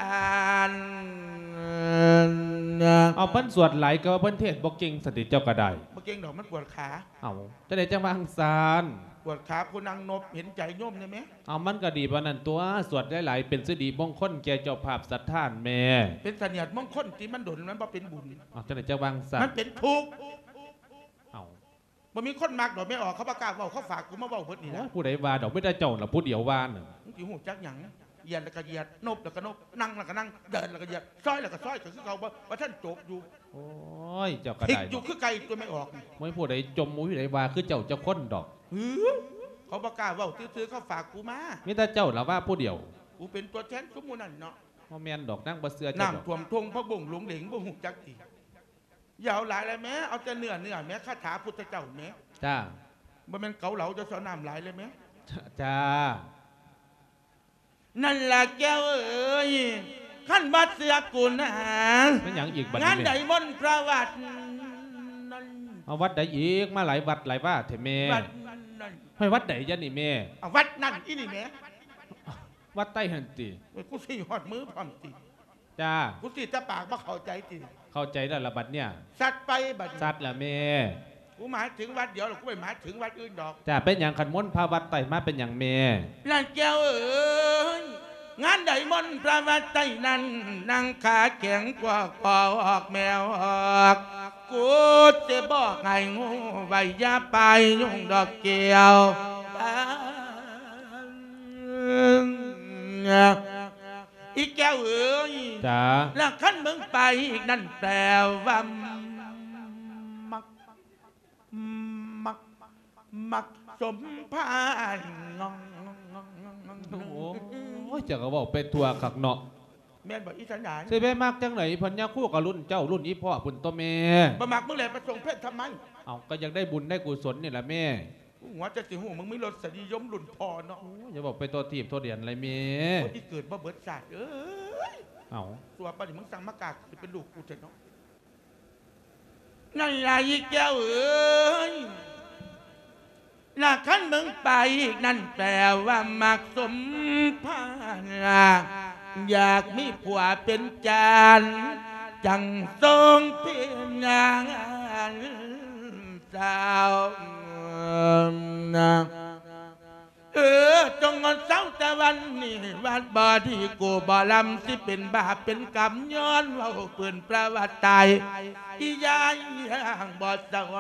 เอาเพิ่นสวดไหลก็ว่าเพิ่นเทศบอกเก่งสติเจ้าก็ได้เมื่อกี้ดอกมันปวดขาเอาจะได้จังวางซานปวดขาผู้นางนบเห็นใจโยมได้ไหมเอามันก็ดีปานนั้นตัวสวดได้หลายเป็นสิริมงคลแก่เจ้าภาพสัทธานแม่เป็นเสนียดมงคลที่มันดลมันบ่เป็นบุญเอาจะได้จังวางซานมันเป็นทุกข์เอาบ่มีคนมากดอกไม่ออกเขาประกาศเว้าเขาฝากกูมาเว้าเพิ่นนี่นะผู้ใดว่าดอกไม่ได้เจ้าล่ะผู้เดียวว่าน่ะมึงสิฮู้จักหยังเหยียดแล้วก็เหยียดนบแล้วก็นบนั่งแล้วก็นั่งเดินแล้วก็เหยียดซ้อยแล้วก็ซ้อยก็คือเขาว่าท่านจบอยู่โอ้ยเจ้าก็พลิกได้อยู่คือไก่ตัวไม่ออกนี่ไม่ผู้ใดจมมุ้ยใดว่าคือเจ้าจะค้นดอกหือเขาประกาศเว้าซื้อๆเขาฝากกูมามีแต่เจ้าล่ะว่าผู้เดียวกูเป็นตัวแทนสมมุตินั่นเนาะบ่แม่นดอกนั่งบ่เสือเจ้าดอกน้ำท่วมทงพระบ่งหลงเหลงบ่หูจักทีอย่าเอาหลายเลยแม้เอาแต่เนื้อแม้คาถาพุทธเจ้าแม้จ้าบ่แม่นเกาเหลาจะสอนน้ำหลายเลยแม้จ้านั่นล่ะแก้วเอ๋ยขั้นบัดเสือกูนะเป็นหยังอีกบัดงานนี้ใดแม่มนต์ประวัตินั่นเอาวัดใดอีกมาหลายวัดหลายว่าเถอะแม่วัดนั่นให้วัดใดยะนี่แม่เอาวัดนั่นอีนี่แม่วัดใต้หันติกูสิหอดมือพร้อมติจ้ากูสิจะปากบ่เข้าใจติเข้าใจแล้วละบัดเนี่ยสัตว์ไปบัดนี้สัตว์ละแม่กูหมายถึงวัดเดียวหรอกกูไม่หมายถึงวัดอื่นดอกจ้าเป็นอย่างขันม้นพาวัดไต่มาเป็นอย่างแม่นั่นแก้วเอ๋ยงานใดมนต์ประวัติใต้นั้นนั่งขาแข็งกว่าคอออกแมวออกกูจะบอกให้งูไว้อย่าไปยุ่งดอกเกี่ยวอีแก้วเอ๋ยจ้าแล้วขั้นมึงไปอีกนั่นแปลว่ามักมักมักสมพานงองโอ้ยเจ้าก็บอกเป็นทัวขักเนาะแม่นบอกอีสันดานสิไปมากจังไหนเพันยาคู่กับรุ่นเจ้ารุ่นอีพ่อพุ่นตัวแม่ประมักมึงแหละประสงค์เพศทำไมเอาก็อยากได้บุญได้กุศลนี่แหละแม่หัวจะสิหูมึงไม่ลดสนิยมหลุนพอเนาะโอ้ยอย่าบอกไปตัวทีบตัวเดียนอะไรแม่คนที่เกิดบ่เบิดศาสตร์เอ้ยเอาตัวป้าดิมึงสั่งมากากจะเป็นลูกกูเถอะเนาะนั่นล่ะอีแก้วเอ้ยน่ะขั้นมึงไปอีกนั่นแปลว่ามักสมพานอยากมีผัวเป็นจานจังทรงเพียงงานสาวจงงอนเศร้าแต่วันนี้วัดบ่ที่กูบ่ลำสิเป็นบาปเป็นกรรมย้อนเว้าเปืนประวัติตายอียายอย่างบ่เศร้า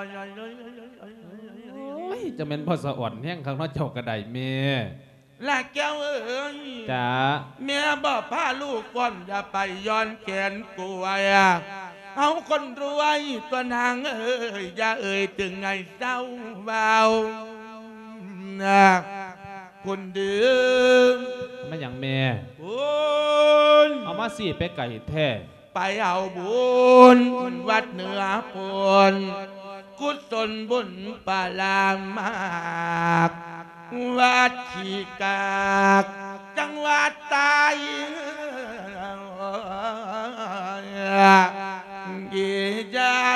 โอ้ยจะเป็นพ่อสะอ่อนแห้งข้างนอกเจ้ากระไดแม่และแก้วเอ้ยจ้าเมียบ่พาลูกก่อนอย่าไปย้อนแขนกูไว้เอาคนรวยตัวนางเอ้ยอย่าเอ่ยถึงไงเศร้าเบาคนเดือไม่อย่างแม่คุณเอามาสิไปไก่แท้ไปเอาบุญวัดเหนือพลกุศลบุญปาลามากวัดขีกากจังหวัดตายอีใจ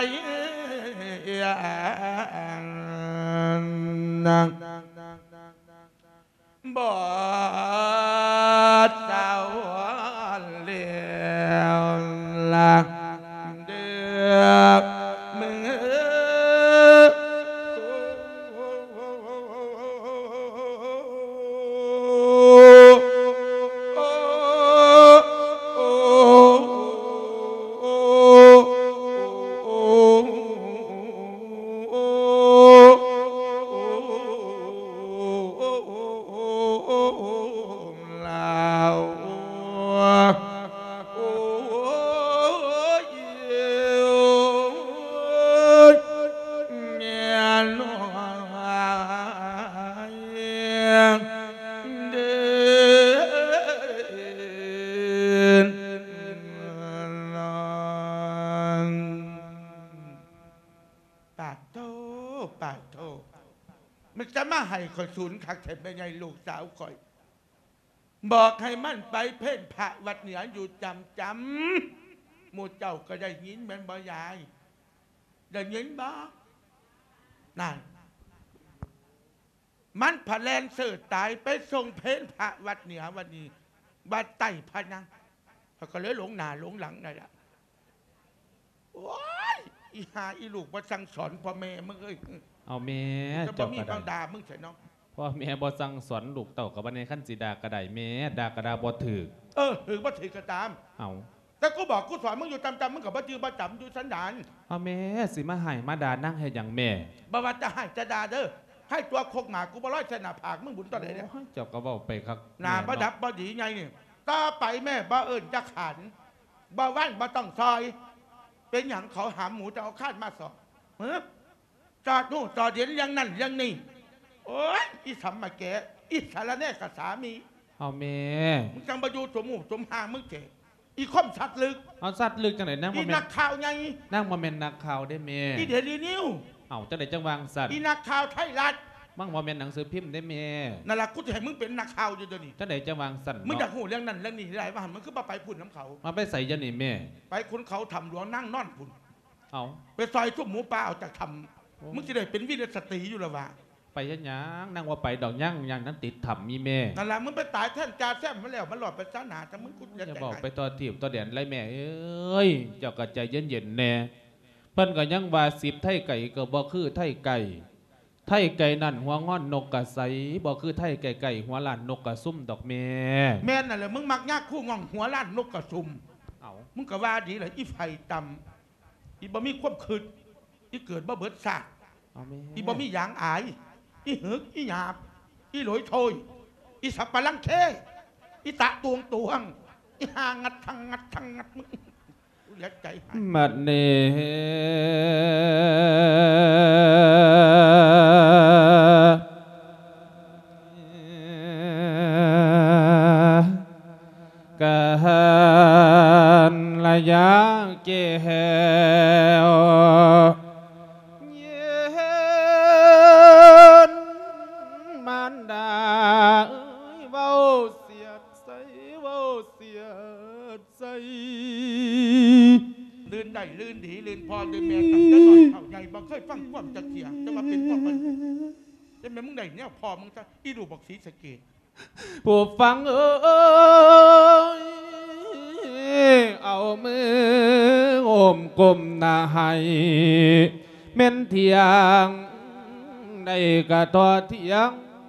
นังบ่เจ้าเลี้ยวละเดือกมึงโอ้มันจะมาให้ข่อยศูนย์คักแทนไปไงลูกสาวข่อย บอกให้มันไปเพ่นพระวัดเหนืออยู่จำหมู่เจ้าก็ได้ยินแม่นบ่ยายได้ยินบ่นั่นมันพะแลนเสือตายไปส่งเพ่นพระวัดเหนือวันนี้วัดไต่พะนังเขาก็เลยหลงหน้าหลงหลังนั่นแหละโอ้ยอีหาอีลูกมาสั่งสอนพ่อแม่มึงเอ้ยเอาแม่จะบ่เจ้ามีก็บางได้ดามึงใช่น้องพ่อแม่บ่สั่งสอนลูกเต่ากับบันในขั้นสีดากระไดแม่ดากระดาบ่ถือถือว่าถือกระตามเอาแต่กูบอกกูสอนมึงอยู่จำมึงกับบ่จือบ่จำอยู่สันดานเอาแม่สิมาให้มาด่านั่งให้อย่างแม่บ่ว่าจะให้จะด่าเด้อให้ตัวโคกหมากูบ่ร้อยใส่หน้าผากมึงบุญตอนไหนเนี่ยโอ้ยเจ้าก็เว้าไปครับหน้าบ่ดับบ่ดีไงนี่ต่อไปแม่บ่เอิ้นจะขันบ่ว่านบ่ต้องซอย เป็นหยังเขาหามหมูจะเอาคาดมาสอบจอดนู่นจอดเดี๋ยวยังนั่นยังนี่โอ้ยอีสัมมาแกอีสารแน่กับสามีเอาแม่มึงจังบ่อยู่สมหมู่สมหางมึงเจ๋อีคมสัตว์ลึกเอาสัตว์ลึกจังไหนนั่งอีบ่แม่นันกข่าวไงนั่งบ่แม่นนักข่าวได้แม่อีเดลีนิวเอาจังไหนจังวางสัตว์อีนักข่าวไทยรัฐมั่งบ่แม่นหนังสือพิมพ์ได้แม่นั่นแหละกูจะให้มึงเป็นนักข่าวอยู่เดี๋ยวนี้จังไหนจังวางสัตว์มึงอยากเนาะหูเรื่องนั้นเรื่องนี้ได้ป่ะมันคือไปพุ่นน้ำเขามาไปใส่ยันนี่แม่ไปคุณเขาทำหลวงนั่งนอนพุ่นเอาไปซอยทุ่มหมูปลาเอาจากทำมึงจะได้เป็นวิรสตรีอยู่ละวะไปยังยังนั่งว่าไปดอกยังยังนั้นติดถ้ำมีแม่นั่นแหละมึงไปตายแท่นจ่าแซมมาแล้วมันหลอดไปจ้าหนาแต่มึงกูอจะย่าใจบอกไปหายต่อทีบต่อแดนไรแม่เอ้ยเจ้าก็ใจเย็นๆแน่เพิ่นก็ยังว่าสิบไทยไก่ก็บ่คือไทยไก่ไทยไก่นั่นหัวงอนนกกะใสบ่คือไทยไก่ไก่หัวล้านนกกะซุ่มดอกแม่แม่นั่นแหละมึงมักยากคู่งองหัวล้านนกกระซุมเอามึงก็ว่าดีเลยอีไฟต่ำอีบ่มีความคืดอีเกิดบ่เบิดซากเอาแม่อีบ่มีหยางอายอีหึกอีหยาบอีหลอยโทยอีสับปะลังเคอีตะตวงอีหางัดทั้งงัดมึงกูเหลือใจหายมัดเนกันระยะเกหวเย็นมันดาเอ้ยเว้าเสียดใสเว้าเสียดใสลื่นได้ลื่นดีลื่นพอลื่นแม่ตั้งแต่น้อยเท่าใหญ่บ่เคยฟังความจักเกียจะมาเป็นความมันจะแม่มึงได้เนี่ยพอมึงจะอีดูบอกสีสะเกดผู้ฟังเอ้ยเอามือโอมกลมหน้าให้เม่นเทียงได้กะต่อเทียง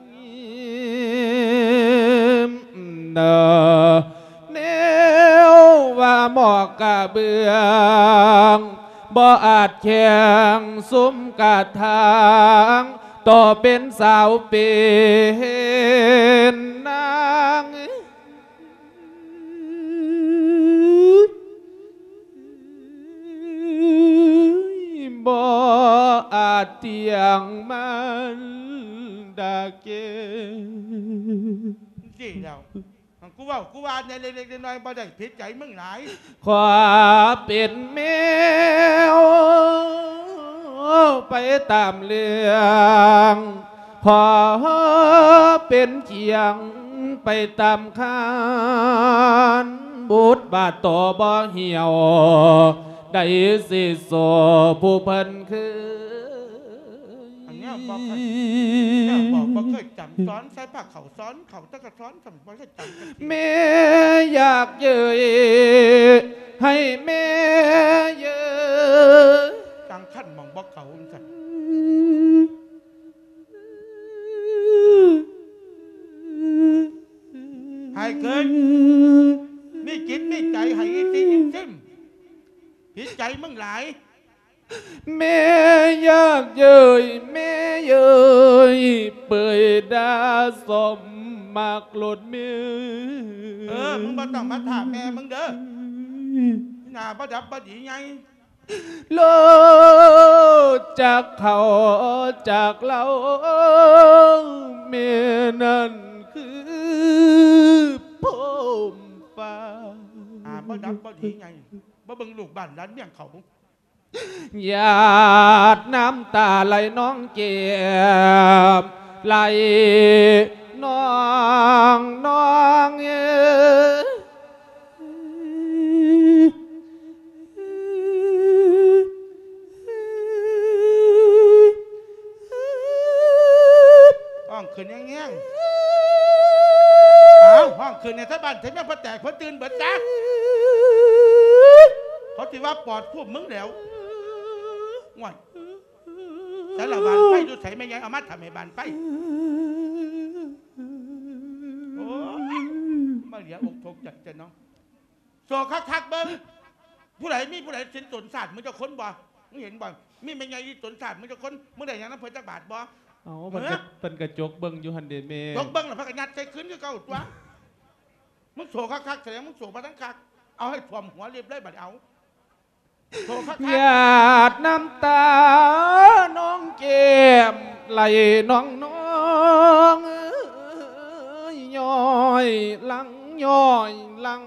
เด้อแนวว่าหมอกกะเบืองบ่อาจแข่งซุ้มกะทางต่อเป็นสาวเป็นนางบ่อาจเตียงมันดาเกจีแล้วกูว่าในเล็กๆน้อยๆบ่ได้ผิดใจมึงหลายความเป็นแมวไปตามเรื่องพอเป็นเขียงไปตามคานบุตรบาทโตบ่เหี่ยวได้สิโสผู้เพิ่นคืออันเนี้ยบอกบ่เคยจำซ้อนใส่ผ้าเขาซ้อนเขาตะกะซ้อนสำบ่เคยจำแม่อยากเย้ยให้แม่เย้ยจังขั้นมองบ่เขาสั่นให้เกินมีจิตมีใจให้อีสิอินซิมผิดใจมึงหลายแม่อยากเย้ยแม่เย้ยเปิดดาสมมากหลดมือมึงบ่ต้องมาถามแม่มึงเด้อหน้าบ่ดับบ่ดีไงโลดจากเขาจากเราเมียนั่นคือผมฟ้าบ่ดับบ่ดีไงบ่เบิ่งลูกบ้านร้านเมี่ยงเขาหยาดน้ำตาไหลน้องเก็บไหลน้องน้องห้องคืนแง่งๆเอาห้องคืนในท่าบ้านเทแม่พอแตกพอตื่นเบิดจ้าเขาถือว่าปอดพวกมึงแล้วง่อยแต่ละบานไปดูใส่ไม่ยังเอามาทำให้บานไปโอ้มาเหลียอกทกจัดเจนน้องโซคักเบิ้งผู้ใดมีผู้ใดสินสนศาสตร์มึงจะค้นบ่มึงเห็นบ่มีไม่ไงสนศาสตร์มึงจะค้นมึงได้ยังน้ำเพลินจักบาทบ่เอาเป็นกระจกเบิ้งอยู่หันเดเมจกเบิ้งหรือพักยัดใจขึ้นก็เก่าตัวมึงโซคักแสดงมึงโซมาทั้งคักเอาให้ถ่วมหัวเรียบเลยบัดเอาโซคักหยาดน้ำตาน้องเกมไหลน้องน้องย้อยลังย้อยลัง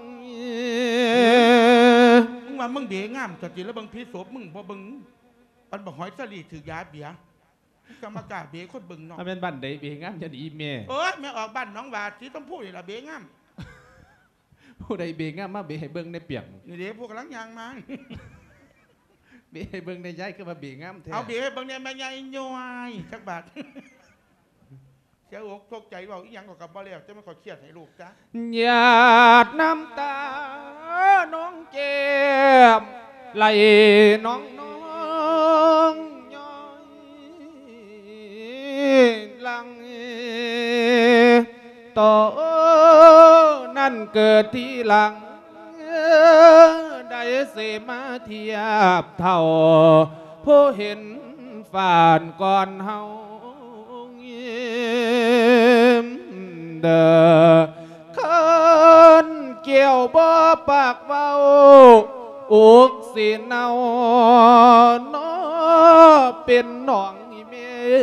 มึงว่ามึงเบี้ยงามจริงแล้วบางพีศพมึงบ่บึงปันบ่หอยสลีถือยาเบี้ยกรรมการเบี้ยคนบึงเนาะถ้าเป็นบ้านใดเบี้ยงามจะดีแม่โอ้ยแม่ออกบ้านน้องวาที่ต้องพูดนี่ละเบี้ยงามผู้ใดเบี้ยงามมาเบี้ยให้เบิ้งในเปียงนี่เดี๋ยวพวกกำลังยางมาเบี้ยให้เบิ้งในย้ายก็มาเบี้ยงามแท้เอาเบี้ยให้เบิ้งในแม่ใหญ่ย่อยสักบาทเสียอกตกใจว่าอีหยังก็กับบ่แล้วจะไม่ขอเครียดให้ลูกจ้ะหยาดน้ำตาน้องเกมไหลน้องน้องย้อยลังต่อนั่นเกิดที่หลังได้เสมาเทียบเท่าผู้เห็นฝ่านก่อนเฮาเด้อคันเกี่ยวบ่ปากเว้าอุกสิเนาน้อเป็นน้องอีเม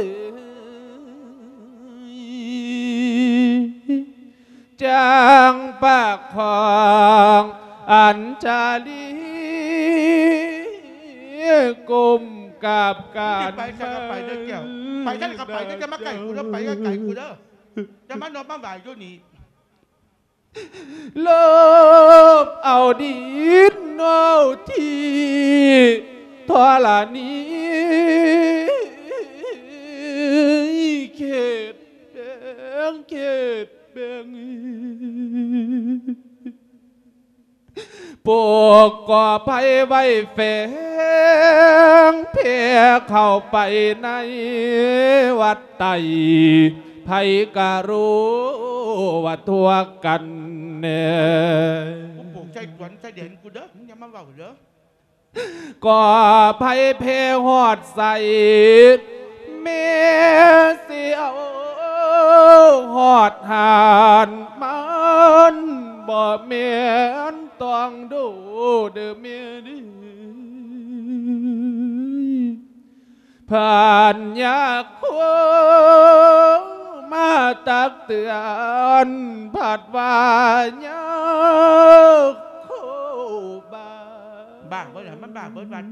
จางปากของอัญชาลีกุมกับการไปก็ไปเด้อแก้วไปกันก็ไปจะมาไก่กูเด้อไปก็ไก่กูเด้อจะมานอนมาบ่ายอยู่นี่ลบเอาดินเอาทีทอลานี้เขตแบงเขตแบงปวกก่อไผ่ไว้แฝงเพียเข้าไปในวัดไตไผ่กะรู้ว่าทั่วกันเนี่ยกูปลูกใจสวนใจเด่นกูเด้อมึงอย่ามาเว้าเด้อก่อไผ่เพหอดใส่เมเสียวหอดหานมันบ่เมียนต้องดูเด้อเมียดิผ่านยากควมาตักเตือนผัดว่ายากโคบ้าเบิดมันบ้าเบิดวัน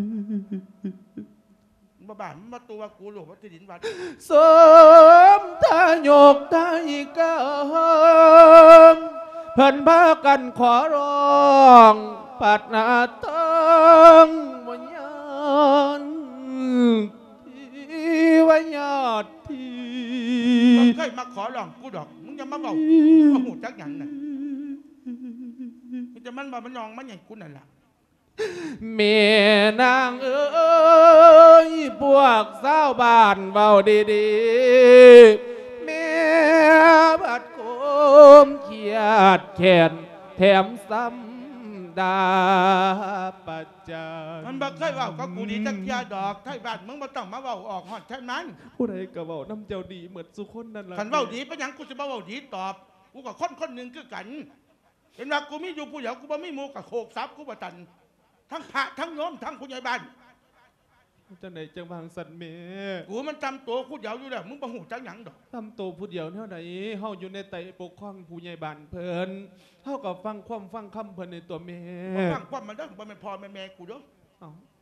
บ้ามันมาตัวกูหลวงวัดที่ดินวัดสมทายกทายกมเพิ่นพากันขอร้องปัดนาตั้งวิญญาณที่วิญญาณที่มึงเคยมาขอร้องกูดอกมึงจะมาบอกมาหูจักหยังน่ะมึงจะมันบอกมันยองมันใหญ่กูนั่นแหละเมียนางเอ้ยพวกสาวบ้านเบาดีๆเมียบัดโคมเขียดแขนแถมซ้ำดาปัจจามันบอกเคยว่าก็กูดีจักยาดอกไทยบ้านมึงมาต้องมาเว้าออกหอดแค่นั้นผู้ใดก็เว้าน้ำเจ้าดีเหมือนสุคนนั่นแหละขันเว้าดีเป็นยังกูจะมาเว้าดีตอบกูกับคนหนึ่งคือกันเห็นว่ากูมีอยู่ผู้เดียวกูบ่มีหมู่กับโขกซับกูบ่ตันทั้งพระทั้งโยมทั้งผู้ใหญ่บ้านจะไหนจังบางสันเมกูมันจำตัวผู้เดียวอยู่แล้วมึงบ่หูจังหยังดอกจำตัวผู้เดียวเท่าไหนเฮาอยู่ในไตปกครองผู้ใหญ่บ้านเพิ่นเฮากับฟังคำเพิ่นในตัวเมฟังความมันเด้อบ่แม่นพ่อแม่กูเด้อ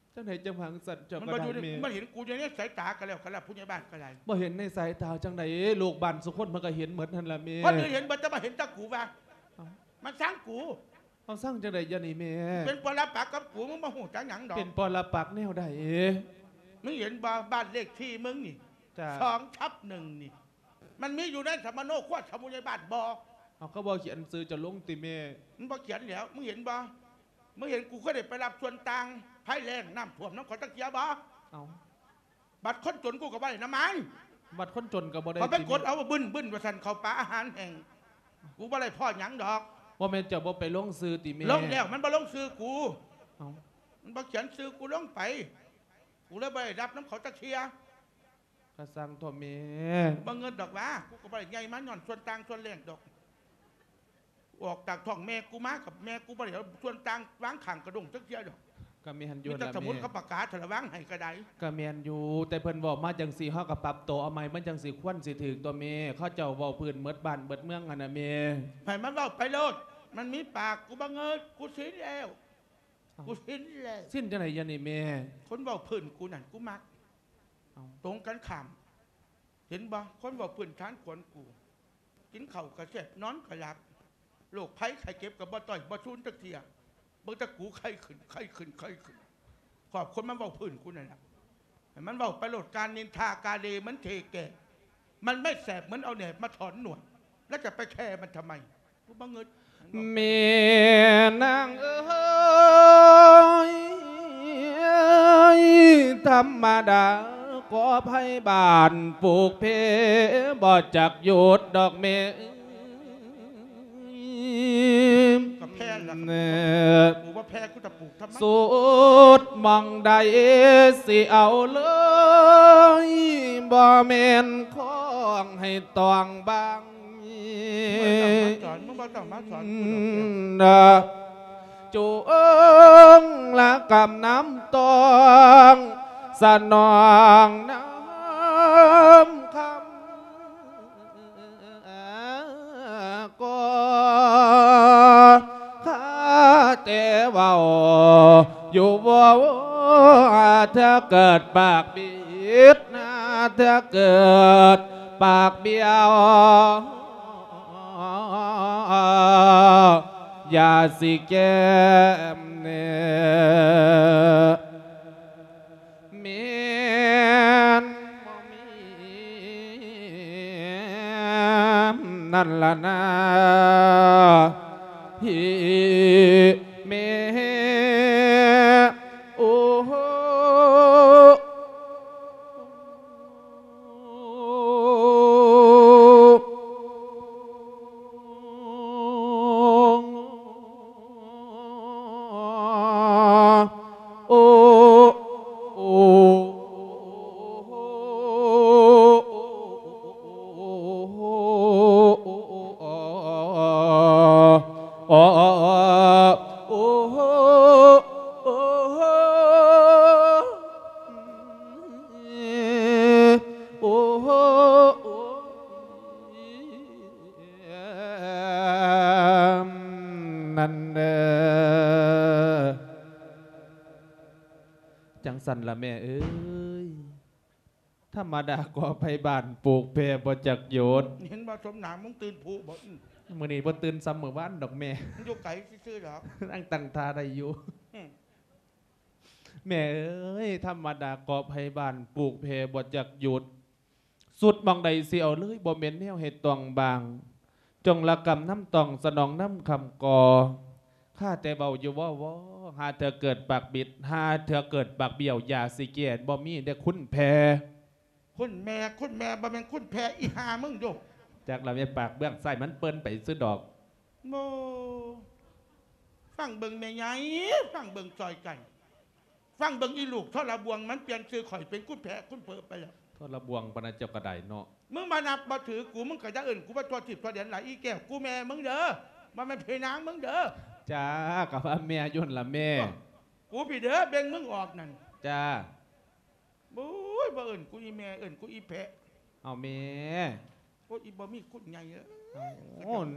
จังไหนจังหวังสัตว์เจ้ามันก็มาได้อยู่ในแม่มันเห็นกูอย่างนี้สายตากันแล้วกันแล้วผู้ใหญ่บ้านก็ได้บ่เห็นในสายตาจังไหนลูกบ้านสุคนมันก็เห็นเหมือนนั่นล่ะแม่คนอื่นเห็นมันจะมาเห็นตากูบ้างเอ้ามันสร้างกูเอาสร้างจังไหนยะนี่แม่เป็นปลาปากกับกูมึงมาหูจังหยังดอกเป็นปรปักษ์แนวใดมึงเห็นบ้านเลขที่มึงนี่จ้า 2/1นี่มันมีอยู่ในสมโนครัวสมุนไพรบ้านบ่เอาก็บ่เขียนซื้อจะลงติแม่มันบ่เขียนแล้วมึงเห็นบ่มึงเห็นกูก็ได้ไปรับส่วนต่างภัยแรงน้ำท่วมน้ำขอตะเกียบบ่เอาบัตรคนจนกูก็บ่ได้น้ำมันบัตรคนจนก็บ่ได้พอไปติกดเอาว่าบึ้นว่าสันเขาปลาอาหารแห่งกูบ่ได้พ่อหยังดอกว่าแม่นเจะบ่ไปลงซื้อติแม่ลงแล้วมันบ่ลงซื้อกูเอามันบ่เขียนซื้อกูลงไปกูเลยบ่ได้รับน้ำเขาตะเกียบก็สร้างตัวแม่บ่เงินดอกว่ากูก็บ่ได้ใหญ่มันย้อนส่วนต่างส่วนแรงดอกออกจากท้องแม่กูมากับแม่กูบ่ได้เอาส่วนต่างวางข้างกระดงจักเทียดอกก็มีหันอมียู่แต่ล่ะสมุนแม่เขาประกาศเถอะวางให้ก็ได้ก็แม่นอยู่แต่เพิ่นบอกมาจังสีเฮาก็ปรับตัวเอาใหม่มันจังสิควรสิถึกตัวแม่เขาเจ้าเว้าพื้นเมิดบ้านเบิดเมืองหั่นน่ะแม่ให้มันเว้าไปโลดมันมีปากกูบ่เงินกูสิ้นแล้วกูสิ้นแล้วสิ้นจังไหนยะนี่แม่คนเว้าพื้นกูนั่นกูมักเอาตรงกันข้ามเห็นบ่คนเว้าพื้นทานขวนกูกินข้าวก็แซ่บนอนก็หลับโรคภัยไข้เจ็บก็บ่ต่อยบ่ชุนจักเที่ยเบิ่งแต่กูไข้ขึ้นขอบคนมันเว้าพื้นกูนั่นน่ะให้มันเว้าไปโลดการนินทากาเลมันเทแก่มันไม่แสบเหมือนเอาแหนบมาถอนหนวดแล้วจะไปแคร์มันทำไมกูบ่เงินแม่นางเอ้ยธรรมดาก็ไผบ้านปลูกเพบ่จักหยุดดอกแม่กับแพ้ละเน่กูว่าแพ้กูจะปลูกทำไมสุดมองใดสิเอาเลยบ่แม่นของให้ตองบางมึงมาต้องมาสอนกูดอกเดียวนะจูเอิงละกำน้ำตองสนองน้ำคำก็ข้าแต่เว่าอยู่บ่ถ้าเกิดปากบิดนะถ้าเกิดปากเบี้ยวอย่าสิแก้มเนเมียนบ่มีนั่นล่ะนะฮิเมโอ้โหโอ้โอ้โอ้โนั่นเด้อจังสันละแม่เอ้ยธรรมดาก็ไปบ้านปลูกแพรบ่จักโยดเห็นว่าสมหนามมึงตื่นผูบอกมื้อนี้บ่ตื่นซ้ำมื้อวานดอกแม่มึงอยู่ไก่ซื่อๆหรอกนั่งตั้งท่าได้อยู่แม่เอ้ยธรรมดากอบให้บ้านปลูกเพบ่จักหยุดสุดมองใดเสียวเลยบ่เหม็นแนวเห็ดตองบาง จงละกำน้ำตองสนองน้ำคำกอข้าแต่เบาอยู่ว่าหาเธอเกิดปากบิดหาเธอเกิดปากเบี้ยวอย่าสิเกียดบ่มีได้คุณแพคุณแม่บ่แม่นคุณแพ้อีหามึงโยกจากเราไม่ปากเบื้องใส่มันเปิ้นไปซื้อดอกโมฟังเบิ่งแม่ใหญ่ฟังเบิ่งจอยไก่ฟังเบิ่งอีลูกทรบวงมันเปลี่ยนชื่อข่อยเป็นคุณแพ้คุณเปิดไปแล้วทอดระบวงปนะเจ้ากระไดเนาะมึงมานับมาถือกูมึงก็จะเอื่นกูว่าตัวทิพย์ตัวเดียนหลายอีแก้วกูแม่มึงเด้อมันไม่เพนางมึงเด้อจ้ากับว่าแม่ยุ่นละแม่กูพี่เด้อเบ่งมึงออกนั่นจ้าบุ้ยบ่เอื่นกูอีแม่เอื่นกูอีแพะเอาแม่กูอีบ่มีคุณใหญ่เอ้ยโอ้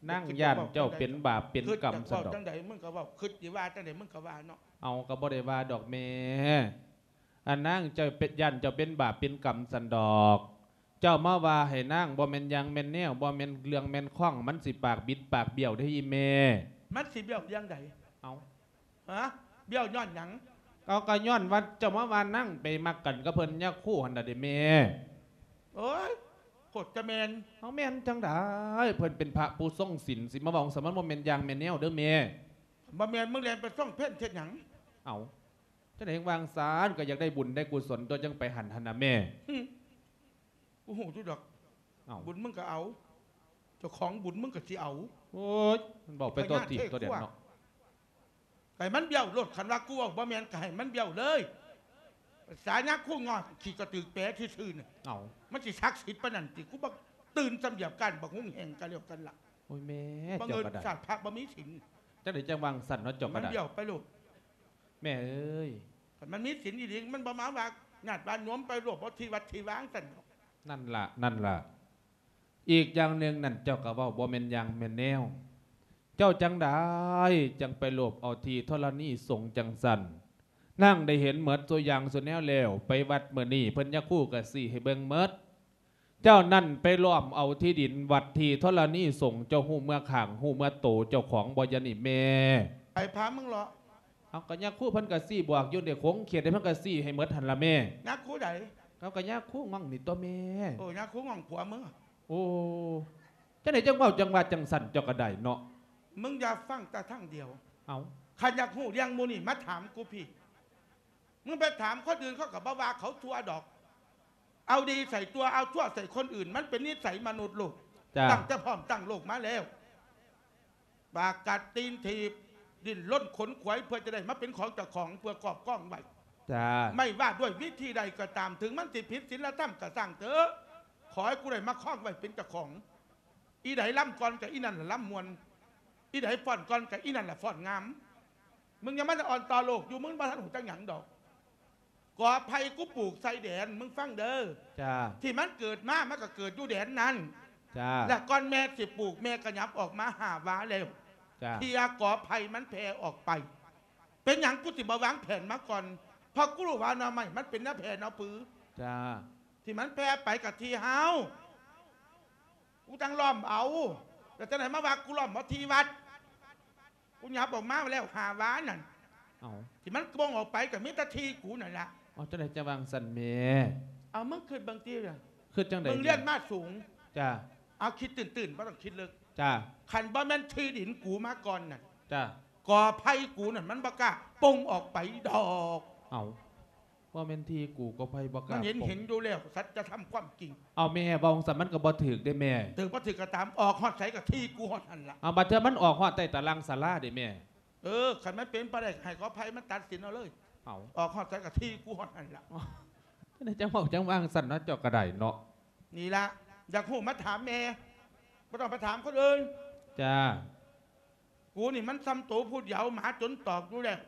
นั่งย่านเจ้าเป็นบาปเป็นกรรมสัสะนดอกจังใดมึงก็เว้าคิดสิว่าจังใดมึงก็ว่าเนาะเอาก็บ่ได้ว่าดอกแม่อันนั่งเจ้าเป็นย่านเจ้าเป็นบาปเป็นกรรมสันดอก เจ้ามาว่าให้นั่งบ่แม่นหยังแม่นแนวบ่แม่นเรื่องแม่นข้องมันสิปากบิดปากเบี้ยวได้อีแม่มันสิเบี้ยวยังใดเอาฮะเบี้ยวย้อนหยังเอาก็ย้อนว่าเจ้ามาว่านั่งไปมักกันกับเพิ่นยาคู่หั่นน่ะเด้แม่โอ้ยโคตรจะแมนเอาแม่นจังได้เพิ่นเป็นพระผู้ทรงศีลสิมาบอกสมันบ่แม่นหยังแม่นแนวเด้อแม่บ่แมนมึงเรียนไปส่องเพ่นเท็ดหยังเอาจังได๋วางศาลก็อยากได้บุญได้กุศลตัวจังไปหันน่ะแม่กูหูจุดดอกเอาบุญมึงก็เอาเจ้าของบุญมึงก็สิเอาโอ้ยมันบอกไปตัวติตัวเด่นเนาะไก่มันเบี้ยวรถคันว่ากูเอาบ่แมนไก่มันเบี้ยวเลยสายยักษ์คู่งอขี่กระตือแปะที่ซื่อน่ะเอามันสิซักสิทธิ์ปานนั้นติกูบักตื่นสำเหยียบกันบักหุ่งแห่งกันเรียกกันล่ะโอ้ยแม่บังเจ้าเอิญก็ได้ศาสตร์พระบ่มีศีลจังได๋จังวางสั่นเนาะเจ้าก็มันได้เบี้ยวไปโลดแม่เอ้ยคันมันมีศีลดีๆมันบ่มาว่าญาติบ้านโน้มไปรวบเอาที่วัดที่ว้างซั่นนั่นล่ะอีกอย่างหนึ่งนั่นเจ้าก็เว้าบ่แม่นหยังแม่นแนว เจ้าจังได้จังไปโลบเอาทีธรณีสงฆ์จังสันนั่งได้เห็นเหมือนตัวอย่างส่วนแนวแล้วไปวัดเมื่อนี้เพิ่นยาคู่กับสี่ให้เบิ่งเมิดเจ้านั่นไปล้อมเอาที่ดินวัดทีธรณีสงฆ์เจ้าหูเมื่อข่างหูเมื่อโตเจ้าของบ่ยานี่แม่ไอ้พามึงเหรอเอาก็ยาคู่เพิ่นก็สี่บวกอยู่เด็กคงเขียนได้เพิ่นก็สี่ให้เมิดหันละแม่นักคู่ใดเขาก็ยาคู่มั่งนี่ตัวแม่โอ้นักคู่งองผัวมึงอะโอ้จังไหนจังเว้าจังว่าจังสั่นเจ้าก็ได้เนาะมึงอย่าฟังแต่ทั้งเดียวเอาขันอยากหูเรียงมูนี่มาถามกูพี่ มึงไปถามคนอื่นเขากับบ้าวาเขาทัวดอก เอาดีใส่ตัวเอาทั่วใส่คนอื่น มันเป็นนิสัยมนุษย์ลูกจ้าตั้งแต่พร้อมตั้งโลกมาแล้วปากกัดตีนถีบดิ้นล้นขนขวายเพื่อจะได้มาเป็นของเจ้าของเพื่อกอบก้องไว้จ้าไม่ว่าด้วยวิธีใดก็ตามถึงมันติดผิดศีลธรรมก็สร้างเถอะขอให้กูได้มาคล้องไว้เป็นเจ้าของ อีไหนล่ำก่อนกับอีนั่นล่ะล่ำมวลอีไหนฟ้อนก่อนกับอีนั่นล่ะฟ้อนงาม มึงยังไม่ได้อ่อนต่อโลกอยู่มึงบ้านหูจังหยังดอกก่อภัยกูปลูกใส่แดนมึงฟังเด้อจ้าที่มันเกิดมามันก็เกิดอยู่แดนนั้นจ้าและก้อนแม่สิปลูกแม่กระยับออกมาหาว้าแล้วจ้าที่อาก่อภัยมันแผ่ออกไป เป็นอย่างกูสิบวางแผนมาก่อนเพอกูรู้ว่านาไม่มันเป็นหน้าแผนเอาปื้อจ้าที่มันแผ่ไปกับที่เฮากูจังล้อมเอาแต่จะไหนมาว่ากูล้อมมาที่วัดกูหยับออกมาแล้วหาว้านั่นเอาที่มันกบงออกไปกับมิตรทีกูนั่นแหละเอาจังไดจะวางสันเมเอามึงขึ้นบางทีเลยคือจังไดมึงเลี้ยนมาสูงจ้าเอาคิดตื่นไม่ต้องคิดลึกจ้าขันบ่แม่นที่ดินกูมาก่อนน่ะจ้าก่อภัยกูนั่นมันบกล้าปงออกไปดอกเอาว่าเมนทีกูก็ไพ่บอกมันเห็นผมเห็นดูแล้วสัจจะทำความจริงเอาแม่บองสันมันก็บ่ถึกได้แม่ถึงพอถึงกระตามออกฮอดใสกับที่กูฮอดหันละเอาบัดเทอมันออกฮอดใต้ตารางศาลาได้แม่ขันไม่เป็นประเด็นให้ขอภัยมันตัดสินเอาเลยเอาออกฮอดใสกับที่กูฮอดหันละจังไดจังเว้าจังวางสันเนาะเจาะกระไดเนาะนี่ละอยากหูมาถามแม่ไม่ต้องไปถามคนอื่นจ้ากูนี่มันซ้ำตัวพูดเหยาหมาจนตอกดูแล้ว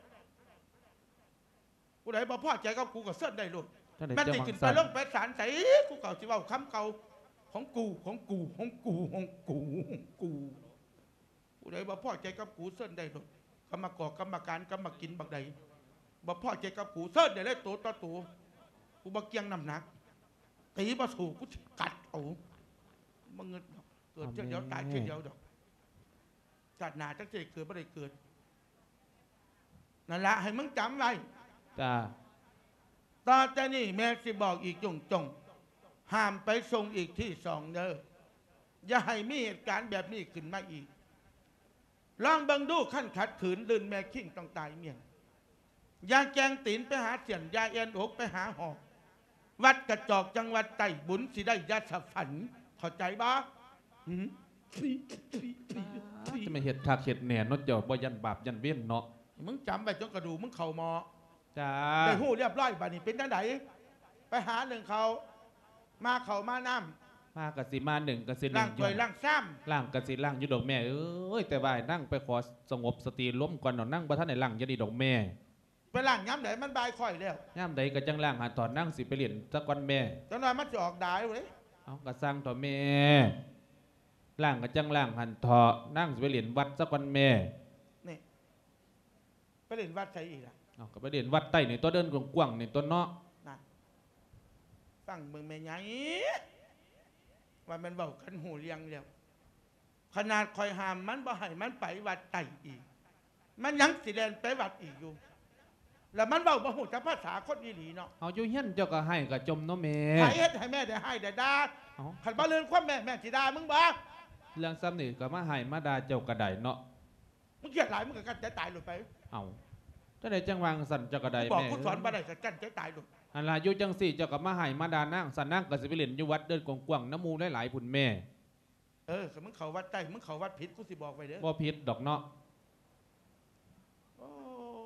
กูไหนบ่พอใจกับกูก็เส้นได้ลูกจังไดแม่นจังติวางขึ้นไปสันลงไปศาลใสกูเก่าสิเว่าคำเก่าของกูของกูของกูของกูของกูกูไหนบ่พอใจกับกูเส้นได้ลูกกรรมกรกรรมการกรรมกินบักใดบ่พอใจกับกูเส้นได้เลยตัวต่อตัวกูบ่เกียงน้ำหนักตีบ่ถูกกูสิกัดเอาบ่เงินดอกเกิดเช่นเดียวตายเช่นเดียวดอกชาติหน้าจังสิได้เกิดบ่ได้เกิดนั่นละให้มึงจำไว้จ้าตอนแต่นี่แม่สิบอกอีกจงห้ามไปส่งอีกที่สองเด้ออย่าให้มีเหตุการณ์แบบนี้ขึ้นมาอีก ลองเบังดูขั้นขัดขืนลื่นแม่ขิงต้องตายเมียงยาแกงตีนไปหาเสียนยาเอ็นอกไปหาหอกวัดกระจอกจังหวัดไต่บุญสิได้ยาสะฝันเข้าใจบ้าจะมาเฮ็ดคักเฮ็ดแหน่เนาะเจ้าบ่ยันบาปยันเวียนเนาะมึงจำไปจนกระดูกมึงเข่าหมอจ้าได้หู้เรียบร้อยบัดนี้เป็นจังไดไปหาหนึ่งเขามาเขามาน้ำมากะสิมาหนึ่งกะสิหล่านึ่งงถวยล่างซ้ล่างกะสิล่างอยู่ดอกแม่เอ้ยแต่ว่านั่งไปขอสงบสติล้มก่อนเนาะนั่งบ่ทันได้ล่างอยันดีดอกแม่ำไปล่างย้ำไหนมันบายค่อยแล้วย่ามใดก็จังล่างหาตอนนั่งสิไปเรียนสักวันแม่จังหน่อยมันจะออกได้เลยเอากระสร้างต่อแม่ล่างก็จังล่างหันเถาะนั่งสิไปเหรียญวัดสักวันแม่นี่ไปเล่นวัดใช่อีกล่ะเอาก็ไปเหรียญวัดใต้ในตัวเดินกว้างๆในตัวเนาะนะฟังเมืองแม่ใหญ่ว่ามันเบากันหูเรียงแล้วขนาดคอยห้ามมันบ่ให้มันไปวัดไต่อีก มันยังสิแดนไปวัดอีกอยู่ แล้วมันเบาบ่หูจะภาษาคนอีหลีเนาะเอาอยู่เฮียนเจ้าก็ให้ก็จมเนาะแม่ให้เฮ็ดให้แม่ได้ให้ได้ด่าเอาขันบ่เลือนความแม่แม่สิด่ามึงบ่เรื่องซ้ำนี่ก็มาให้มาด่าเจ้าก็ได้เนาะมึงเกลียดหลายมึงก็กันใจตายหลุดไปเอาถ้าได้จังวางสั่นเจ้าก็ได้บอกแม่กูสอนบ่ได้ก็กันใจตายหลุดอันล่ะอยู่จังสี่เจ้าก็มาให้มาด่านั่งสั่นนั่งก็สิไปเหรียญอยู่วัดเดินกว้างๆน้ำมูหลายๆพุ่นแม่สมมึงเขาวัดใต้มึงเขาวัดผิดกูสิบอกไว้เด้อบ่ผิดดอกเนาะโอ้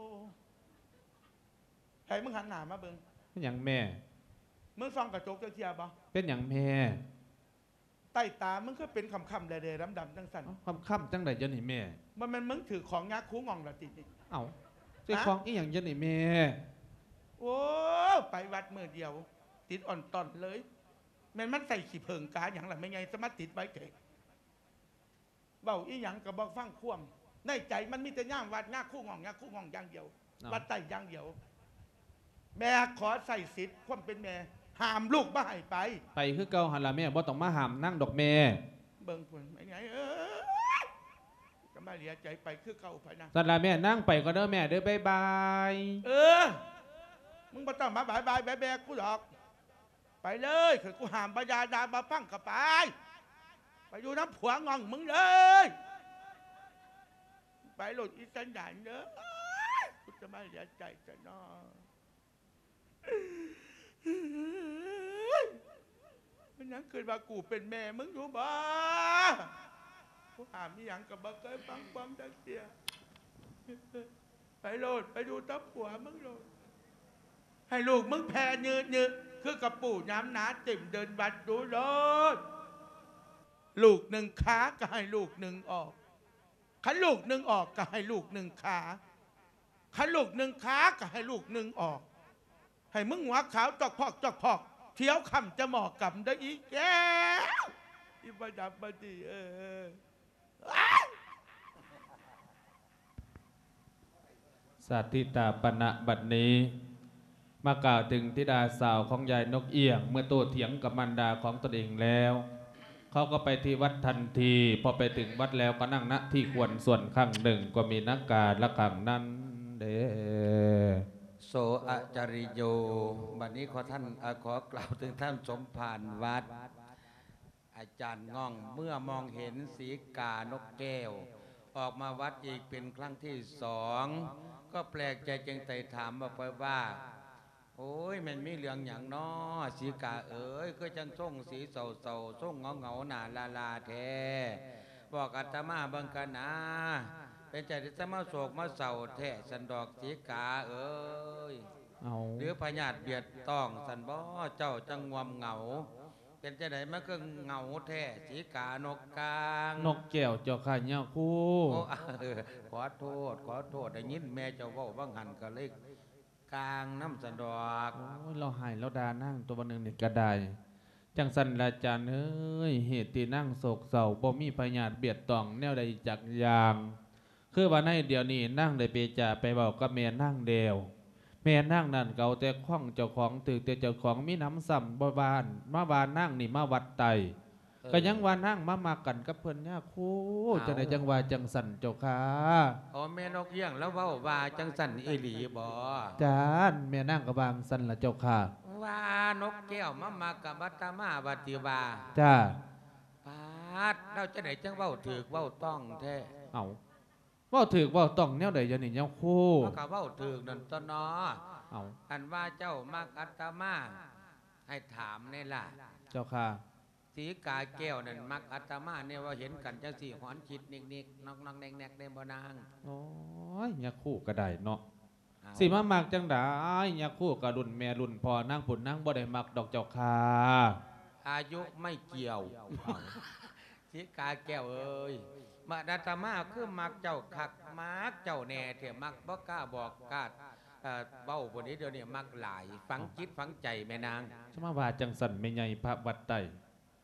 ให้มึงหันหน้ามาเบิ่งเป็นหยังแม่มึงส่องกระจกจังเทียบ่เป็นหยังแม่ใต้ตามึงก็เป็นคำๆแดๆดำๆจังสั่นเอาค่ำๆจังไดเจ้านี่แม่มันมึงถือของยักษ์คูงองละตินี่เอาซื้อของอีหยังเจ้านี่แม่โอ้ไปวัดมือเดียว ติดอ่อนตอนเลยแม่นมันใส่ขี้เพิงกาอย่างละไม่ไงสมาติดไว้เถอะเบาอีหยังกับบอกฟังควมในใจมันมีแต่ย่างวัดยักษ์คูงองยักษ์คูงองอย่างเดียว วัดใต้อย่างเดียว แม่ขอใส่สิทธิ์ความเป็นแม่ห้ามลูกบ่ให้ไปไปคือเก่าหั่นล่ะแม่บ่ต้องมาห้ามนั่งดอกแม่เบิ่งพุ่นไม่ไงก็มาเหลียใจไปคือเก่าไปนะสั่นล่ะแม่นั่งไปก็เด้อแม่เด้อบ๊ายบายมึงบ่ต้องมาบายบายแบกกูหรอก ไปเลยคือกูห้ามบายาดาบาฟังกับไปอยู่น้ำผัวงองมึงเลย ไปหลุดอีสันดานเด้อกูจะมาเหลียใจจะนอมันยังเกิดว่ากูเป็นแม่มึงอยู่บ้ากูห้ามอีหยังกับบ่เคยฟังความจักเสียไปโลดไปดูตับผัวมึงโลดให้ลูกมึงแพ้ยืดคือกระปูน้ำหนาติ่มเดินบัดดูโลดลูกหนึ่งขาก็ให้ลูกหนึ่งออกขันลูกหนึ่งออกก็ให้ลูกหนึ่งขาขันลูกหนึ่งขาก็ให้ลูกหนึ่งออกให้มึงหัวขาวจอกพอกเที่ยวคำจะหมอกกำได้อีกแก้วอีบดับบดีสัตติตาปณะบัดนี้มากล่าวถึงธิดาสาวของยายนกเอี้ยงเมื่อโต้เถียงกับมารดาของตนเองแล้ว เขาก็ไปที่วัดทันทีพอไปถึงวัดแล้วก็นั่งณที่ควรส่วนข้างหนึ่งก็มีนักการละขังนั้นเดโสอจาริโยบัดนี้ขอกล่าวถึงท่านสมภารวัด อาจารย์ง่องเมื่อมองเห็นสีกานกแก้ว ออกมาวัดอีกเป็นครั้งที่สองก็แปลกใจจึงไต่ถามมาไปว่า โอ้ยมันมีเรื่องอย่างน้อสีกาเอ๋ยก็จังส่งสีเศร้าส่งเงาหนาลาแท้บอกอาตมาบังกันนะเป็นใจที่จะมาโศกมาเศร้าแท้สันดอกสีกาเอ๋ยเอาหรือพญาติเบียดต้องสันบ่เจ้าจังงวมเหงา เป็นจะไหนมันก็เหงาแท้สีกานกกลางนกแก้วเจ้าข้าเจ้าคู่โอ้ขอโทษได้ยินแม่เจ้าเว้าว่างหันก็เลยกลางน้ำสันดอกโอ้ยเราหายเราดานั่งตัววันหนึ่งนี่ก็ได้จังสันละจานเอ้ยเหตุที่นั่งโศกเศร้าบ่มีพยาธิเบียดตองแนวใดจักอย่าง คือว่าในเดี๋ยวนี้นั่งได้ไปจ่าไปเบากับแม่นั่งเดียวแม่นั่งนั่นเก่าแต่ข้องเจ้าของตึกแต่เจ้าของมีน้ำซ้ำบ่บานมาบานนั่งนี่มาวัดไตก็ยังว่านั่งมากันกับเพิ่นเนี่ยคู่จะได้จังว่าจังสันเจ้าค่ะอ๋อแม่นกเอี้ยงแล้วเว้าว่าจังสันอีหลีบ่จานแม่นั่งกับบางสันละเจ้าค่ะว่านกแก้วมากับบัตตามาบัติบาจ้าปาดเราจะไหนจังเว้าถูกเว้าต้องแท้เอาว่าถือว่าต้องแนวใดจะนี่เจ้าคู่มันก็เว้าถูกนั่นต้นเนาะเอาอันว่าเจ้ามักอัตมาให้ถามนี่ล่ะเจ้าค่ะสีกาแก้วนั่นมักอัตมาเนี่ยว่าเห็นกันจังสี่หอนคิดนิกๆนอกๆแนกๆได้บ่นางโอ้ยยาคู่ก็ได้เนาะเอาสิมามักจังได้ยาคู่กับรุ่นแม่รุ่นพ่อนั่งผุนนั่งบ่ได้มักดอกเจ้าค่ะอายุไม่เกี่ยวสีกาแก้วเอ้ยมาอัตมาคือมักเจ้าคักมักเจ้าแน่เถอะมักบ่กล้าบอกกล้าเบ้าคนนี้เดี๋ยวนี้มักหลายฝังจิตฝังใจแม่นางจะมาว่าจังสันไม่ใหญ่พระวัดไต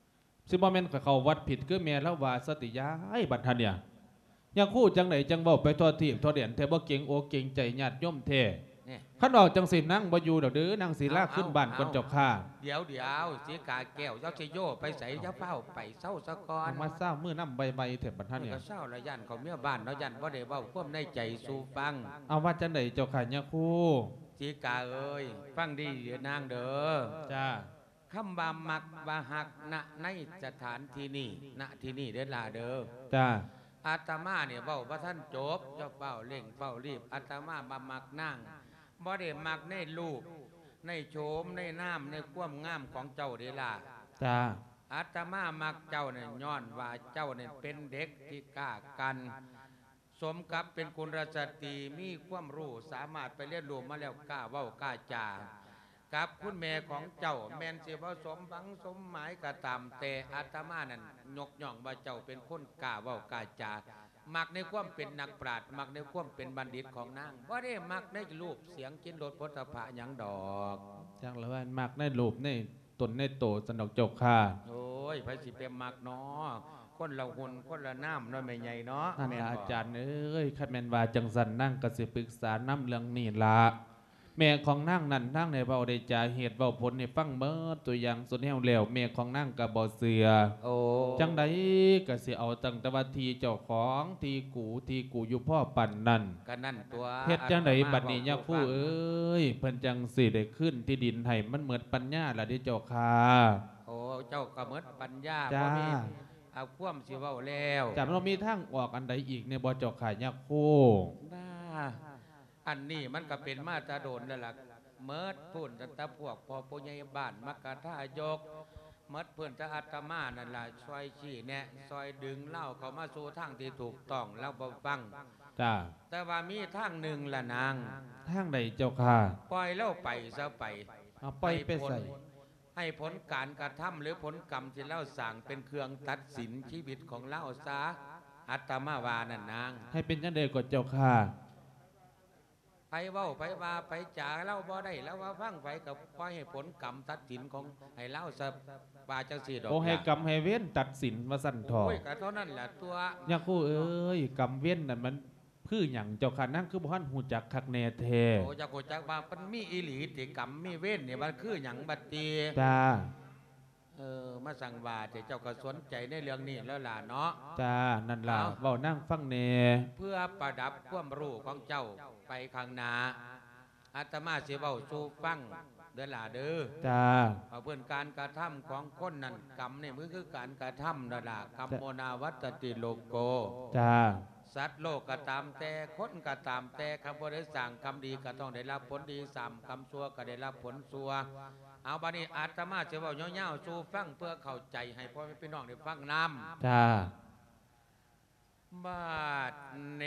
สิบ่แม่นเขาวัดผิดคือแม่แล้วว่าสติยายบัดทันเนี่ยยังคู่จังไหนจังเว้าไปทั่วทีบทั่วเดียนแท้บ่เก่งโอเก่งใจญาติโยมแท้ขันออกจังสินั่งบ่อยู่ดอกเด้อนางศิลาขึ้นบ้านก่อนเจ้าข้าเดี๋ยวสีกาแก้วเจ้าชโยไปใส่เจ้าเฝ้าไปเศร้าสะกอนมาเศร้ามือน้ำใบเถิดบัดท่านเนี่ยก็เศร้าละยันเขาเมียบ้านเนาะยันว่าได้เว้าความในใจสู่ฟังเอาว่าจังไหนเจ้าข้าเนี่ยคู่สีกาเอ้ยฟังดีเด้อนางเด้อจ้าคำบามักบาหักณในสถานที่นี่ณที่นี่เด้อลาเด้อจ้าอาตมาเนี่ยเว้าพระท่านจบเจ้าเฝ้าเร่งเฝ้ารีบอาตมาบามักนั่งบ่ได้มักในรูปในโฉมในน้ำในความงามของเจ้าเดล่ะจ้าอาตมามักเจ้าเนี่ยย้อนว่าเจ้าเนี่ยเป็นเด็กที่กล้ากันสมกับเป็นกุลสตรีมีความรู้สามารถไปเรียนรู้มาแล้วกล้าเว้ากล้าจากับคุณแม่ของเจ้าแม่นสิผสมบังสมหมายกระตามแต่อาตมานั่นยกย่องว่าเจ้าเป็นคนกล้าเว้ากล้าจามักในความเป็นนักปราชญ์มักในความเป็นบัณฑิตของนางว่าได้มักในรูปเสียงกินรถพุทธะหยังดอกจังเลยว่ามักในรูปในตนในโตสนอกเจ้าข้าโอ้ยไผสิเป็นมักเนาะคนละหุ่นคนละน้ำน้อยไม่ใหญ่เนาะแม่อาจารย์เอ้ยขัดแมนว่าจังสันนั่งกสิปรึกษาน้ำเรื่องนี่ละแม่ของนั่งนั่นนั่งในเบาได้จ่าเหตุเบาผลในฟังเมื่อตัวอย่างสุดแห้วเหลวแม่ของนั่งกับบ่อเสือโอ้จังใดก็สิเอาตั้งแต่วันทีเจ้าของทีกูอยู่พ่อปั่นนั่นกันนั่นตัวเฮ็ดจังใดบัดนี้ยาคู่เอ้ยเพิ่นจังสิได้ขึ้นที่ดินไห้มันเหมือนปัญญาละที่เจ้าค่ะโอ้เจ้าก็เหมือนปัญญาจ้าเอาคว่ำสิเว้าแล้วจำเรามีทางออกอันใดอีกในบ่อเจ้าข่ายยาคู่บ้าอันนี้มันก็เป็นมาตาโดนแล้วล่ะเมิดพุ่นตะพวกพอปุญญาบ้านมักกะท่ายกเมิดเพื่อนจะอาตมานั่นล่ะซอยชี้แนะซอยดึงเล่าเขามาสู่ทางที่ถูกต้องแล้วบ่ฟังจ้าแต่ว่ามีทางหนึ่งละนางทางใดเจ้าค่ะปล่อยเล่าไปซะไปปล่อยไปใส่ให้ผลการกระทำหรือผลกรรมที่เล่าสั่งเป็นเครื่องตัดสินชีวิตของเล่าซะอาตมาวานั่นนางให้เป็นจังใดก็เจ้าค่ะไปเว้าไปว่าไปจ่าเล่าบ่ได้แล้วว่าฟังไปกับปล่อยให้ผลกรรมตัดสินของให้เล่าซะว่าจังสี่ดอกโอ้ให้กรรมให้เว้นตัดสินมาสั่นทอโอ้ยก็เท่านั้นแหละตัวยาคู่เอ้ยกรรมเว้นนั่นมันพื้นอย่างเจ้าค่ะนั่งคือบ้านหูจักคักแน่แท้โอ้จักหูจักว่ามันมีอิหลีติกรรมมีเว้นเนี่ยมันคืออย่างบัดตีจ้ามาสั่งว่าเจ้าก็สนใจในเรื่องนี้แล้วล่ะเนาะจ้านั่นล่ะเว้านั่งฟังเนเพื่อประดับความรู้ของเจ้าไปข้างหน้าอาตมาสิเว้าสู่ฟังเด้อล่ะเด้อจ้าเพื่อนการกระทำของคนนั้นกรรมนี่มันคือการกระทำนั่นล่ะกรรมโมนาวัตติโลโกจ้าสัตว์โลกก็ตามแต่คนก็ตามแต่คำบริสั่งคำดีก็ต้องได้รับผลดีสามคำชั่วก็ได้รับผลชั่วเอาบัดนี้อาตมาจะเว้าเงี้ยวๆสู่ฟังเพื่อเข้าใจให้พ่อแม่พี่น้องได้ฟังนำจ้าบาดเน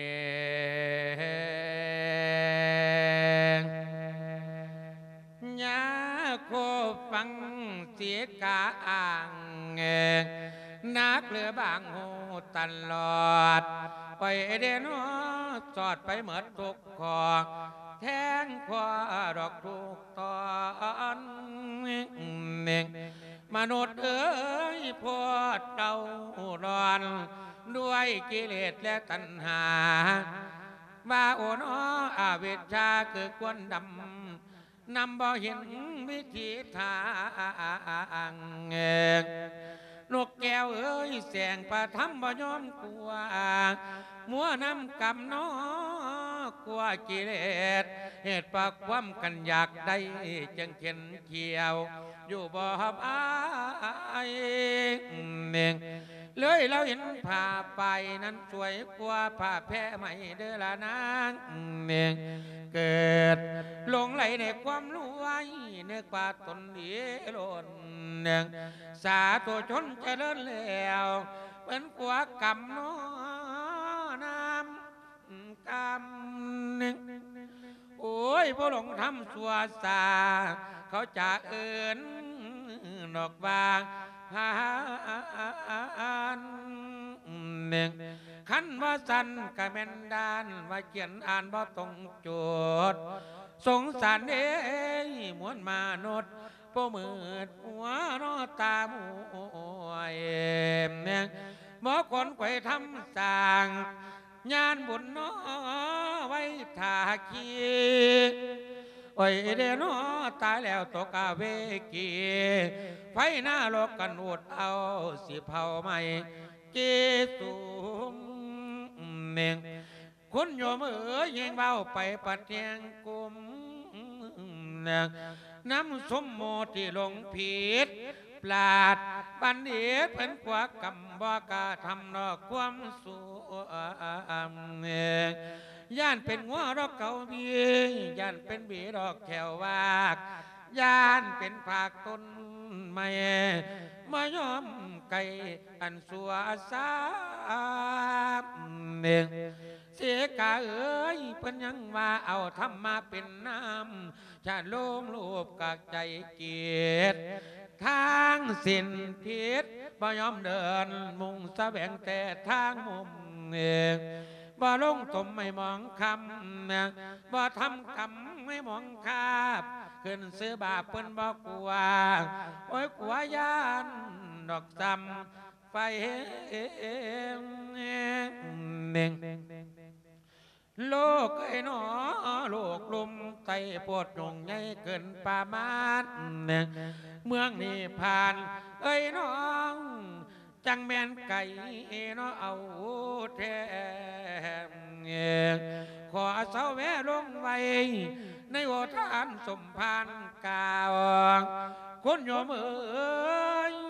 ยาโคฟังเสียกาอ่างนักเรือบางหูตลอดไปเดนอสอดไปเหมือนทุกขอแทงขวาดอกทุกตอนมนุษย์เอ๋ยพอดเดาร้อนด้วยกิเลสและตัณหาว่าโอนอาวิชชาคือควนดำนำบ่เห็นวิธีทางนกแก้วเอ้ยแสงประทับบ่ยอมกลัวมัวนำกำน้อกลัวกิเลสเหตุปากความกันอยากได้จึงเข็นเขียวอยู่บ่ฮับอายเลยเราเห็นผ้าไปนั้นสวยกว่าผ้าแพร่ใหม่เด้อละนางเกิดหลงไหลในความรวยเนื้อกว่าตนเดียล้นสาธุชนเจริญแล้วเป็นกว่ากรรมน้อนำกรรมโอ้ยพวกหลงทำสัวสาเขาจะเอิญดอกบางหานขันว่าสันกะแม่นดานว่าเขียนอ่านบ่ตรงจุดสงสารเอ้ยมวลมนุษย์โปมืดหัวนอตาหมวยเนี่ยหมอคนไขว่ทำสร้างงานบุญน้อไว้ถาคีโอ้ยเดนอตายแล้วตกอาเวกีไฟหน้าโลกกันอดเอาสิเผาใหม่เกสุมเมงคุณโยมยิงเบาไปปัดเทียงกุมน้ำสมโมที่ลงผิดปราดบัณฑิตเป็นกว่ากำบ่กาทำนอกความสุขย่านเป็นงัวรอกเก่าบีย่านเป็นบีรอกแขววากย่านเป็นภาคต้นไม้มายอมไก่อันสัวสามเสียกาเอ๋ยเพิ่นยังว่าเอาธรรมมาเป็นน้ำชาโลมรูปกากใจเกียรติทางสิ้นพิษบ่ยอมเดินมุ่งแสวงแต่ทางมุมบ่ลงตมไม่มองคำบ่ทำกรรมไม่มองคาบขึ้นซื้อบาปเพิ่นบ่กลัวโอ้ยกลัวยานดอกจำไฟเน่งโลกไอ้หนอโลกลมไตปวดหนงใหญ่เกินประมาณเมืองนี้ผ่านเอ้ยน้องจังแม่นไก่น้อเอาแทมขอเสาแวลงไว้ในโอทานสมพานกาวคนโยมเอ้ย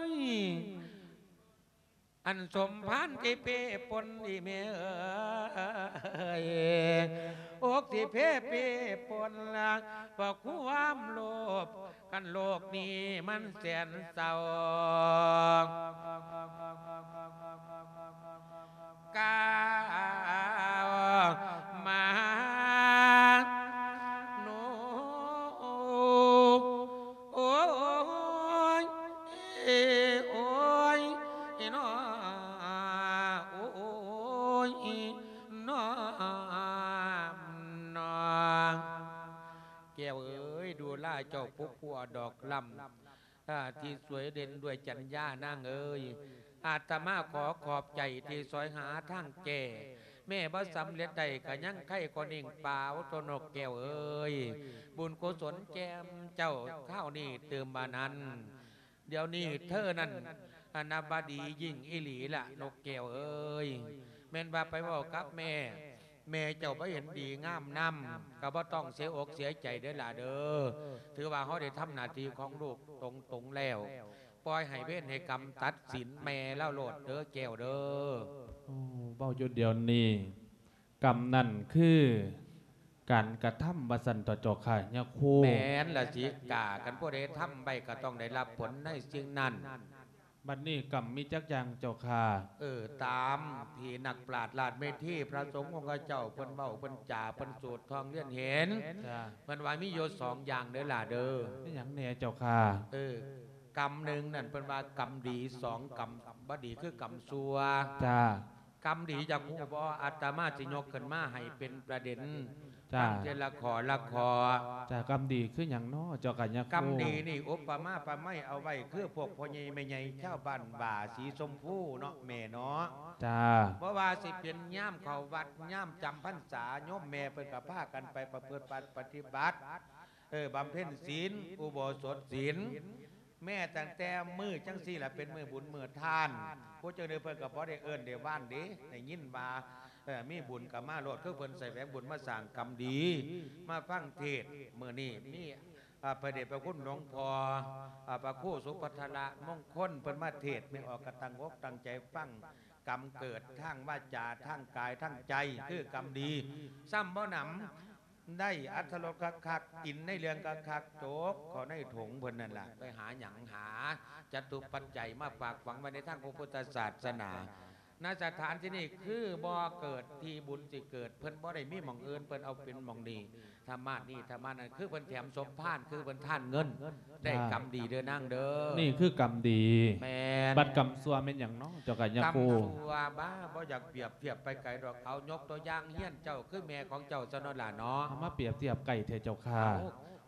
อันสมพันธ์ที่เพ่ปนดีเมยอกที่เพ่เพ่ปนละเพราะความโลภกันโลกนี้มันแสนเศร้ากาวมาโนโอ้ยโอ้ยน้อโอ้ยน้อน้อแก้วเอ้ยดูล่าเจ้าพวกผัวดอกลำที่สวยเด่นด้วยจัญญานางเอ้ยอาตมาขอขอบใจที่ซอยหาทางแก่แม่บ่สำเร็จใดก็ยังไข่ก็นิ่งเปล่าตนกแก้วเอ้ยบุญกุศลแจมเจ้าข้าวนี่เติมบานั้นเดี๋ยวนี้เธอนั้นอนาบดียิ่งอิหลีละนกแก้วเอ้ยแม่นว่าไปบอกกับแม่เจ้าบ่เห็นดีงามนำก็บ่ต้องเสียอกเสียใจเด้อล่ะเด้อถือว่าเขาได้ทำหน้าที่ของลูกตรงแล้วปล่อยให้เวรให้กรรมตัดสินแม่เล่าโลดเด้อแก้วเด้อเบ้าจุดเดียวนี้กรรมนั่นคือการกระทำบัสันต่อจอข่ายเนี่ยครูแม้นละสิกากันผู้ใดทำไปก็ต้องได้รับผลในสิ่งนั้นบัดนี้กรรมมีจักอย่างเจ้าค่ะตามที่นักปราชญ์ลาดเมธีพระสงฆ์ของเจ้าเพิ่นเบ้าเพิ่นจ่าเพิ่นสูตรทองเลี้ยนเห็นมันว่ามีโยสองอย่างเด้อล่ะเด้อเป็นอย่างแน่เจ้าค่ะกรรมหนึ่งนั่นเป็นว่ากรรมดีสองกรรมบ่ดีคือกรรมซัวกรรมดีจากผู้บ่อาตมาสิยกขึ้นมาให้เป็นประเด็นเจละขอกรรมดีคืออย่างน้อเจ้ากันยะกรรมดีนี่อุปมาประไม้เอาไว้คือพวกพ่อใหญ่แม่ใหญ่ชาวบ้านบ่าสีชมพูเนาะแม่เนาะเพราะว่าสิเป็นย่ามเข้าวัดย่ามจำพรรษาโยมแม่เพิ่นก็พากันไปประพฤติปฏิบัติบำเพ็ญศีลอุโบสถศีลแม่ตั้งแต่มือจังสี่แหละเป็นมือบุญมือทานผู้เจ้าเดือเพิ่นกับพ่อได้เอิญเดี๋ยวบ้านดีในยินมามีบุญกับมาโลดคือเพิ่นใส่แหวนบุญมาสั่งกรรมดีมาฟังเทศเมื่อนี้มีพระเดชพระคุณหลวงพ่อพระครูสุภัทระมงคลเพิ่นมาเทศไม่ออกกระตังอกตั้งใจฟังกรรมเกิดทั้งวาจาทั้งกายทั้งใจคือกรรมดีซ้ำบ่หนำได้อัตโลคักกินในเรื่องคักโจกขอในถุงเพิ่นนั่นแหละไปหาหยังหาจตุปัจจัยมาฝากฝังไว้ในทางพระพุทธศาสนาณสถานที่นี่คือบ่เกิดที่บุญสิเกิดเพิ่นบ่ได้มีหม่องอื่นเพิ่นเอาเป็นหม่องดีธรรมะนี่ธรรมะนั่นคือเพิ่นแถมสมพานคือเพิ่นท่านเงินได้กรรมดีเด้อนั่งเด้อนี่คือกรรมดีแม่บัดกรรมซัวเป็นอย่างน้องเจ้ากันยะโกกรรมซัวบ้าบ่อยากเปรียบเทียบไปไกลดอกเอายกตัวอย่างเฮี้ยนเจ้าคือแม่ของเจ้าซะนั่นล่ะเนาะมาเปรียบเทียบไก่เทเจ้าค่ะ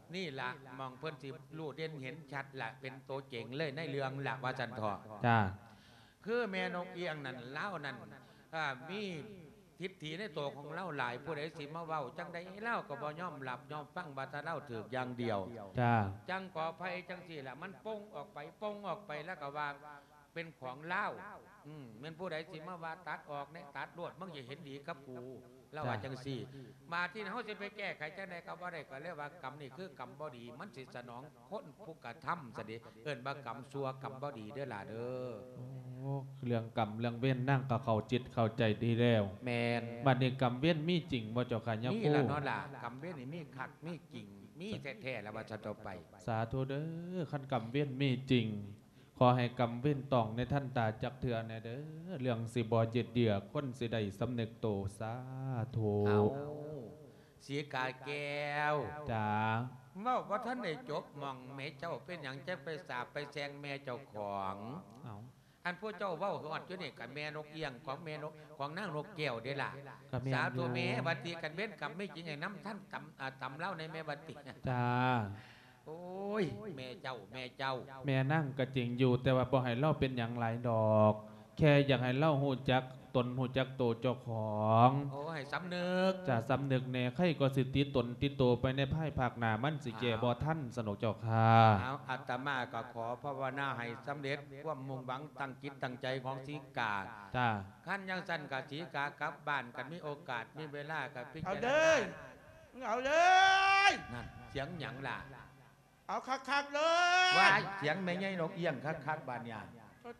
นี่ละมองเพิ่นสิรู้เด่นเห็นชัดละเป็นโตเจ๋งเลยในเรื่องหลักว่าจันทอจ้าคือแม่นกเอียงนั่นเล่านั่นมีทิฏฐิในตัวของเล่าหลายผู้ใดสิมาเว้าจังใดเล่าก็บ่ยอมหลับยอมฟังบาตาเล่าถืออย่างเดียวจ้าจังก่อภัยจังสี่ละมันป้งออกไปแล้วก็ว่าเป็นของเล่าแม่นผู้ใดสิมาว่าตัดออกเนี่ยตัดรวดมึงจะเห็นดีกับกูแล้วว่าจังสี่ มาที่เฮาสิไปแก้ไขจังใดก็บ่ได้ก็เรียกว่ากรรมนี่คือกรรมบ่ดีมันสิสนองคนผู้กระทำซะดิเอิ้นว่ากรรมชั่วกรรมบ่ดีเด้อล่ะเด้อโอ้เรื่องกรรมเรื่องเว้นนั่งก็เข้าจิตเข้าใจดีแล้วแมนบัดนี้กรรมเว้นมีจริงบ่เจ้าค่ะยะนี่คู่ละเนาะล่ะกรรมเวรนี่มีคักมีกิ่งมีแท้ๆแล้วว่าจะต่อไปสาธุเด้อคันกรรมเว้นมีจริง ขอให้กรรมเว้นต้องในท่านตาจักเถื่อแน่เด้อเรื่องสิบ่เจ็ดเดือคนสิได้สำนึกโตสาธุเอาเสียกาแก้วจ้าเว้าว่าท่านได้จบมองแม่เจ้าเป็นอย่างจะไปสาบไปแซงแม่เจ้าของเอาอันพวกเจ้าเว้าฮอดอยู่นี่กับแม่นกเอียงของแม่นกของนางนกแก้วเด้ล่ะก็แม่นสาธุอยู่แม่บัดนี้กันเว้นกรรมไม่จริงอย่างน้ำท่านตำเล่าในแม่บัดนี้จ้าโอ้ยแม่เจ้าแม่นั่งก็จริงอยู่แต่ว่าบ่ให้เล่าเป็นอย่างหลายดอก แค่อยากให้เล่าหูจักตนหูจักโตเจ้าของโอ้ให้สำนึกจะสำนึกแน่ใครก็สิติดตนติดโตไปในภายภาคหน้ามันสิแก่บ่ท่านสนุกเจ้าค่ะเอาอาตมาก็ขอภาวนาให้สำเร็จความมุ่งหวังตั้งจิตตั้งใจของสีกาจ้าขั้นยังสั้นกับสีกากลับบ้านกันมีโอกาสมีเวลากับพิเอาจารเลณายเอาเลยนั่นเสียงหยังล่ะเอาคักๆเลยว่าเสียงไม่ใช่นกเอี้ยงคักๆบ้านยา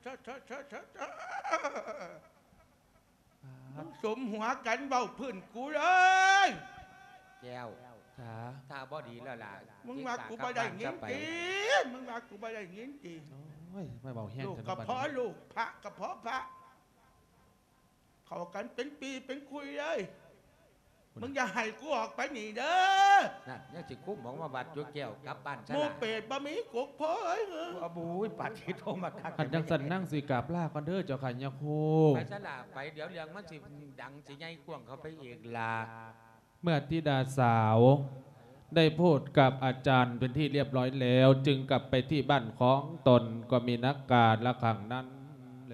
สมหัวกันเบาพื้นกูเลยแก้วจ้าถ้าบ่ดีแล้วล่ะมึงมากูไปได้เงินไปจีมึงมากูไปได้เงินจีโอ้ยไม่เบาแห้งลูกจังกระบัดเพาะนี้ลูกพระกระเพาะพระ เข้ากันเป็นปีเป็นคุยเลยมึงอย่าให้กูออกไปหนีเด้อนั่นยังสิคุ้มบอกว่าบัดจุแก้วกลับบ้านซะหมูล่ะเป็ดบะหมี่กุกพ่อเอ้ยอบูยปัดที่โทรมาคักขันจังสันนั่งสีกราบลากันเด้อเจ้าขันยาคูไปซะล่ะไปเดี๋ยวเรื่องมันสิดังสิใหญ่กว้างเข้าไปอีกล่ะเมื่อธิดาสาว ได้พูดกับอาจารย์เป็นที่เรียบร้อยแล้ว จึงกลับไปที่บ้านของตนก็มีนักการละขังนั้นเลย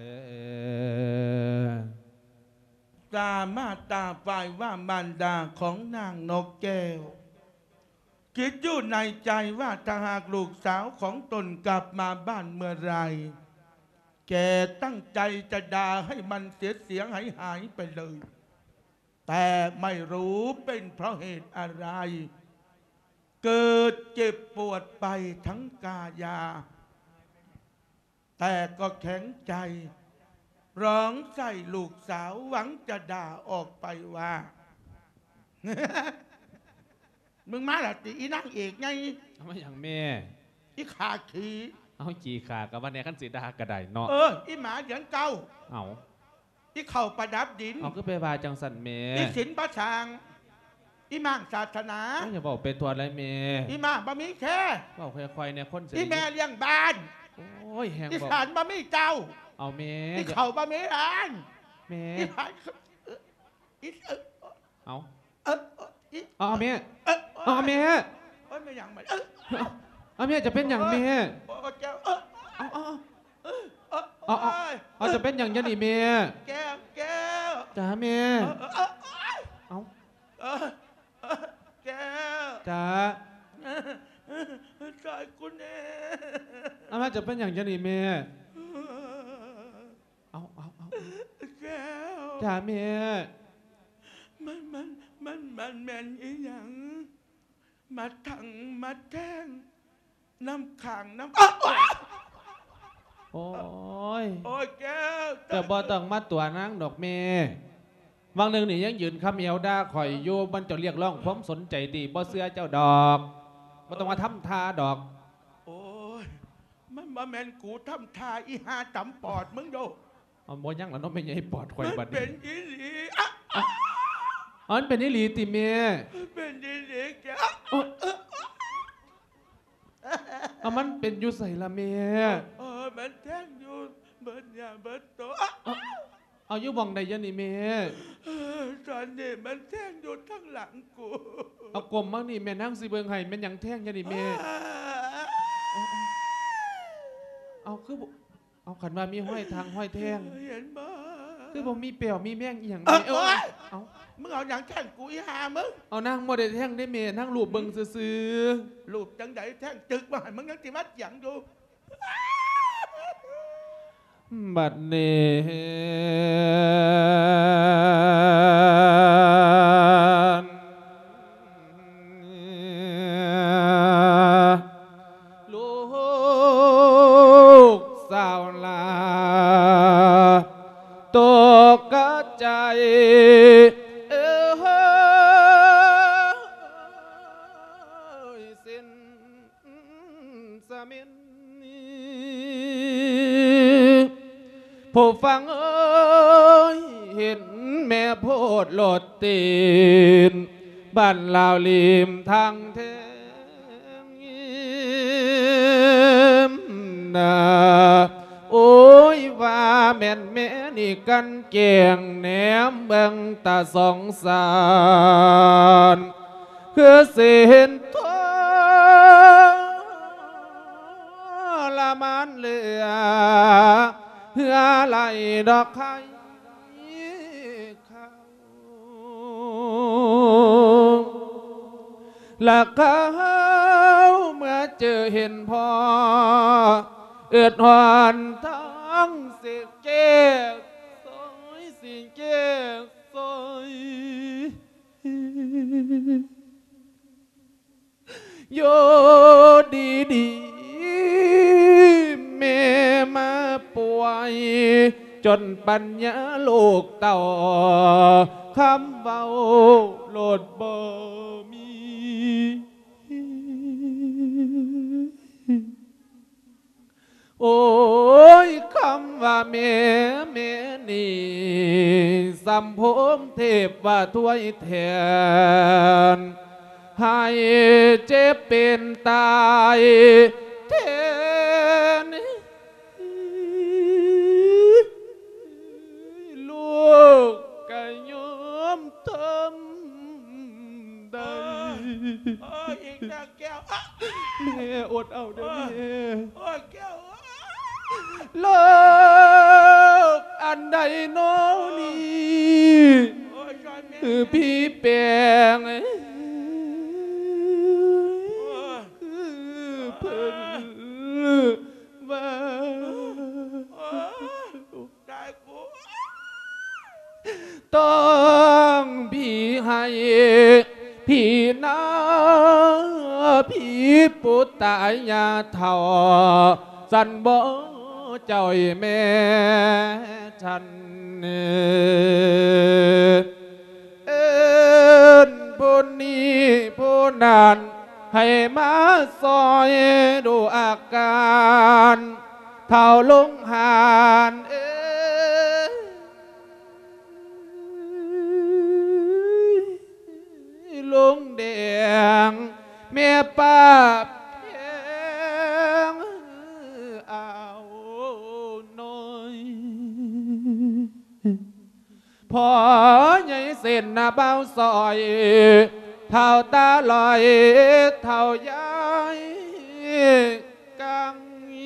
ตามาตาไฟว่าบรรดาของนางนกแก้ว คิดอยู่ในใจว่าถ้าหากลูกสาวของตนกลับมาบ้านเมื่อไร แกตั้งใจจะด่าให้มันเสียหายไปเลย แต่ไม่รู้เป็นเพราะเหตุอะไร เกิดเจ็บปวดไปทั้งกายา แต่ก็แข็งใจ ร้องใส่ลูกสาวหวังจะด่าออกไปว่า มึงมาละติอีนั่งเอกไงเอามาอย่างแม่อีขาขีเอากี่ขากับวันนี้ขั้นสีดากระไดเนาะอีหมาเหยือนเก่าเอาอีเข่าประดับดินเอาก็ไปว่าจังสันแม่อีศิลประชางอีมั่งศาสนาไม่อย่าบอกเป็นตัวอะไรแม่อีมั่งบะมีแค่บอกค่อยๆเนี่ยคนเสียอีแม่เลี้ยงบ้านโอ้ยแหงอีบอกสารบะมีเจ้าเอาแม่อีเข่าบะมีร้านแม่อีผ่านอีเอาอีเอาแม่เออเอาแม่โอ้ยไม่อย่างมันเอาแม่จะเป็นอย่างแม่โอ้เจ้าเอาจะเป็นอย่างยันอีแม่แก้วแก้วจ้าแม่เอาแก้วจ้าช่วยกูแน่เอาแม่จะเป็นอย่างยันอีแม่เอาแก้วจ้าแม่มันแม่นอีหยังมาถังมาแท่งน้ำขังน้ำโอ้ยโอ้ยแก้วแต่บ่ต้องมาตัวนั่งดอกแม่บางหนึ่งนี่ยังยืนคำเอวด่าข่อยอยู่มันจะเรียกร้องความสนใจดีบ่เสื้อเจ้าดอกบ่ต้องมาทำทาดอกโอ้ยมันมาแม่นกูทำทาอีหาตำปอดมึงโดเอาบ่ยังแล้วเน้องไม่ใหญ่ปอดข่อยมันบัดเป็นี้นอีหลีอ๋อมันเป็นนิลีติแม่เป็นอีหลีแก้วเอามันเป็นอยู่ใส่ละแม่มันแท่งอยู่เบิดยาเบิดโตเอาอยู่บ่องใดยันนี่แม่ทตอนนี้มันแท่งอยู่ทั้งหลังกูเอากลมมั่งนี่แม่นั่งสิเบิงให้แม่นหยังแท่งอยันนี่แม่เอาคือบ่เอาขันมามีห้อยทางห้อยแท่งเห็นบ่คือผมมีเปลวมีแม่งอีหยังเอ้แม่ยเอามึงเอาอย่างแท่งกูอีหามึงเอานั่งโมเดลแท่งได้แม่นั่งรูปเบิงซื่อรูปจังไดแท่งจึกมาให้มึงยังสิมัดหยังอยู่ๆบัดนี้ลูกสาวลาตกกระใจสิ้นสมินผู้ฟังเอ้ยเห็นแม่โพดโลดตีนบ้านลาวลิมทางเทงนาโอ้ยว่าแม่นแม่นี่กันเกียงแหนมเบิงตาสองสารคือสิเห็นทละมันเหลือเพื่อไหลดอกไข่เขาและเขาเมื่อเจอเห็นพ่อเอือดหอนทั้งสิเจ๊กซอยสิเจ๊กซอยโยดีดีแม่มาป่วยจนปัญญาโลกเต่าคำเบาโลดบ่มีโอ้ยคำว่าแม่แม่นี่สัมพมเทพว่าถ้วยแทนให้เจ็บเป็นตายแทนลูกก็ยอมทำได้โอ้ยอีกแล้วแก้วแม่อดเอาเด้อแม่โอ้ยแก้วโลกอันใดโน้นี้โอ้ยช่วยแม่คือพี่แปลงเพิ่นว่าได้กูต้องพี่ให้พี่นาพี่ปุตตายาเท่าสันบ่เจ้าแม่ฉันเอิ้นผู้นี้ผู้นั้นให้มาซอยดูอาการเท่าลงหานลุงแดงแม่ป้าเพียงเอาหน่อยพอใหญ่เส้นหน้าเบ้าซอยเท่าตาลอยเท่ายายกัง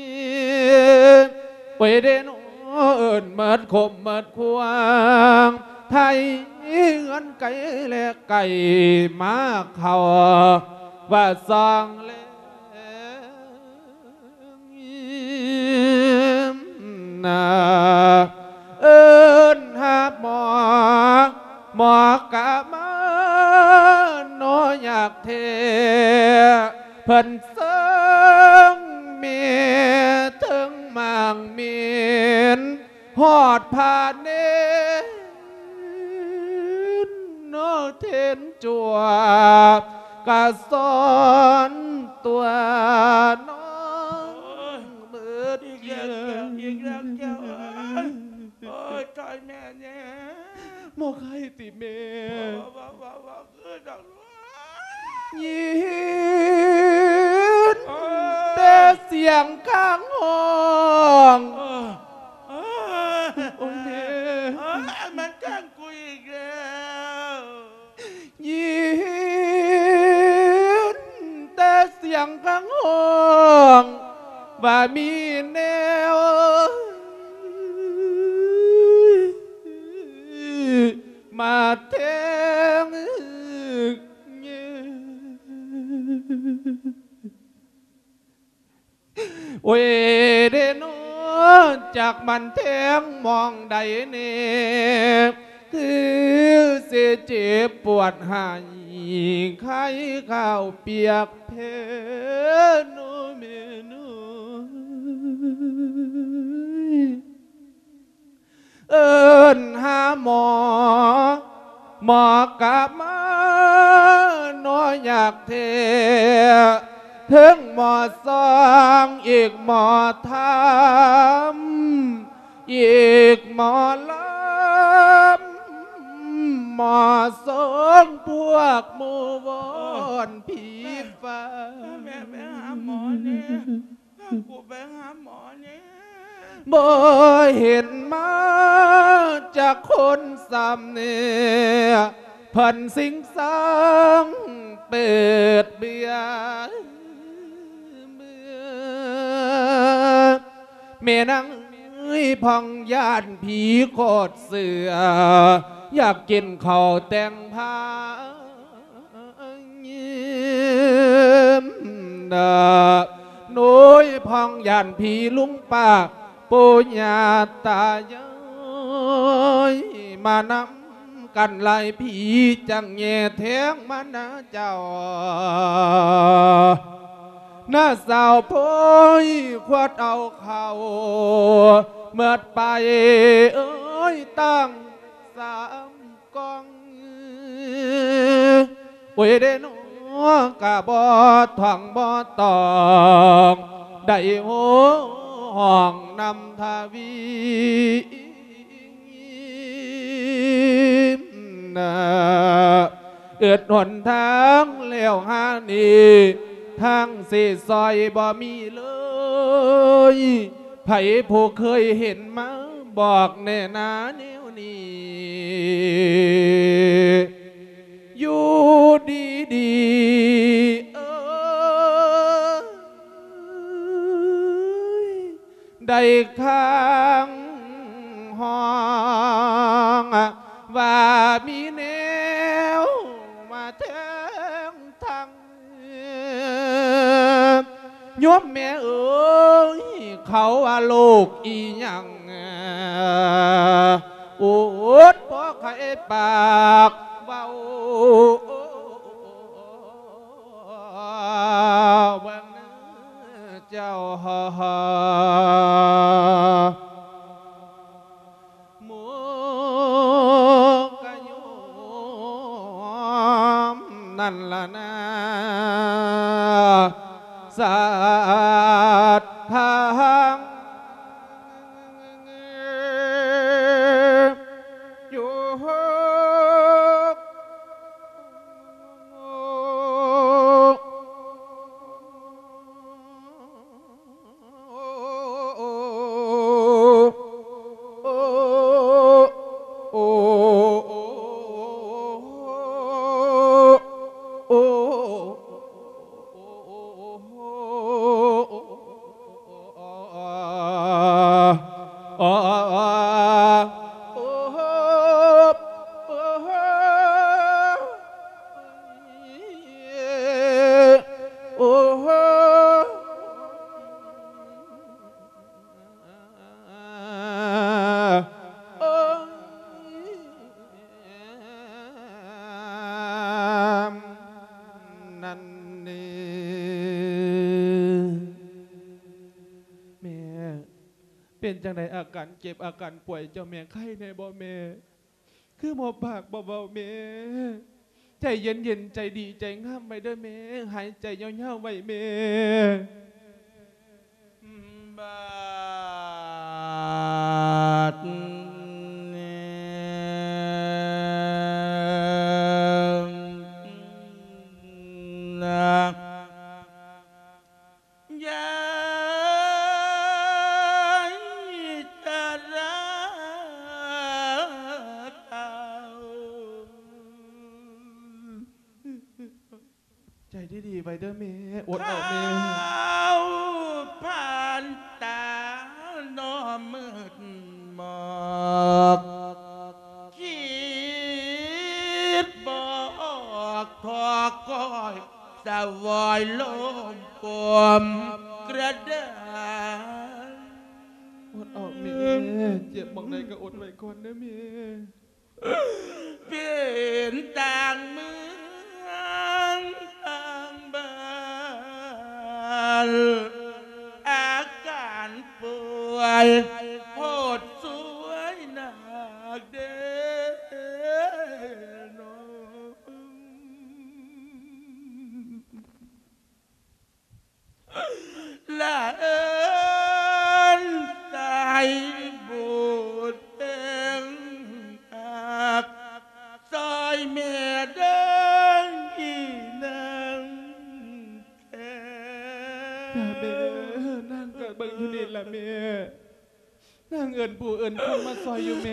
ไปเด่นเอิญเมิดคมเมิดควางไทยเงินไก่และไก่มาเขาว่าสองเล่มนาเอิญหาหมอกะมาโนอยากเทเพิ่นเสิงเมียถึงมางเมียนหอดผ่านเนโนเทนจัวกะสอนตัวน้องมืดอีกเยืแล้วแก้วนอีกแล้วแก้วโอ้ยช่วยแม่เนี่ยโมกให้ติเมว้คือดอกยินแต่เสียงข้างห้องโอ้ยแม่มันแกล้งกูอีกแล้วยังกังห้องว่ามีแนวมาแทงโอ้ยเดโนจากมันแทงมองใดเนคือเสียเจ็บปวดหายไข้ข้าวเปียกเพนเมนูเอิญหาหมอหมอกลับมาน้อยอยากเทถึงหมอสองอีกหมอทำอีกหมอลำหมอสองพวกหมู่วอนผีฟ้าแม่ไปหาหมอเนี่ยกูไปหาหมอเนี่ยบ่เห็นมาจากคนซ้ำเนี่ยพันสิงสังเปิดเบียร์เมนังพองญาติผีโคตรเสืออยากกินข้าวแตงพาหนุยพองญาติผีลุงปากปุญญาตายายมานำกันไล่ผีจังแย่แทงมานะเจ้าหน้าสาวพอยควดเอาเขาเมื่อไปเอ้ยตั้งสามกองโอ้ยเดนกะบ่ท่องบ่ตองได้โหห้องนำทวีเอิดหนทางแล้วหานี่ทางสิซอยบ่มีเลยไผผู้เคยเห็นมาบอกแน่นาแนวนี้อยู่ดีดีได้ข้างห้องว่ามีแนวมาแทงทางโยมแม่เอ๋ยเขาว่าโลกอีหยังโอดพอไข่ปากเบาบังเจ้าหมูกะโยมนั่นล่ะนะสาดทางอยู่นั่นนี่แม่เป็นจังไดอาการเจ็บอาการป่วยเจ้าแม่ไข้ในบ่แม่คือหมอปากเบาๆแม่ใจเย็นๆใจดีใจงามไว้เด้อแม่หายใจยาวๆไว้แม่บาดใจดีๆไว้เด้อแม่อดเอาแม่ข้าวผ่านตาโนมืดหมอกคิดบอกทอก้อยสะวอยลมกลมกระดานอดเอาแม่เจ็บบังใดก็อดไว้ก่อนนะแม่เป็นต่างเมืองต่างบ้านอาการป่วยโพดสวยหนักเด้อนละเอิญตายบูดเองอักซอยเมียเดินอีนังแค่แม่นั่งกับเบิ่งอยู่นี่ล่ะแม่นั่งเอินปู่เอินคนมาซอยอยู่แม่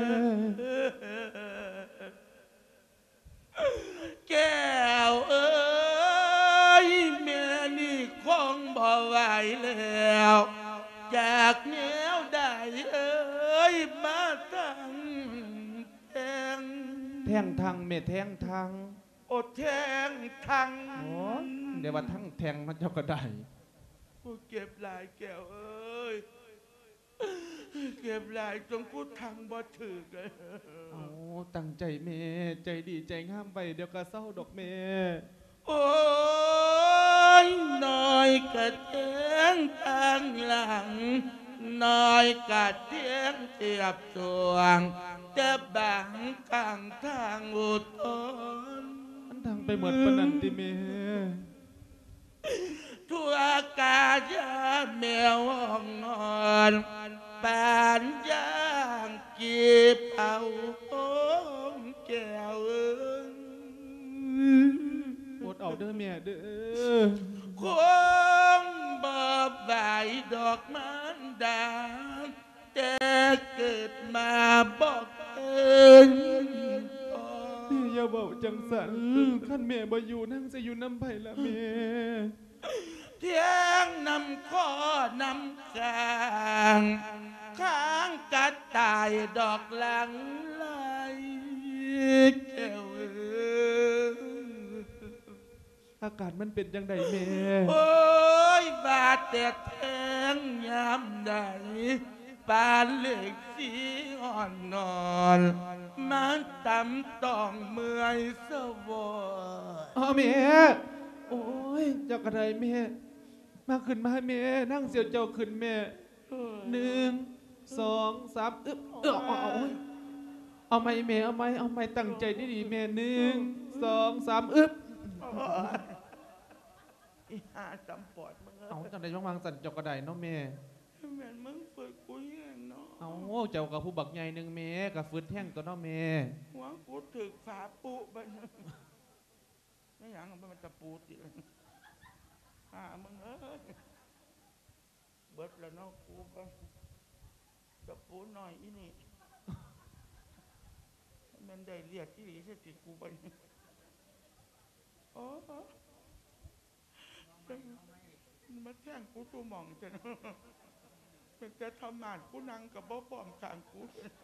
แก้วเอ้ยแม่นี่คงบ่ไหวแล้วจากแนวใดเอ้ยมาตั้งแทงแท่งทางแม่แท่งทางโอแทงทางโอ้เดี๋ยวว่าทั้งแทงมันเจ้าก็ได้กูเก็บหลายแก้วเอ้ยเก็บหลายจนกูทางบ่ถึกเลยเอาตั้งใจแม่ใจดีใจงามไปเดี๋ยวก็เศร้าดอกแม่โอ้ยน้อยกะเทียงทางหลังน้อยกะเทียงเทียบสวงจะบังกลางทางอุทธรมันทางไปเหมือนปานนันติแม่ทั่วกาญาแมวห้องนอนปานย่างกีบเอาโอ้มแก้วเอิงอดเอาเด้อแม่เด้อคงบ่ไหวดอกมันดาแต่เกิดมาบอกเอิญแม่อย่าเบาจังสันขั้นแม่บ่อยู่นั่งจะอยู่น้ำไผ่ละแม่เที่ยงนำข้อนำกลางข้างกัดตายดอกหลังไหลแก้วเอิงอากาศมันเป็นจังใดแม่โอ้ยบาดแต่แทงยามใดปานเหล็กสีอ่อนนอนมันตำต้องเมื่อยสวออ๋อแม่โอ้ยเจ้ากระไดแม่มาขึ้นมาให้แม่นั่งเสียวเจ้าขึ้นแม่1 2 3เอาไหมแม่เอาไหมตั้งใจดีๆแม่1 2 3 อีหาจำปอดมึงเอาจังใดบ้างสั่นเจ้ากระไดเนาะแม่แม่นมึงฝึกกูยังเนาะเอาเจ้ากับผู้บักใหญ่หนึ่งแม่กับฟื้นแท่งตัวเน้อแม่หัวกูถึกฝาปุบันไม่หยังมันจะปูติมึงเอ้ยเบิดแล้วเนาะกูก็จะปูหน่อยอีนี่มันได้เรียกที่หลีสติกูไปโอ้มาแท่งกูตัวหม่องจะเป็นแต่ทำหมานกูนั่งกับบ่ปอมกลางกู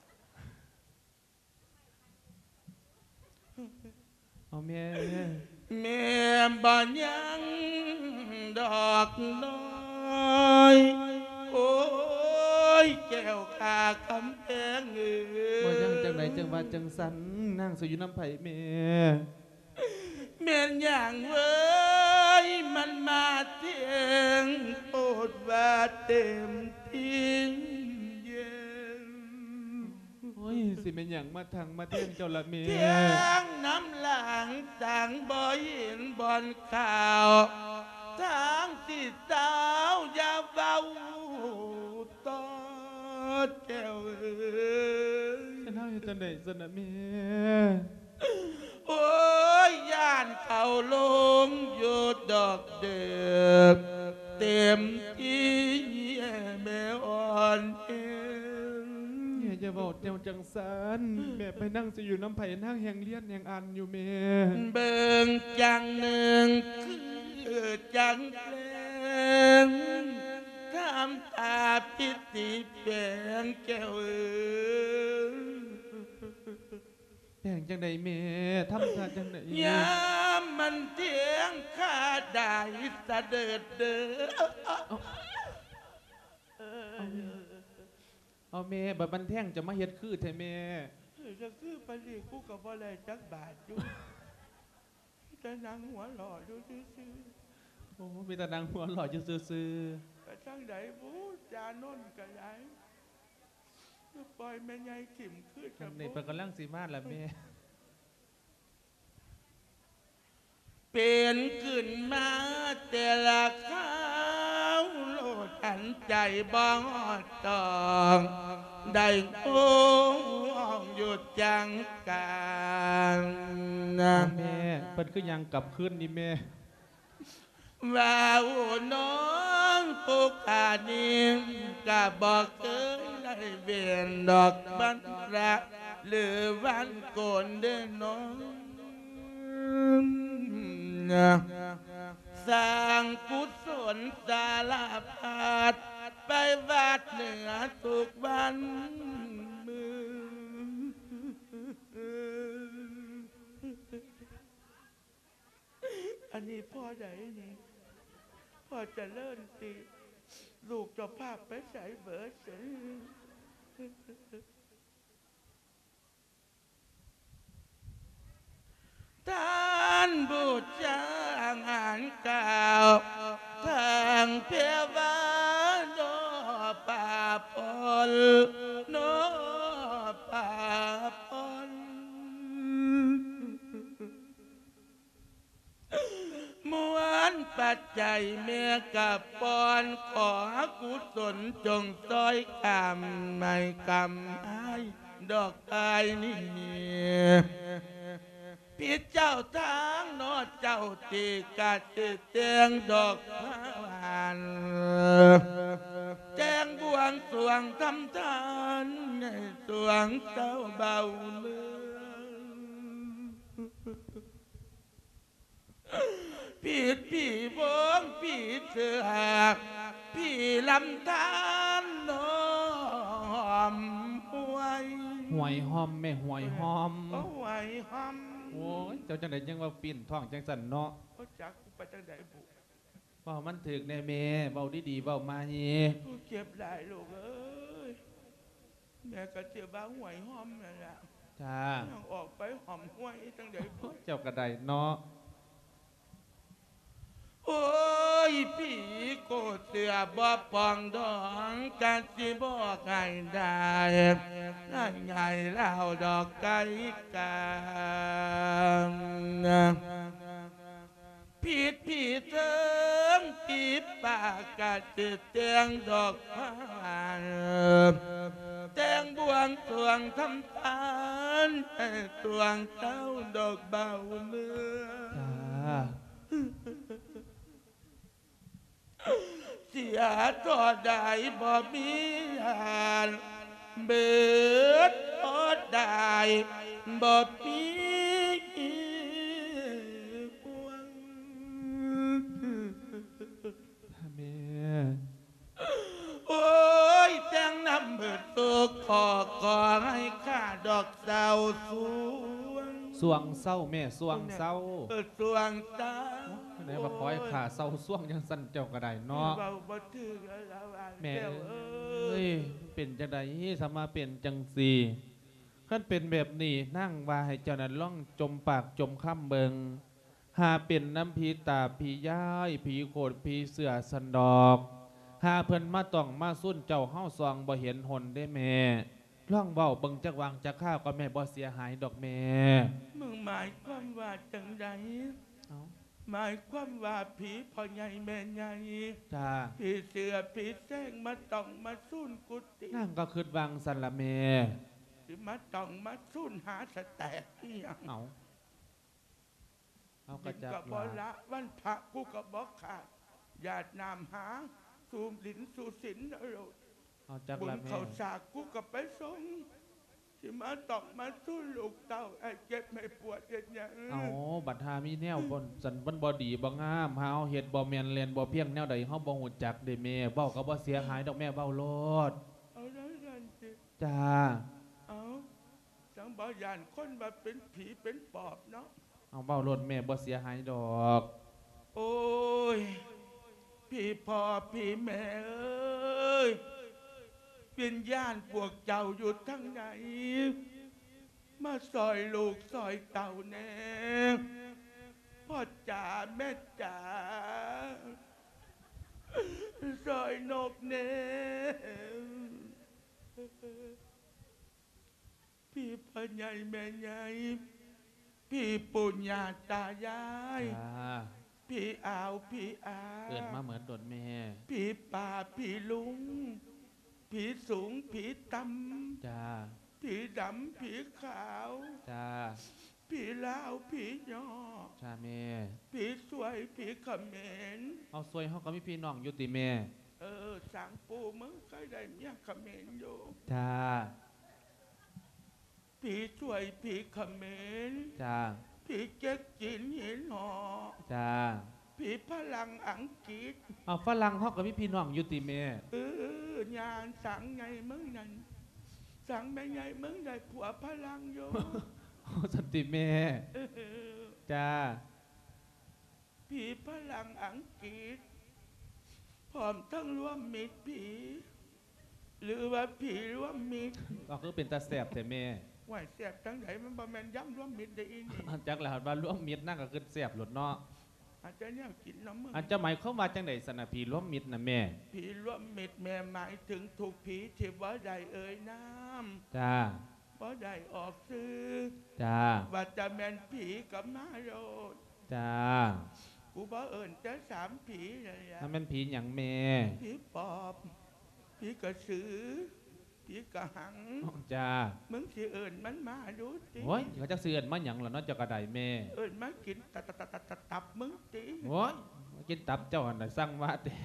เอาแม่แม่บ่ยังดอกน้อยโอ้ยแก้วขาคำแพงเอ้ยว่าจังจังไหนจังว่าจังสันนั่งสอยู่น้ำไผ่แม่แม่นอย่างเว้ยมันมาเทียงโอดว่าเต็มทิ้งเย็นโอ้ยสิเป็นอย่างมาทางมาเที่ยงเจ้าละแม่เทียงน้ำหลังต่างบ่เห็นบอนข่าวทางสิสาวอย่าเบาตอดแก้วเอ้ยจะเล่าให้จังไหนสนะแม่โอ้ยย่านเขาลงอยู่ดอกเดิมเต็มที่แม่อ่อนเอ็นแม่จะบอกเจ้าจังสันแม่ไปนั่งสอยู่น้ำไผ่นั่งแหงเลียนแหงอันอยู่แม่เบิ่งจังหนึ่งคืจังเพลงทำตาพิธีแปลงแก้วแปลงจังใดแม่ทำท่าจังใดยามมันเทียงข้าได้เสด็จเด้อเอาแม่บัดบันแท่งจะมาเฮ็ดคือแท้แม่จะคือไปเรียกกูกับอะไรจักบาทอยู่จะนั่งหัวหล่ออยู่ซื่อโอ้มีแต่นางหัวหล่ออยู่ซื่อๆไปทางไหนบูจานนท์กันไหนปล่อยแม่ใหญ่ขิมขึ้นๆกับทำในเปิดกำลังสีมาดล่ะแม่เป็นขึ้นมาแต่ละข้าวโลดหันใจบ้องตองได้โอ้หยุดจังการนะแม่เปิดคือยังกลับคืนนี่แม่ว่าโอ้น้องปุกอานิมกะบอกเคยได้เวียนดอกบันระหรือวันโกนเดินน้องสร้างกุศลสารพัดไปวัดเหนือทุกวันมืออันนี้พ่อใดนี่พ่อจะเลิ่นสิลูกจะภาพไปใส่เบิร์ดสิท่านบูชาอาหารเก่าทางเพียวาโนป่าปนโนป่าปนมวนปัจจัยเมียกับปอนขอกุศลจงซอยกำไม่กำให้ดอกไม้นี่พี่เจ้าทางโนเจ้าตีกัดเตียงดอกพวานแจ้งบวงสรวงทำทานในสวงเจ้าเบาเมืองพี่วงพี่เสือกพี่ลำทานน้อมหวยหวยหอมแม่หวยหอมโอ้ไหวหอมโอ้ยเจ้าจังใดยังว่าปีนท้องจังสันเนาะโอ้จักกูไปจังใดบุเว้ามันถึกแน่แม่เว้าดีๆเว้ามาเฮีกูเจ็บหลายลูกเอ้ยแม่ก็เจ็บบ้าหวยหอมนั่นแหละจ้ายังออกไปหอมหวยจังใดบุเจ้ากระไดเนาะโอ้ยพี่โกเสือบ่ปองดองกันสิบอกให้ได้นั่นไงเล่าดอกไก่กันพี่เติมพี่ปากกะติเตียงดอกพานแตงบวงสรวงทำทานให้สวงเต้าดอกเบาเมือจ้าเสียต่อได้บ่มีอันเบิดต่อได้บ่มีหวังแม่โอ้ยแจ้งน้ำเบิดตัวขอให้ข้าดอกเสาสวงสวงเศร้าแม่สวงเศร้าสวงตาไหนว่าคอยขาเศร้าสวงจังสันเจ้ากระไดเนาะเบาบ่ถึงแล้วอ่านแม่แก้วเอเอ้้ยยเป็นจังใดสามาเป็นจังสีขั้นเป็นแบบนี้นั่งว่าให้เจ้านั้นล่องจมปากจมข้ามเบิงหาเป็นน้ำผีตาผีย้ายผีโขดผีเสือสันดอกหาเพิ่นมาต้องมาสุ่นเจ้าเฮาซองบ่เห็นหนได้แม่ล่องเบ้าเบิงจักวางจักข้าวก็แม่บ่เสียหายดอกแม่มึงหมายความว่าจังใดเอ้าหมายความว่าผีพ่อใหญ่แม่ใหญ่จ้าผีเสือผีแจ้งมาต้องมาสู้กุฏินั่งก็คืดวางสันละแม่หรือมาต้องมาสู้หาสแตกที่ยังเอากระจับกับบอละวันพระกูกับอกขาดญาตินามหาสูมหลินสู่สินอรุณเอาจักบุญละแม่เขาสากกูกับไปส่งที่มาตอกมาสู้ลูกเต้าไอ้เจ็บไม่ปวดเจ็บหยังเอาบัดหามีแนวบนสันบ่ดีบ่งามเฮาเฮ็ดบ่แม่นเรียนบ่เพียงแนวใดเฮาบ่ฮู้จักเด้แม่เว้าก็บ่เสียหายดอกแม่เว้าโลดเอาได้กันสิจ้าเอาสังบายานคนมาเป็นผีเป็นปอบเนาะเอาเว้าโลดแม่บ่เสียหายดอกโอ้ยพี่พ่อพี่แม่เอ้ยเป็นญาติพวกเจ้าอยู่ทั้งไหนมาซอยลูกซอยเต่าแน่พ่อจ๋าแม่จ๋าซอยนกแน่พี่พ่อใหญ่แม่ใหญ่พี่ปู่ย่าตายายจ้าพี่อาวพี่อาเกิดมาเหมือนโดดแม่พี่ป่าพี่ลุงพี่สูงพี่ต่จ้าำพี่ดำพี่ขาวจ้าพี่ลาวพี่ย่อจ้าแม่พี่สวยพี่เขมรเอาซวยเฮาก็มีพี่น้องอยู่ติแม่สังปูมึงเคยได้เมียเขมรอยู่จ้าพี่สวยพี่เขมรจ้าพี่เจ๊กจีนหินหอจ้าพี่พลังอังกฤษเอาฝรั่งเฮาก็มีพี่น้องอยู่ติแม่งานสังไงมึงนั่นสังไม่ไงมึงได้ผัวพลังอยู่โอ้สันติแม่ จ้าผีพลังอังกฤษพร้อมทั้งร่วมมิตรผี หรือว่าผีร่วมมิตรก็คือเป็นตาแสบแต่แม่ไหวเสียบทั้งไหนมันประมาณย่ำร่วมมิตรได้อีนี่จักแล้วว่าร่วมมิตรนั่นก็คือแสบหลดเนาะอาจจะเนี่ยกินน้ำมึงอันจะหมายความว่าจังได๋สนะพี่ร่วมมิตรนะแม่ผีร่วมมิตรแม่หมายถึงถูกผีที่บ่ได้เอ่ยน้จ้าำบ่ได้ออกซื้อจ้าว่าจะแม่นผีกับมาโรดจ้ากูบ่เอิญแต่สามผีเลยอะถ้าแม่นผีหยังแม่ผีปอบผีกระสือผีกระหังจ้ามึงสิเอิญมันมาดูสิโอ้ยเขาจะเสือนมาหยังล่ะเนาะเจ้ากระไดแม่เอิญมากินตับมึงสิโอ้ยมากินตับเจ้าหันน่ะสั่งว่าแต่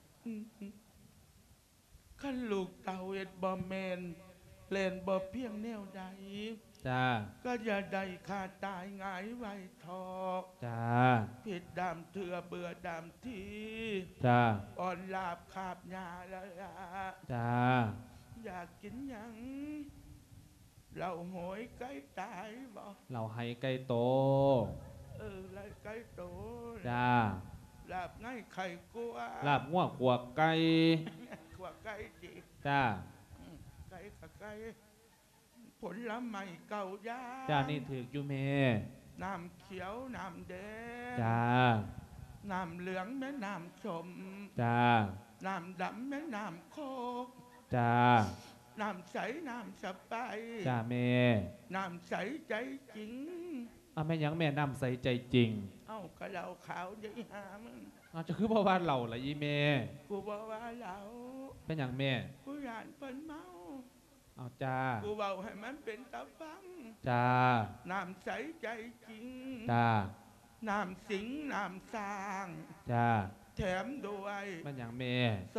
ขั้นลูกเต่าเอ็ดบ่แมนเล่นบ่เพียงแนวใดจ้าก็อย่าได้ขาดตายหงายไว้ทอกจ้าผิดดามเถื่อเบื่อดามทีจ้าอ่อนลาบขาบยาละละจ้าอยากกินหยังเราโหยไก่ตายบ่เราให้ไก่โตไรไก่โตจ้าลาบง่ายไข่กลัวลาบงัวขวกไก่กว่าไก่ดิจ้าไก่กับไก่ผลไม้เก่าย่าจ้านี่ถือกอยู่แม่น้ำเขียวน้ำแดงจ้าน้ำเหลืองแม่น้ำชมจ้าน้ำดำแม่น้ำโคกจ้าน้ำใสน้ำสบายจ้าแม่น้ำใสใจจริงเอาแม่หยังแม่นำใส่ใจจริงเอ้ากระเหล่าขาวใหญ่หามึงเอาจะคือบ่ว่าเราล่ะอีแม่กูบอกว่าเหล่าเป็นหยังแม่กูอยานเปิ้นเมาเอาจ้ากูเบาให้มันเป็นตะฟังจ้าน้ำใสใจจริงจ้าน้ำสิงน้ำสร้างจ้าแถมด้วยเป็นหยังแม่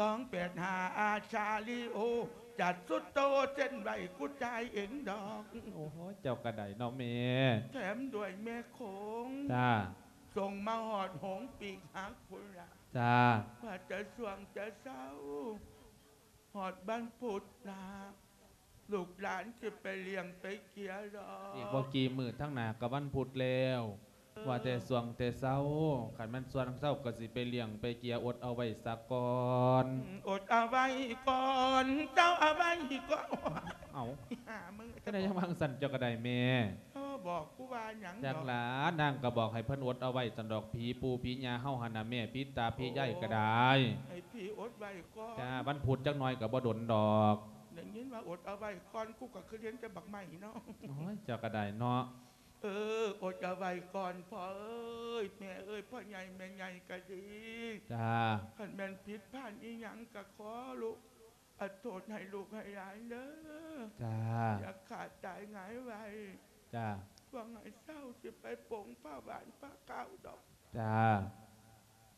285อาชาลีโอ จัดสุดโตเส้นไหวกูจ่ายเองดอกโอ้โหเจ้ากระไดเนาะแม่แถมด้วยแม่โขงจ้าส่งมาหอดหงปีกหักคุณละจ้าว่าจะสวงจะเศร้า หอดบ้านพุทธนาลูกหลานจะไปเลี้ยงไปเกียรออีกบ่กี่มื้อทั้งหน้ากับวันพุธแล้ว ว่าแต่สวงแต่เช้าขันมันสวงเช้าก็สิไปเลี้ยงไปเกียอดเอาไว้สักก่อนอดเอาไว้ก่อนเจ้าเอาไว้ก่อนเอาหามึงก็ได้ยังวางสั่นเจ้ากระไดแม่เขาบอกกูว่าหยังจากดอกหลานางก็บอกให้เพิ่นอดเอาไว้สันดอกผีปูผีญาเฮาหันน่ะแม่พี่ตาพี่ใหญ่ก็ได้ให้พี่อดไว้ก่อนจ้าวันพุธจักหน่อยก็บ่ดนดอกอย่างนี้ว่าอดเอาไว้ก่อนกูก็คือเรียนจะบักใหม่เนาะโอ้ยเจ้าก็ได้เนาะอดเอาไว้ก่อนพ่อเอ้ยแม่เอ้ยพ่อใหญ่แม่ใหญ่ก็ดีจ้าขันแม่นผิดพลาดอีหยังก็ขอลูกอโทษให้ลูกให้หลานเด้อจ้าอย่าขาดตายหงายไว้จ้าว่าไงเศร้าจะไปปลงผ้าหวานผ้าเก้าวดอกจ้า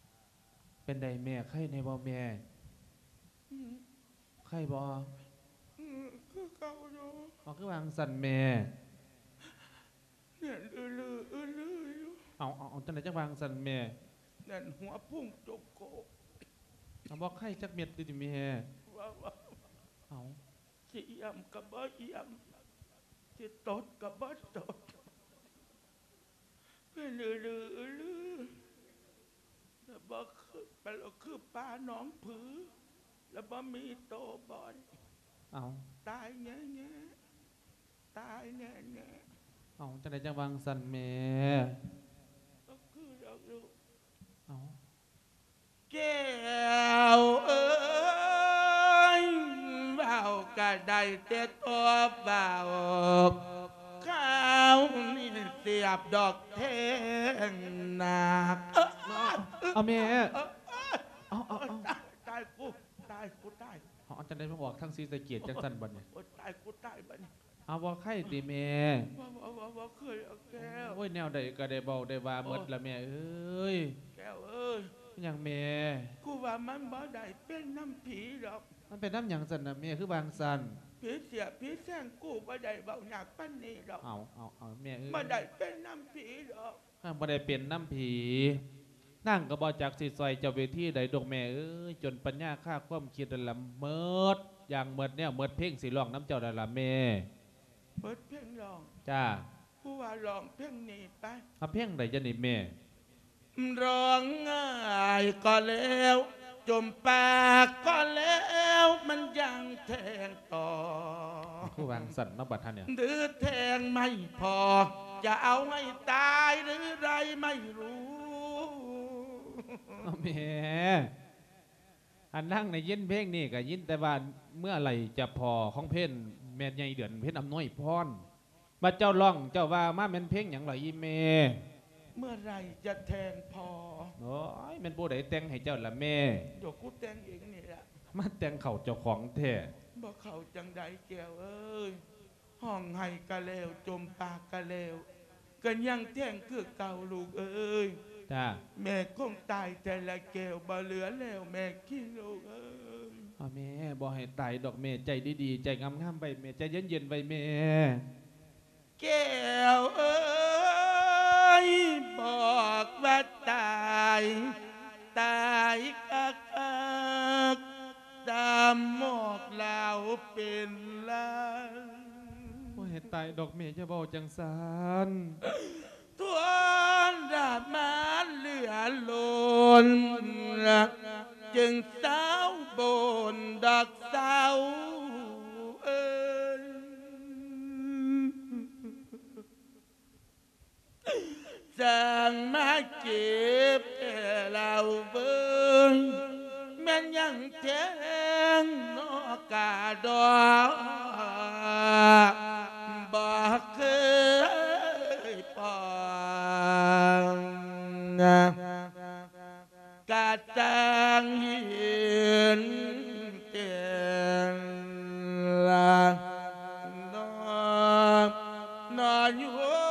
เป็นใดแม่ไข้ในบ่แม่อืมไข้บ่คือเก่าอยู่เอาคือวางสันแม่เนี่ยอื้อลืออยู่เอาจังไหนจังวางสันแม่นั่นหัวพุ่งจกโกเอาบอกไข่จักเม็ดดิแม่ว่าเอาสิเอี่ยมกับบ่เอี่ยมสิตดกับบ่ตดเป็นลือแล้วบ่คือไปแล้วคือปลาหนองผือ แล้วบ่มีโตบอลเอาตายแง่ตายแง่เอาจังไหนจังวางสันแม่ก็คือเราลูกเอาแก้วเอ้ยเบาก็ได้แต่ตัวเบาข้าวนี่เสียบดอกเทงนักเอาแม่เอาตายกูตายเอาจังไหนมาบอกทั้งซีสะเกียรติจังสันบัดเนี่ยโอ้ตายกูตายบัดนี้เอาบอกไข่ดิแม่ว่าเคยเอาแก้วโอ้ยแนวใดก็ได้เบาได้ว่าหมดละแม่เอ้ยแก้วเอ้ยอย่างแม่กูว่ามันบ่ได้เป็นน้ำผีหรอกมันเป็นน้ำหยังสันนะแม่คือบางสันผีเสียผีแซงกูบ่ได้เบาหนักปั้นนี่หรอกเอาแม่เอ้ยบ่ได้เป็นน้ำผีหรอกบ่ได้เป็นน้ำผีนั่งก็บ่จักสิซอยเจ้าเวทีใดดอกแม่เอ้ยจนปัญญาค่าความคิดนั่นละเมิดอย่างเมิดเนี่ยเมิดเพลงสิร้องน้ำเจ้านั่นละแม่เปิดเพลงร้องจ้ากูว่าร้องเพลงนี้ไปเอาเพลงใดจะนี่แม่ร้องง่ายก็แล้วจมปากก็แล้วมันยังแทงต่อคือวางสันเนาะบัดท่านเนี่ยหรือแทงไม่พอ จะเอาให้ตายหรือไรไม่รู้เอาแม่อันนั่งในยินเพลงนี่ก็ยินแต่ว่าเมื่อไหร่จะพอของเพลงแม่ใหญ่เดือนเพลงอำนวยพรมาเจ้าร้องเจ้าว่ามาแม่นเพลงหยังเหรออีแม่เมื่อไรจะแทงพอโอ้ยแม่นผู้ใดแต่งให้เจ้าละแม่เดี๋ยวกูแต่งเองนี่แหละมาแต่งเข่าเจ้าของแท้บอกเขาจังใดแก้วเอ้ยห้องไห้กะเลวจมปากกะเลวกันยังแท่งคือเก่าลูกเอ้ยจ้าแม่คงตายแต่ละแก้วบ่เหลือแล้วแม่ขี้ลูกเอ้ยเอาแม่บ่ให้ตายดอกแม่ใจดีๆใจงามๆไปแม่ใจเย็นๆไปแม่แก้วเอ้ยบอกว่าตายตายกักตามหมอกเหลาเป็นล้านบ่ให้ตายดอกแม่จะเว้าจังซันทวนดาบมานเหลือล้นจึงเศร้าบนดอกเศร้าเอ้ยสั่งมาเก็บแต่เราเบิ่งแม่นยังแทงนอกกาดอกบอกเคยปองกาจังเห็นเตียนลานอนอยู่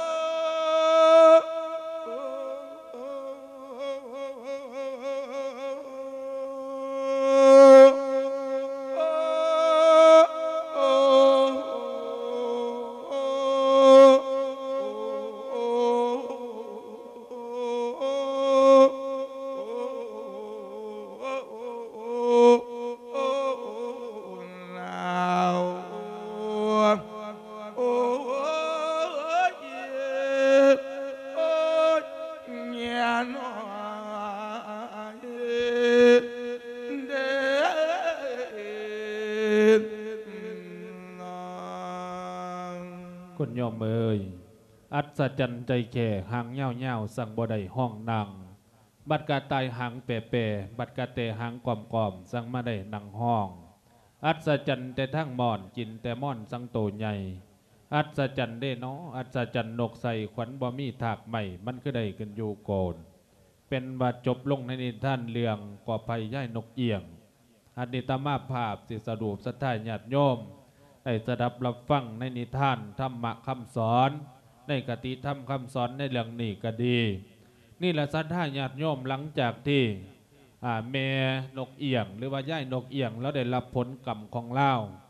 คนยอมเอ่ยอัศจรรย์ใจแก่หางเง่าเง่าสั่งบ่ได้ห้องนางบัดกาตายหางแปรแปรบัดกาเตหางกล่อมกล่อมสั่งมาได้นังห้อง อัศจรรย์แต่ทั้งม่อนกินแต่ม่อนสังโตใหญ่ อัศจรรย์เด้เนาะอัศจรรย์นกใส่ขวัญบ่มีถากใหม่มันก็ได้กันอยู่โกนเป็นว่าจบลงในนิทานเรื่องก่อภัยย่ายนกเอียงอันนี้ตามาภาพสิสรุปสัทธาญาติโยมได้สดับรับฟังในนิทานธรรมะคำสอนในกติธรรมคำสอนในเรื่องนี้ก็ดีนี่แหละสัทธาญาติโยมหลังจากที่แม่นกเอียงหรือว่าย่ายนกเอียงแล้วได้รับผลกรรมของเล่า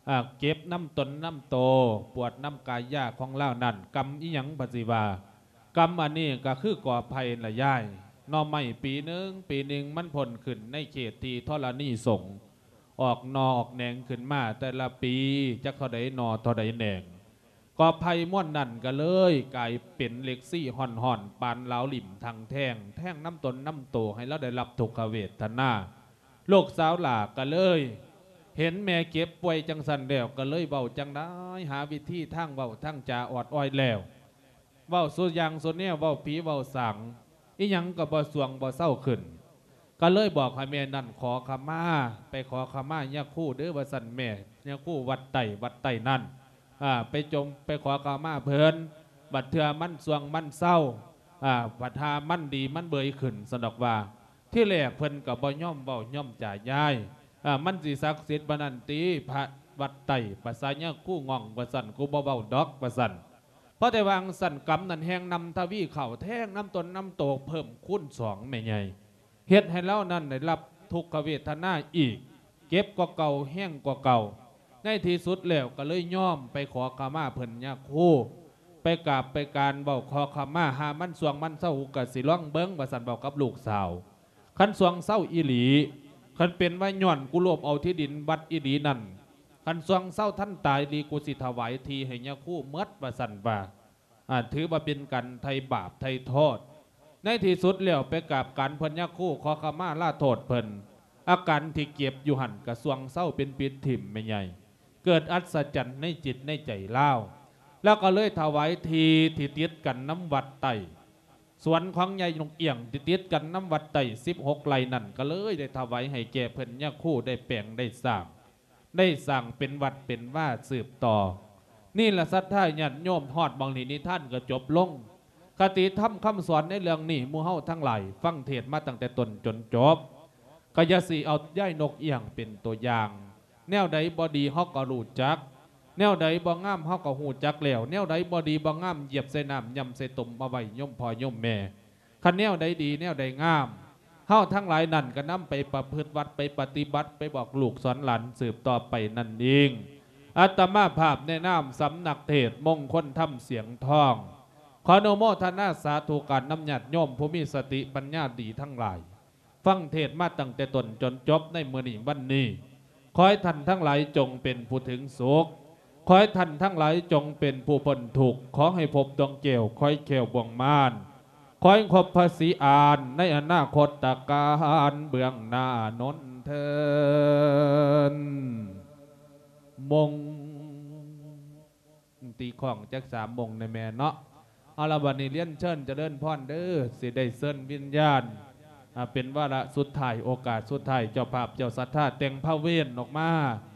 เก็บน้ำตนน้ำโตปวดน้ำกายยาของเล่านั่นกรรมอีหยังปฏิวากรรมอันนี้ก็คือก่อภัยละย่ายนอไม่ปีหนึ่งมันผลขึ้นในเขตที่ธรณีสงฆ์ออกนอออกแหนงขึ้นมาแต่ละปีจักเท่าใดนอเท่าใดแหนงก่อภัยม่วนนั่นก็เลยกลายเป็นเล็กซี่ห่อนปานเหลาหลิ่มทางแท่งน้ำตนน้ำโตให้เราได้รับทุกขเวทนาโลกสาวหลาก็เลยเห็นแม่เก็บป่วยจังสันแล้วก็เลยเบาจังได้หาวิธีทางเบาทางจ่าออดอ้อยแล้วเบาสุดยังสุดเนี่ยเบาผีเบาสังอีหยังก็บ่สวงบ่เศร้าขึ้นก็เลยบอกให้แม่นั่นขอขมาไปขอขมาเนี่ยคู่เด้อว่าสันแม่เนี่ยคู่วัดไต่นั่นไปจมไปขอขมาเพลินบัดเถื่อมันสวงมันเศร้าบัดหามันดีมันเบยขึ้นสนอกว่าที่แรกเพิ่นกับบ่ย่อมเบาย่อมจ่ายย้ายมันสิศักดิ์สิทธิ์บานันตีพระวัดไต่ภาษาเนี่ยกู้งองประสันกูเบาดอกประสันเพราะแต่วางสันกำนันแหงนำทวีเข่าแท่งน้ำตนน้ำโตเพิ่มคูณ2ไม่ใหญ่เฮ็ดให้เล่านั่นได้รับทุกขเวทนาอีกเก็บกว่าเก่าแห้งกว่าเก่าในที่สุดแล้วก็เลยย่อมไปขอขมาเพิ่นเนี่ยคู่ไปกราบไปการเบาขอขมาหามันสวงมันเศร้ากะสิล่องเบิ้งประสันเบากับลูกสาวขันสวงเศร้าอีหลีขันเป็นว่าย่อนกูรวบเอาที่ดินวัดอีหลีนั่นขันสวงเศร้าท่านตายดีกูสิถวายทีให้เนี่ยคู่เมื่อประสันว่าถือว่าเป็นกันไทยบาปไทยโทษในที่สุดแล้วไปกราบกันเพิ่นเนี่ยคู่ขอขมาล่าโทษเพิ่นอาการที่เก็บอยู่หันกระสวงเศร้าเป็นปิดถิ่มไม่ใหญ่เกิดอัศจรรย์ในจิตในใจเล่าแล้วก็เลยถวายทีที่ติดกันน้ำวัดไต่สวนของใหญ่นกเอี่ยงติดกันน้ำวัดไต่16 ไร่นั่นก็เลยได้ถวายให้แก่เพิ่นเนี่ยคู่ได้แปลงได้สร้างเป็นวัดเป็นว่าสืบต่อนี่แหละสัทธาญาติโยมฮอดบางนี้ท่านก็จบลงคติธรรมคำสอนในเรื่องนี้มู่เฮาทั้งหลายฟังเทศมาตั้งแต่ต้นจนจบก็อย่าสิเอาย่ายนกเอี่ยงเป็นตัวอย่างแนวใดบ่ดีเฮาก็รู้จักแนวใดบ่งามเฮาก็ฮู้จักแล้วแนวใดบ่ดีบ่งามเหยียบใส่น้ำยำใส่ตุ่มมาไว้ย่อมพ่อย่อมแม่คันแนวใดดีแนวใดงามเฮาทั้งหลายนั่นก็นำไปประพฤติวัดไปปฏิบัติไปบอกลูกสอนหลานสืบต่อไปนั่นเองอาตมาภาพในนามสำนักเทศมงคลธรรมเสียงทองขออนุโมทนาสาธุการนำญาติโยมผู้มีสติปัญญาดีทั้งหลายฟังเทศมาตั้งแต่ต้นจนจบในมื้อนี้วันนี้ขอให้ท่านทั้งหลายจงเป็นผู้ถึงสุขขอให้ท่านทั้งหลายจงเป็นผู้พ้นทุกข์ขอให้พบดวงแก้วขอให้แก้วบ่วงมารขอให้ครบภาษีอานในอนาคตการเบื้องหน้านนเทินมงตีของจาก3 มงในแม่เนาะเอาละวันนี้เลี้ยนเชิญจะเดินพ่อนเด้อสิได้เซินวิญญาณเป็นวาระสุดท้ายโอกาสสุดท้ายเจ้าภาพเจ้าศรัทธาแต่งพระเวทออกมา